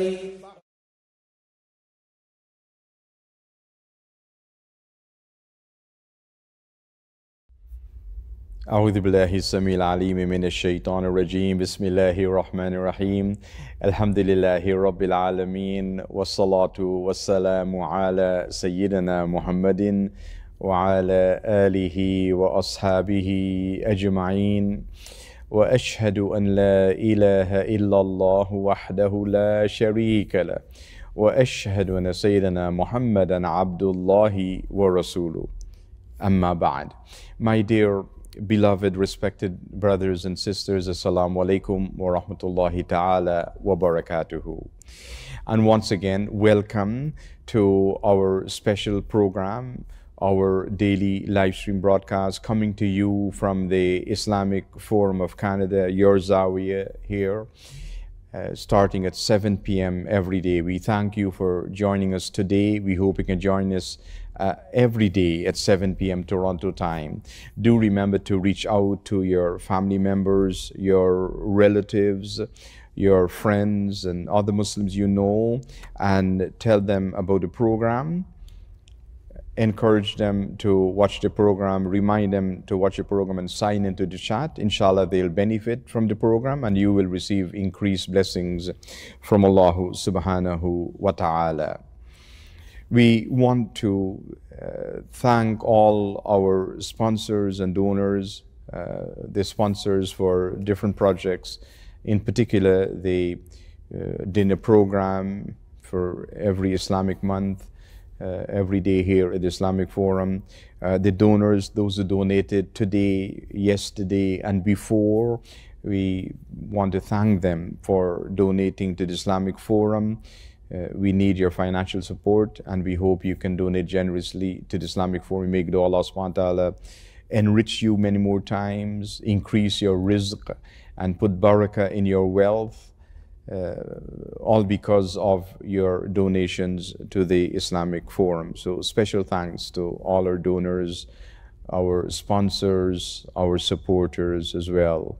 أعوذ بالله السميع العليم من الشيطان الرجيم بسم الله الرحمن الرحيم الحمد لله رب العالمين والصلاة والسلام على سيدنا محمد وعلى آله وأصحابه أجمعين وأشهد أن لا إله إلا الله وحده لا شريك له وأشهد أن سيدنا محمدا عبد الله ورسوله أما بعد. My dear beloved, respected brothers and sisters, Assalamu alaikum wa rahmatullahi ta'ala wa barakatuhu. And once again, welcome to our special program, our daily live stream broadcast coming to you from the Islamic Forum of Canada, your Zawiya here, uh, starting at seven p m every day. We thank you for joining us today. We hope you can join us Uh, every day at seven p m Toronto time. Do remember to reach out to your family members, your relatives, your friends and other Muslims you know, and tell them about the program. Encourage them to watch the program, remind them to watch the program and sign into the chat. Inshallah, they'll benefit from the program and you will receive increased blessings from Allah subhanahu wa ta'ala. We want to uh, thank all our sponsors and donors, uh, the sponsors for different projects, in particular the uh, dinner program for every Islamic month, uh, every day here at the Islamic Forum, uh, the donors, those who donated today, yesterday and before. We want to thank them for donating to the Islamic Forum. Uh, we need your financial support and we hope you can donate generously to the Islamic Forum. May Allah subhanahu wa ta'ala enrich you many more times, increase your rizq and put barakah in your wealth, uh, all because of your donations to the Islamic Forum. So special thanks to all our donors, our sponsors, our supporters as well.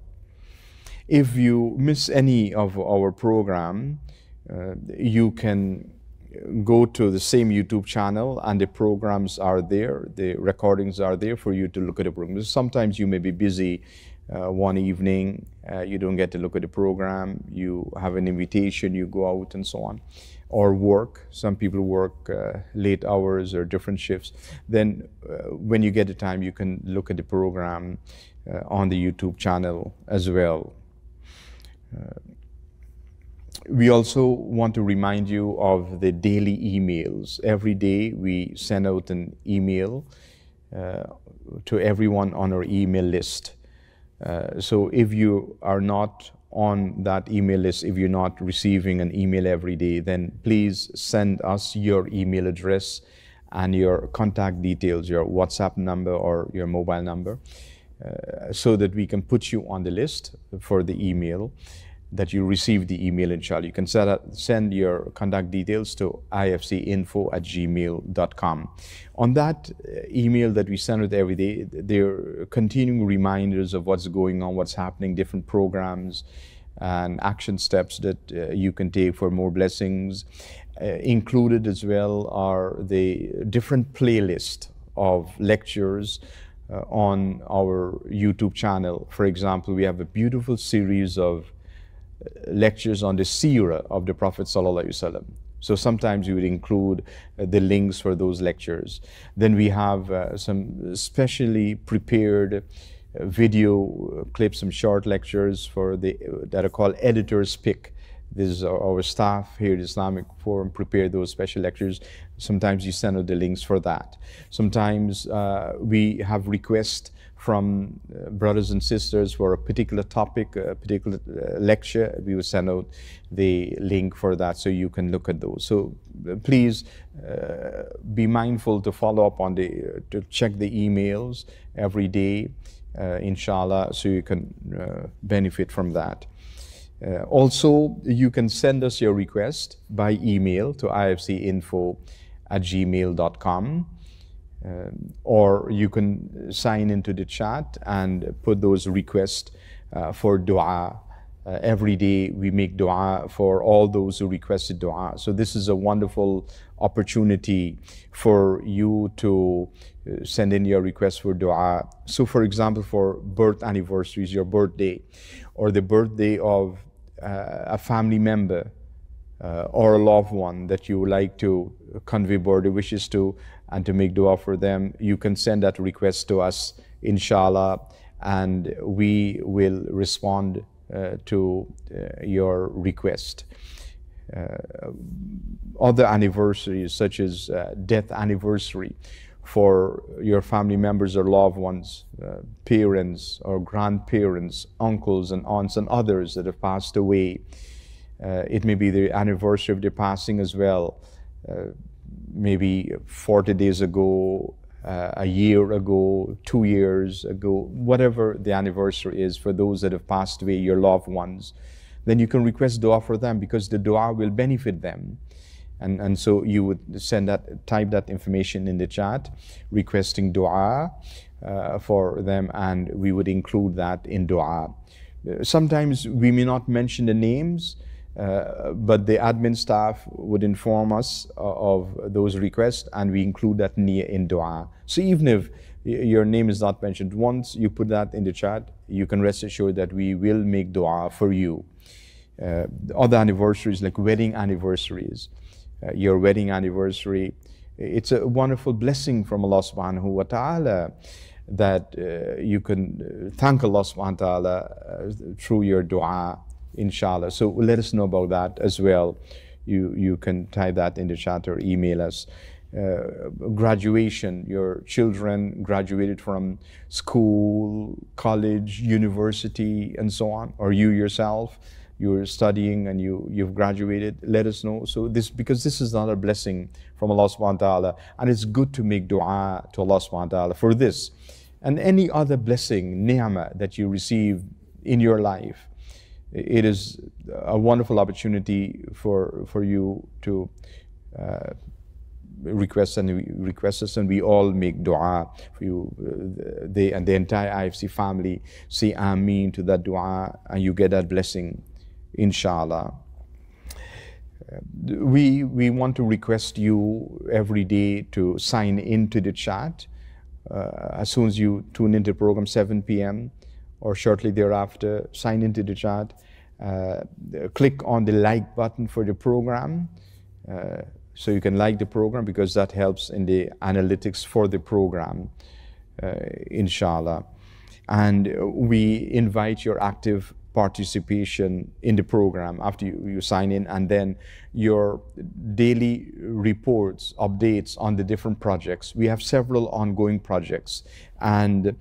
If you miss any of our program, Uh, you can go to the same YouTube channel and the programs are there, the recordings are there for you to look at the program. Sometimes you may be busy uh, one evening, uh, you don't get to look at the program, you have an invitation, you go out and so on, or work. Some people work uh, late hours or different shifts. Then uh, when you get the time, you can look at the program uh, on the YouTube channel as well. Uh, We also want to remind you of the daily emails. Every day we send out an email uh, to everyone on our email list. Uh, so if you are not on that email list, if you're not receiving an email every day, then please send us your email address and your contact details, your WhatsApp number or your mobile number, uh, so that we can put you on the list for the email, that you receive the email, inshallah. You can set up, send your contact details to I F C info at gmail dot com. On that email that we send out every day, there are continuing reminders of what's going on, what's happening, different programs and action steps that uh, you can take for more blessings. Uh, included as well are the different playlists of lectures uh, on our YouTube channel. For example, we have a beautiful series of lectures on the seerah of the Prophet Sallallahu Alaihi Wasallam. So sometimes you would include uh, the links for those lectures. Then we have uh, some specially prepared uh, video clips, some short lectures for the uh, that are called editor's pick. This is our, our staff here at Islamic Forum prepare those special lectures. Sometimes you send out the links for that. Sometimes uh, we have requests from uh, brothers and sisters for a particular topic, a particular uh, lecture. We will send out the link for that so you can look at those. So uh, please uh, be mindful to follow up on the, uh, to check the emails every day, uh, inshallah, so you can uh, benefit from that. Uh, also, you can send us your request by email to I F C info at gmail dot com. Uh, or you can sign into the chat and put those requests uh, for dua. Uh, every day we make dua for all those who requested dua. So this is a wonderful opportunity for you to uh, send in your request for dua. So for example, for birth anniversaries, your birthday, or the birthday of uh, a family member uh, or a loved one that you would like to convey birthday wishes to, and to make dua for them, you can send that request to us, inshallah, and we will respond uh, to uh, your request. Uh, other anniversaries, such as uh, death anniversary for your family members or loved ones, uh, parents or grandparents, uncles and aunts and others that have passed away. Uh, it may be the anniversary of their passing as well. Uh, maybe forty days ago, uh, a year ago, two years ago, whatever the anniversary is for those that have passed away, your loved ones, then you can request dua for them, because the dua will benefit them. And, and so you would send that, type that information in the chat, requesting dua uh, for them, and we would include that in dua. Sometimes we may not mention the names, Uh, but the admin staff would inform us uh, of those requests, and we include that niyyah in dua. So even if your name is not mentioned, once you put that in the chat, you can rest assured that we will make dua for you. Uh, other anniversaries, like wedding anniversaries, uh, your wedding anniversary, it's a wonderful blessing from Allah subhanahu wa ta'ala that uh, you can thank Allah subhanahu wa ta'ala uh, through your dua, inshallah. So let us know about that as well. You you can type that in the chat or email us. Uh, graduation, your children graduated from school, college, university, and so on, or you yourself, you're studying and you you've graduated. Let us know. So this, because this is another blessing from Allah subhanahu wa ta'ala, and it's good to make dua to Allah subhanahu wa ta'ala for this and any other blessing, ni'mah, that you receive in your life. It is a wonderful opportunity for for you to uh, request and we request us, and we all make dua for you. Uh, they and the entire I F C family say Ameen to that dua, and you get that blessing, inshallah. Uh, we we want to request you every day to sign into the chat uh, as soon as you tune into the program, seven p m or shortly thereafter. Sign into the chat, uh, click on the like button for the program, uh, so you can like the program, because that helps in the analytics for the program, uh, inshallah. And we invite your active participation in the program after you, you sign in, and then your daily reports, updates on the different projects. We have several ongoing projects, and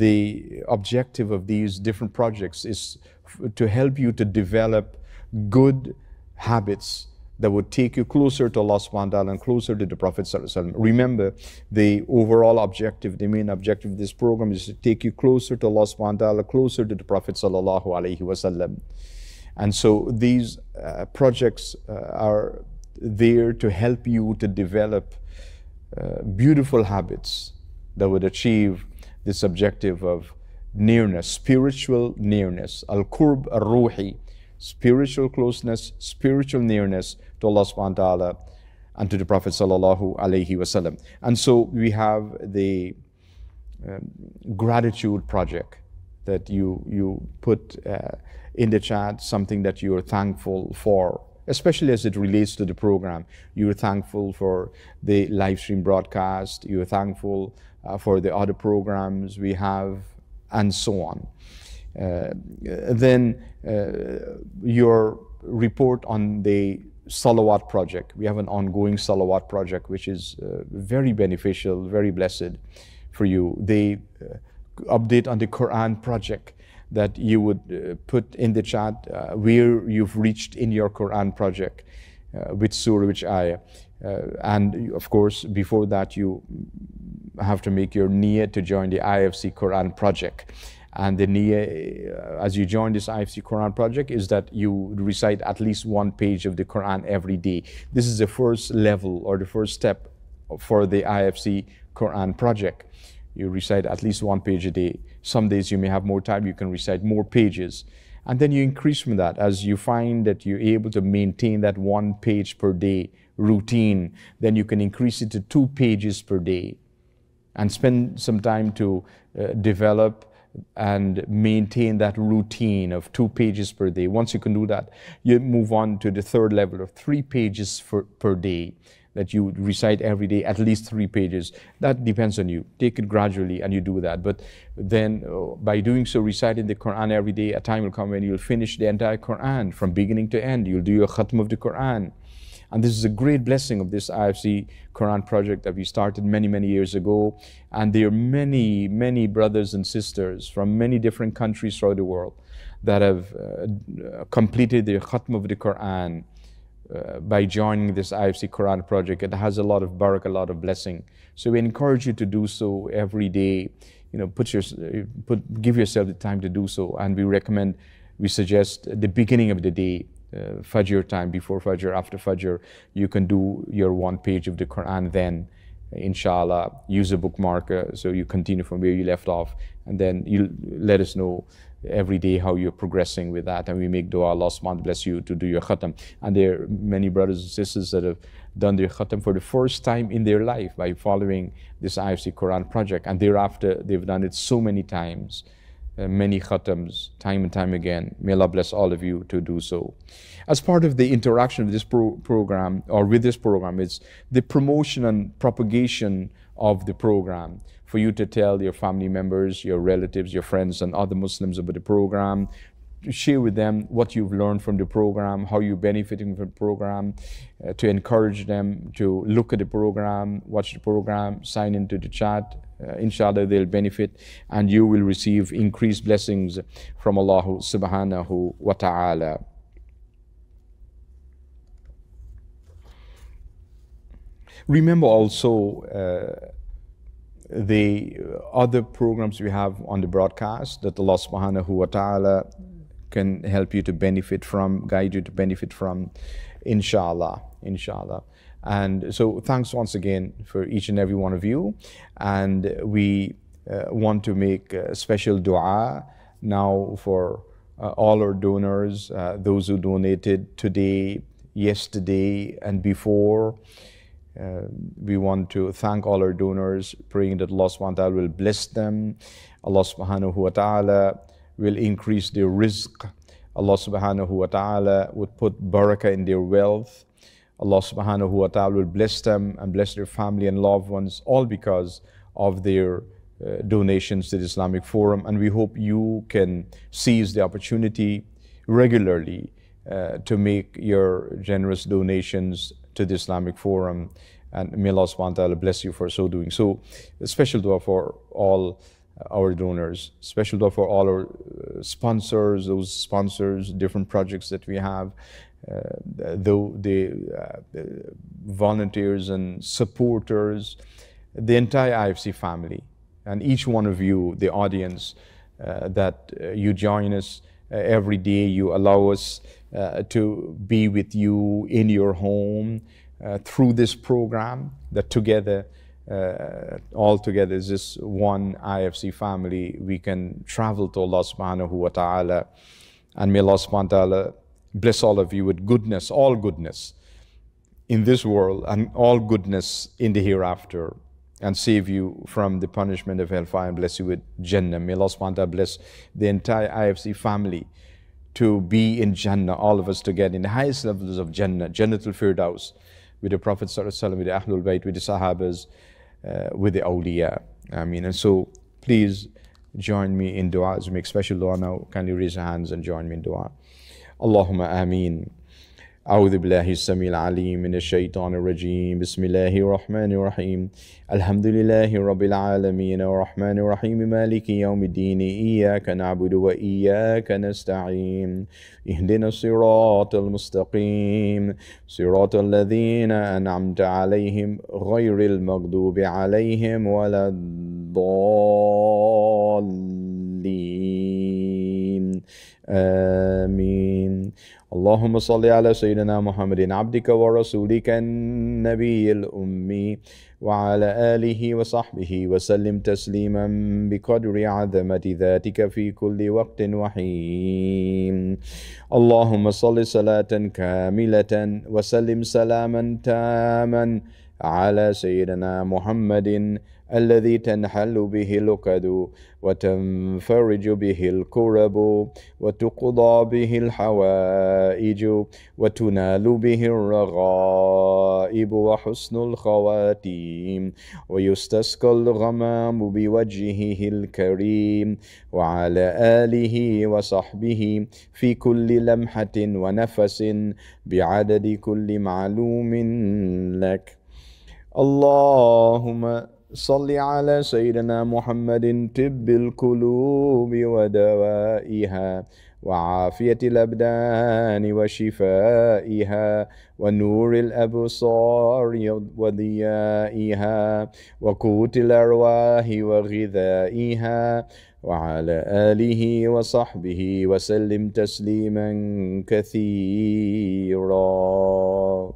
the objective of these different projects is f- to help you to develop good habits that would take you closer to Allah subhanahu wa ta'ala and closer to the Prophet sallallahu alaihi wasallam. Remember, the overall objective, the main objective of this program is to take you closer to Allah subhanahu wa ta'ala, closer to the Prophet sallallahu alaihi wasallam. And so these uh, projects uh, are there to help you to develop uh, beautiful habits that would achieve this objective of nearness, spiritual nearness, al-qurb al-ruhi, spiritual closeness, spiritual nearness to Allah subhanahu wa ta'ala and to the Prophet sallallahu alaihi wasallam. And so we have the um, gratitude project that you, you put uh, in the chat, something that you're thankful for, especially as it relates to the program. You're thankful for the live stream broadcast, you're thankful uh, for the other programs we have, and so on. Uh, then uh, your report on the Salawat project. We have an ongoing Salawat project which is uh, very beneficial, very blessed for you. The uh, update on the Quran project that you would uh, put in the chat uh, where you've reached in your Quran project, uh, which surah, which ayah. Uh, and of course, before that, you have to make your niyyah to join the I F C Quran project. And the niyyah, uh, as you join this I F C Quran project, is that you recite at least one page of the Quran every day. This is the first level or the first step for the I F C Quran project. You recite at least one page a day. Some days you may have more time, you can recite more pages. And then you increase from that as you find that you're able to maintain that one page per day routine. Then you can increase it to two pages per day and spend some time to uh, develop and maintain that routine of two pages per day. Once you can do that, you move on to the third level of three pages for, per day, that you recite every day, at least three pages. That depends on you. Take it gradually and you do that. But then uh, by doing so, reciting the Quran every day, a time will come when you'll finish the entire Quran from beginning to end. You'll do your khatm of the Quran. And this is a great blessing of this I F C Quran project that we started many, many years ago. And there are many, many brothers and sisters from many different countries throughout the world that have uh, completed their khatm of the Quran uh, by joining this I F C Quran project. It has a lot of barakah, a lot of blessing. So we encourage you to do so every day. You know, put your, put, give yourself the time to do so. And we recommend, we suggest the beginning of the day, Uh, Fajr time, before Fajr, after Fajr, you can do your one page of the Quran. Then, inshallah, use a bookmarker so you continue from where you left off, and then you let us know every day how you're progressing with that, and we make dua, Allah subhanahu wa ta'ala bless you to do your khatam. And there are many brothers and sisters that have done their khatam for the first time in their life by following this I F C Quran project, and thereafter they've done it so many times. Uh, many khatams, time and time again. May Allah bless all of you to do so. As part of the interaction of this pro program, or with this program, it's the promotion and propagation of the program. For you to tell your family members, your relatives, your friends, and other Muslims about the program, to share with them what you've learned from the program, how you're benefiting from the program, uh, to encourage them to look at the program, watch the program, sign into the chat. Uh, inshallah, they'll benefit, and you will receive increased blessings from Allah subhanahu wa ta'ala. Remember also uh, the other programs we have on the broadcast that Allah subhanahu wa ta'ala can help you to benefit from, guide you to benefit from, inshallah, inshallah. And so thanks once again for each and every one of you. And we uh, want to make a special dua now for uh, all our donors, uh, those who donated today, yesterday, and before. Uh, we want to thank all our donors, praying that Allah subhanahu wa ta'ala will bless them. Allah subhanahu wa ta'ala will increase their rizq. Allah subhanahu wa ta'ala would put barakah in their wealth. Allah subhanahu wa ta'ala will bless them and bless their family and loved ones, all because of their uh, donations to the Islamic Forum, and we hope you can seize the opportunity regularly uh, to make your generous donations to the Islamic Forum, and may Allah subhanahu wa ta'ala bless you for so doing. So a special dua for all our donors, special dua for all our sponsors, those sponsors, different projects that we have, uh, though the uh, volunteers and supporters, the entire I F C family, and each one of you, the audience, uh, that uh, you join us uh, every day, you allow us uh, to be with you in your home uh, through this program, that together, uh, all together as this one I F C family, we can travel to Allah subhanahu wa ta'ala, and may Allah subhanahu wa ta'ala bless all of you with goodness, all goodness in this world and all goodness in the hereafter, and save you from the punishment of hellfire and bless you with Jannah. May Allah subhanahu wa ta'ala bless the entire I F C family to be in Jannah, all of us together in the highest levels of Jannah, Jannatul Firdaus, with the Prophet sallallahu alaihi wasallam, with the Ahlul Bayt, with the Sahabas, uh, with the awliya. I mean, and so please join me in dua. As we make special dua now, kindly raise your hands and join me in dua. Allahumma ameen. أعوذ بالله السميع العليم من الشيطان الرجيم بسم الله الرحمن الرحيم الحمد لله رب العالمين الرحمن الرحيم مالك يوم الدين إياك نعبد وإياك نستعين اهدنا الصراط المستقيم صراط الذين أنعمت عليهم غير المغضوب عليهم ولا الضالين آمين اللهم صل على سيدنا محمد عبدك ورسولك النبي الأمي وعلى آله وصحبه وسلم تسليما بقدر عظمة ذاتك في كل وقت وحين اللهم صل صلاة كاملة وسلم سلاما تاما على سيدنا محمد الذي تنحل به العقد وتنفرج به الكرب وتقضى به الحوائج وتنال به الرغائب وحسن الخواتيم ويستسقى الغمام بوجهه الكريم وعلى آله وصحبه في كل لمحة ونفس بعدد كل معلوم لك. اللهم صل على سيدنا محمد طب القلوب ودوائها وعافية الأبدان وشفائها ونور الأبصار وضيائها وقوت الأرواح وغذائها وعلى آله وصحبه وسلم تسليما كثيرا.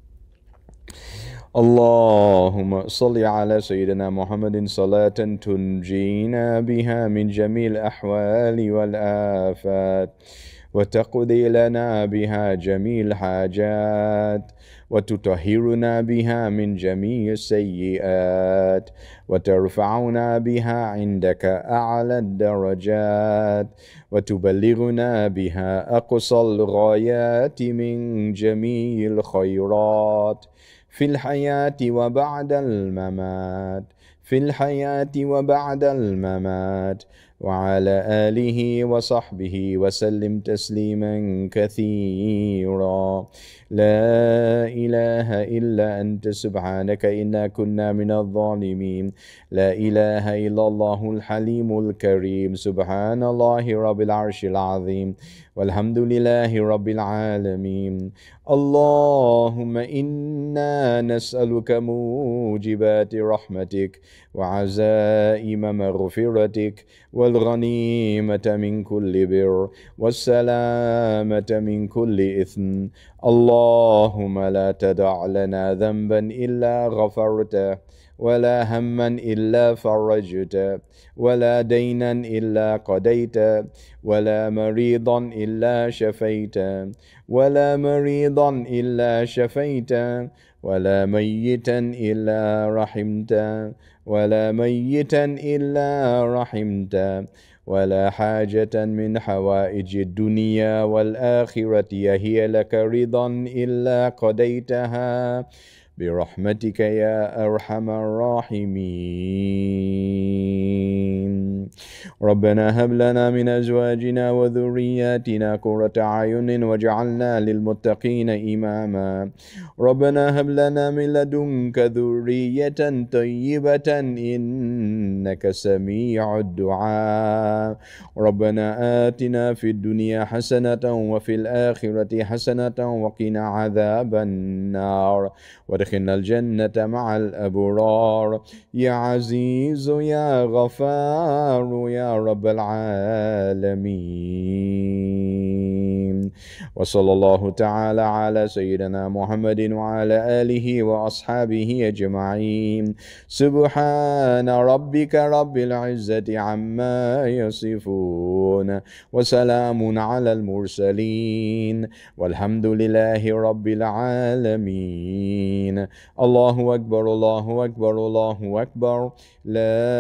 اللهم صل على سيدنا محمد صلاة تنجينا بها من جميع الأحوال والآفات وتقضي لنا بها جميع الحاجات وتطهرنا بها من جميع السيئات وترفعنا بها عندك أعلى الدرجات وتبلغنا بها أقصى الغايات من جميع الخيرات في الحياة وبعد الممات في الحياة وبعد الممات وعلى آله وصحبه وسلم تسليما كثيرا. لا إله إلا أنت سبحانك إنا كنا من الظالمين. لا إله إلا الله الحليم الكريم. سبحان الله رب العرش العظيم والحمد لله رب العالمين. اللهم إنا نسألك موجبات رحمتك وعزائم مغفرتك والغنيمة من كل بر والسلامة من كل إثم. اللهم لا تدع لنا ذنبا إلا غفرته ولا هما إلا فرجته ولا دينا إلا قضيته ولا مريضا إلا شفيته ولا مريضا إلا شفيته ولا ميتا إلا رحمته ولا ميتا إلا رحمته ولا حاجة من حوائج الدنيا والآخرة هي لك رضا إلا قضيتها برحمتك يا أرحم الراحمين. ربنا هب لنا من أزواجنا وذرياتنا قرة أعين واجعلنا للمتقين إماما. ربنا هب لنا من لدنك ذرية طيبة إنك سميع الدعاء. ربنا آتنا في الدنيا حسنة وفي الآخرة حسنة وقنا عذاب النار وادخلنا الجنة مع الأبرار يا عزيز يا غفار يا رب العالمين. وصلى الله تعالى على سيدنا محمد وعلى آله وأصحابه أجمعين. سبحان ربك رب العزة عما يصفون وسلام على المرسلين والحمد لله رب العالمين. الله أكبر الله أكبر الله أكبر. لا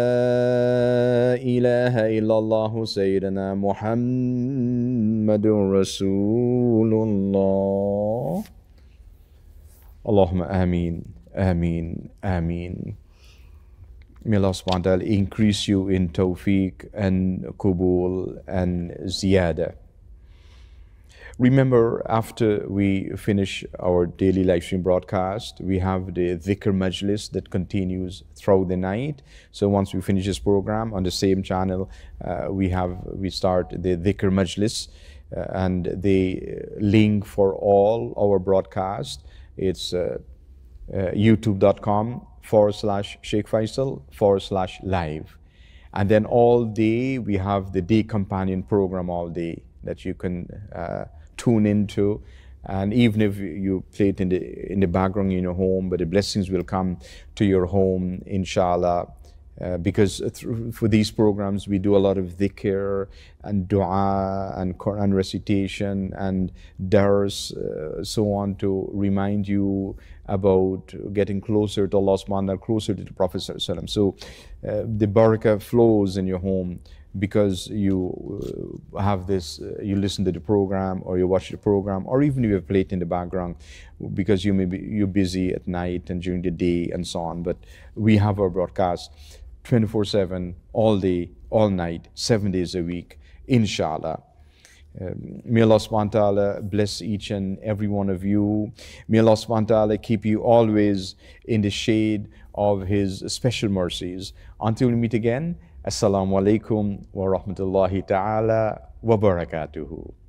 إله إلا الله سيدنا محمد رسول الله. اللهم آمين آمين آمين. May Allah subhanahu wa ta'ala increase you in tawfiq and kubul and ziyada. Remember, after we finish our daily live stream broadcast, we have the dhikr majlis that continues throughout the night. So once we finish this program on the same channel, uh, we have we start the dhikr majlis, uh, and the link for all our broadcast, it's uh, uh, youtube.com forward slash Sheikh Faisal forward slash live. And then all day we have the day companion program all day that you can uh, tune into, and even if you play it in the in the background in your home, but the blessings will come to your home, inshallah. Uh, because through, for these programs we do a lot of dhikr and dua and Quran recitation and dars, uh, so on, to remind you about getting closer to Allah subhanahu wa ta'ala, closer to the Prophet sallallahu alaihi wasallam. So uh, the barakah flows in your home because you uh, have this, uh, you listen to the program or you watch the program, or even you have played in the background because you may be you're busy at night and during the day and so on. But we have our broadcast twenty-four seven, all day, all night, seven days a week, inshallah. Um, may Allah subhanahu wa ta'ala bless each and every one of you. May Allah subhanahu wa ta'ala keep you always in the shade of His special mercies. Until we meet again, Assalamu alaikum wa rahmatullahi ta'ala wa barakatuhu.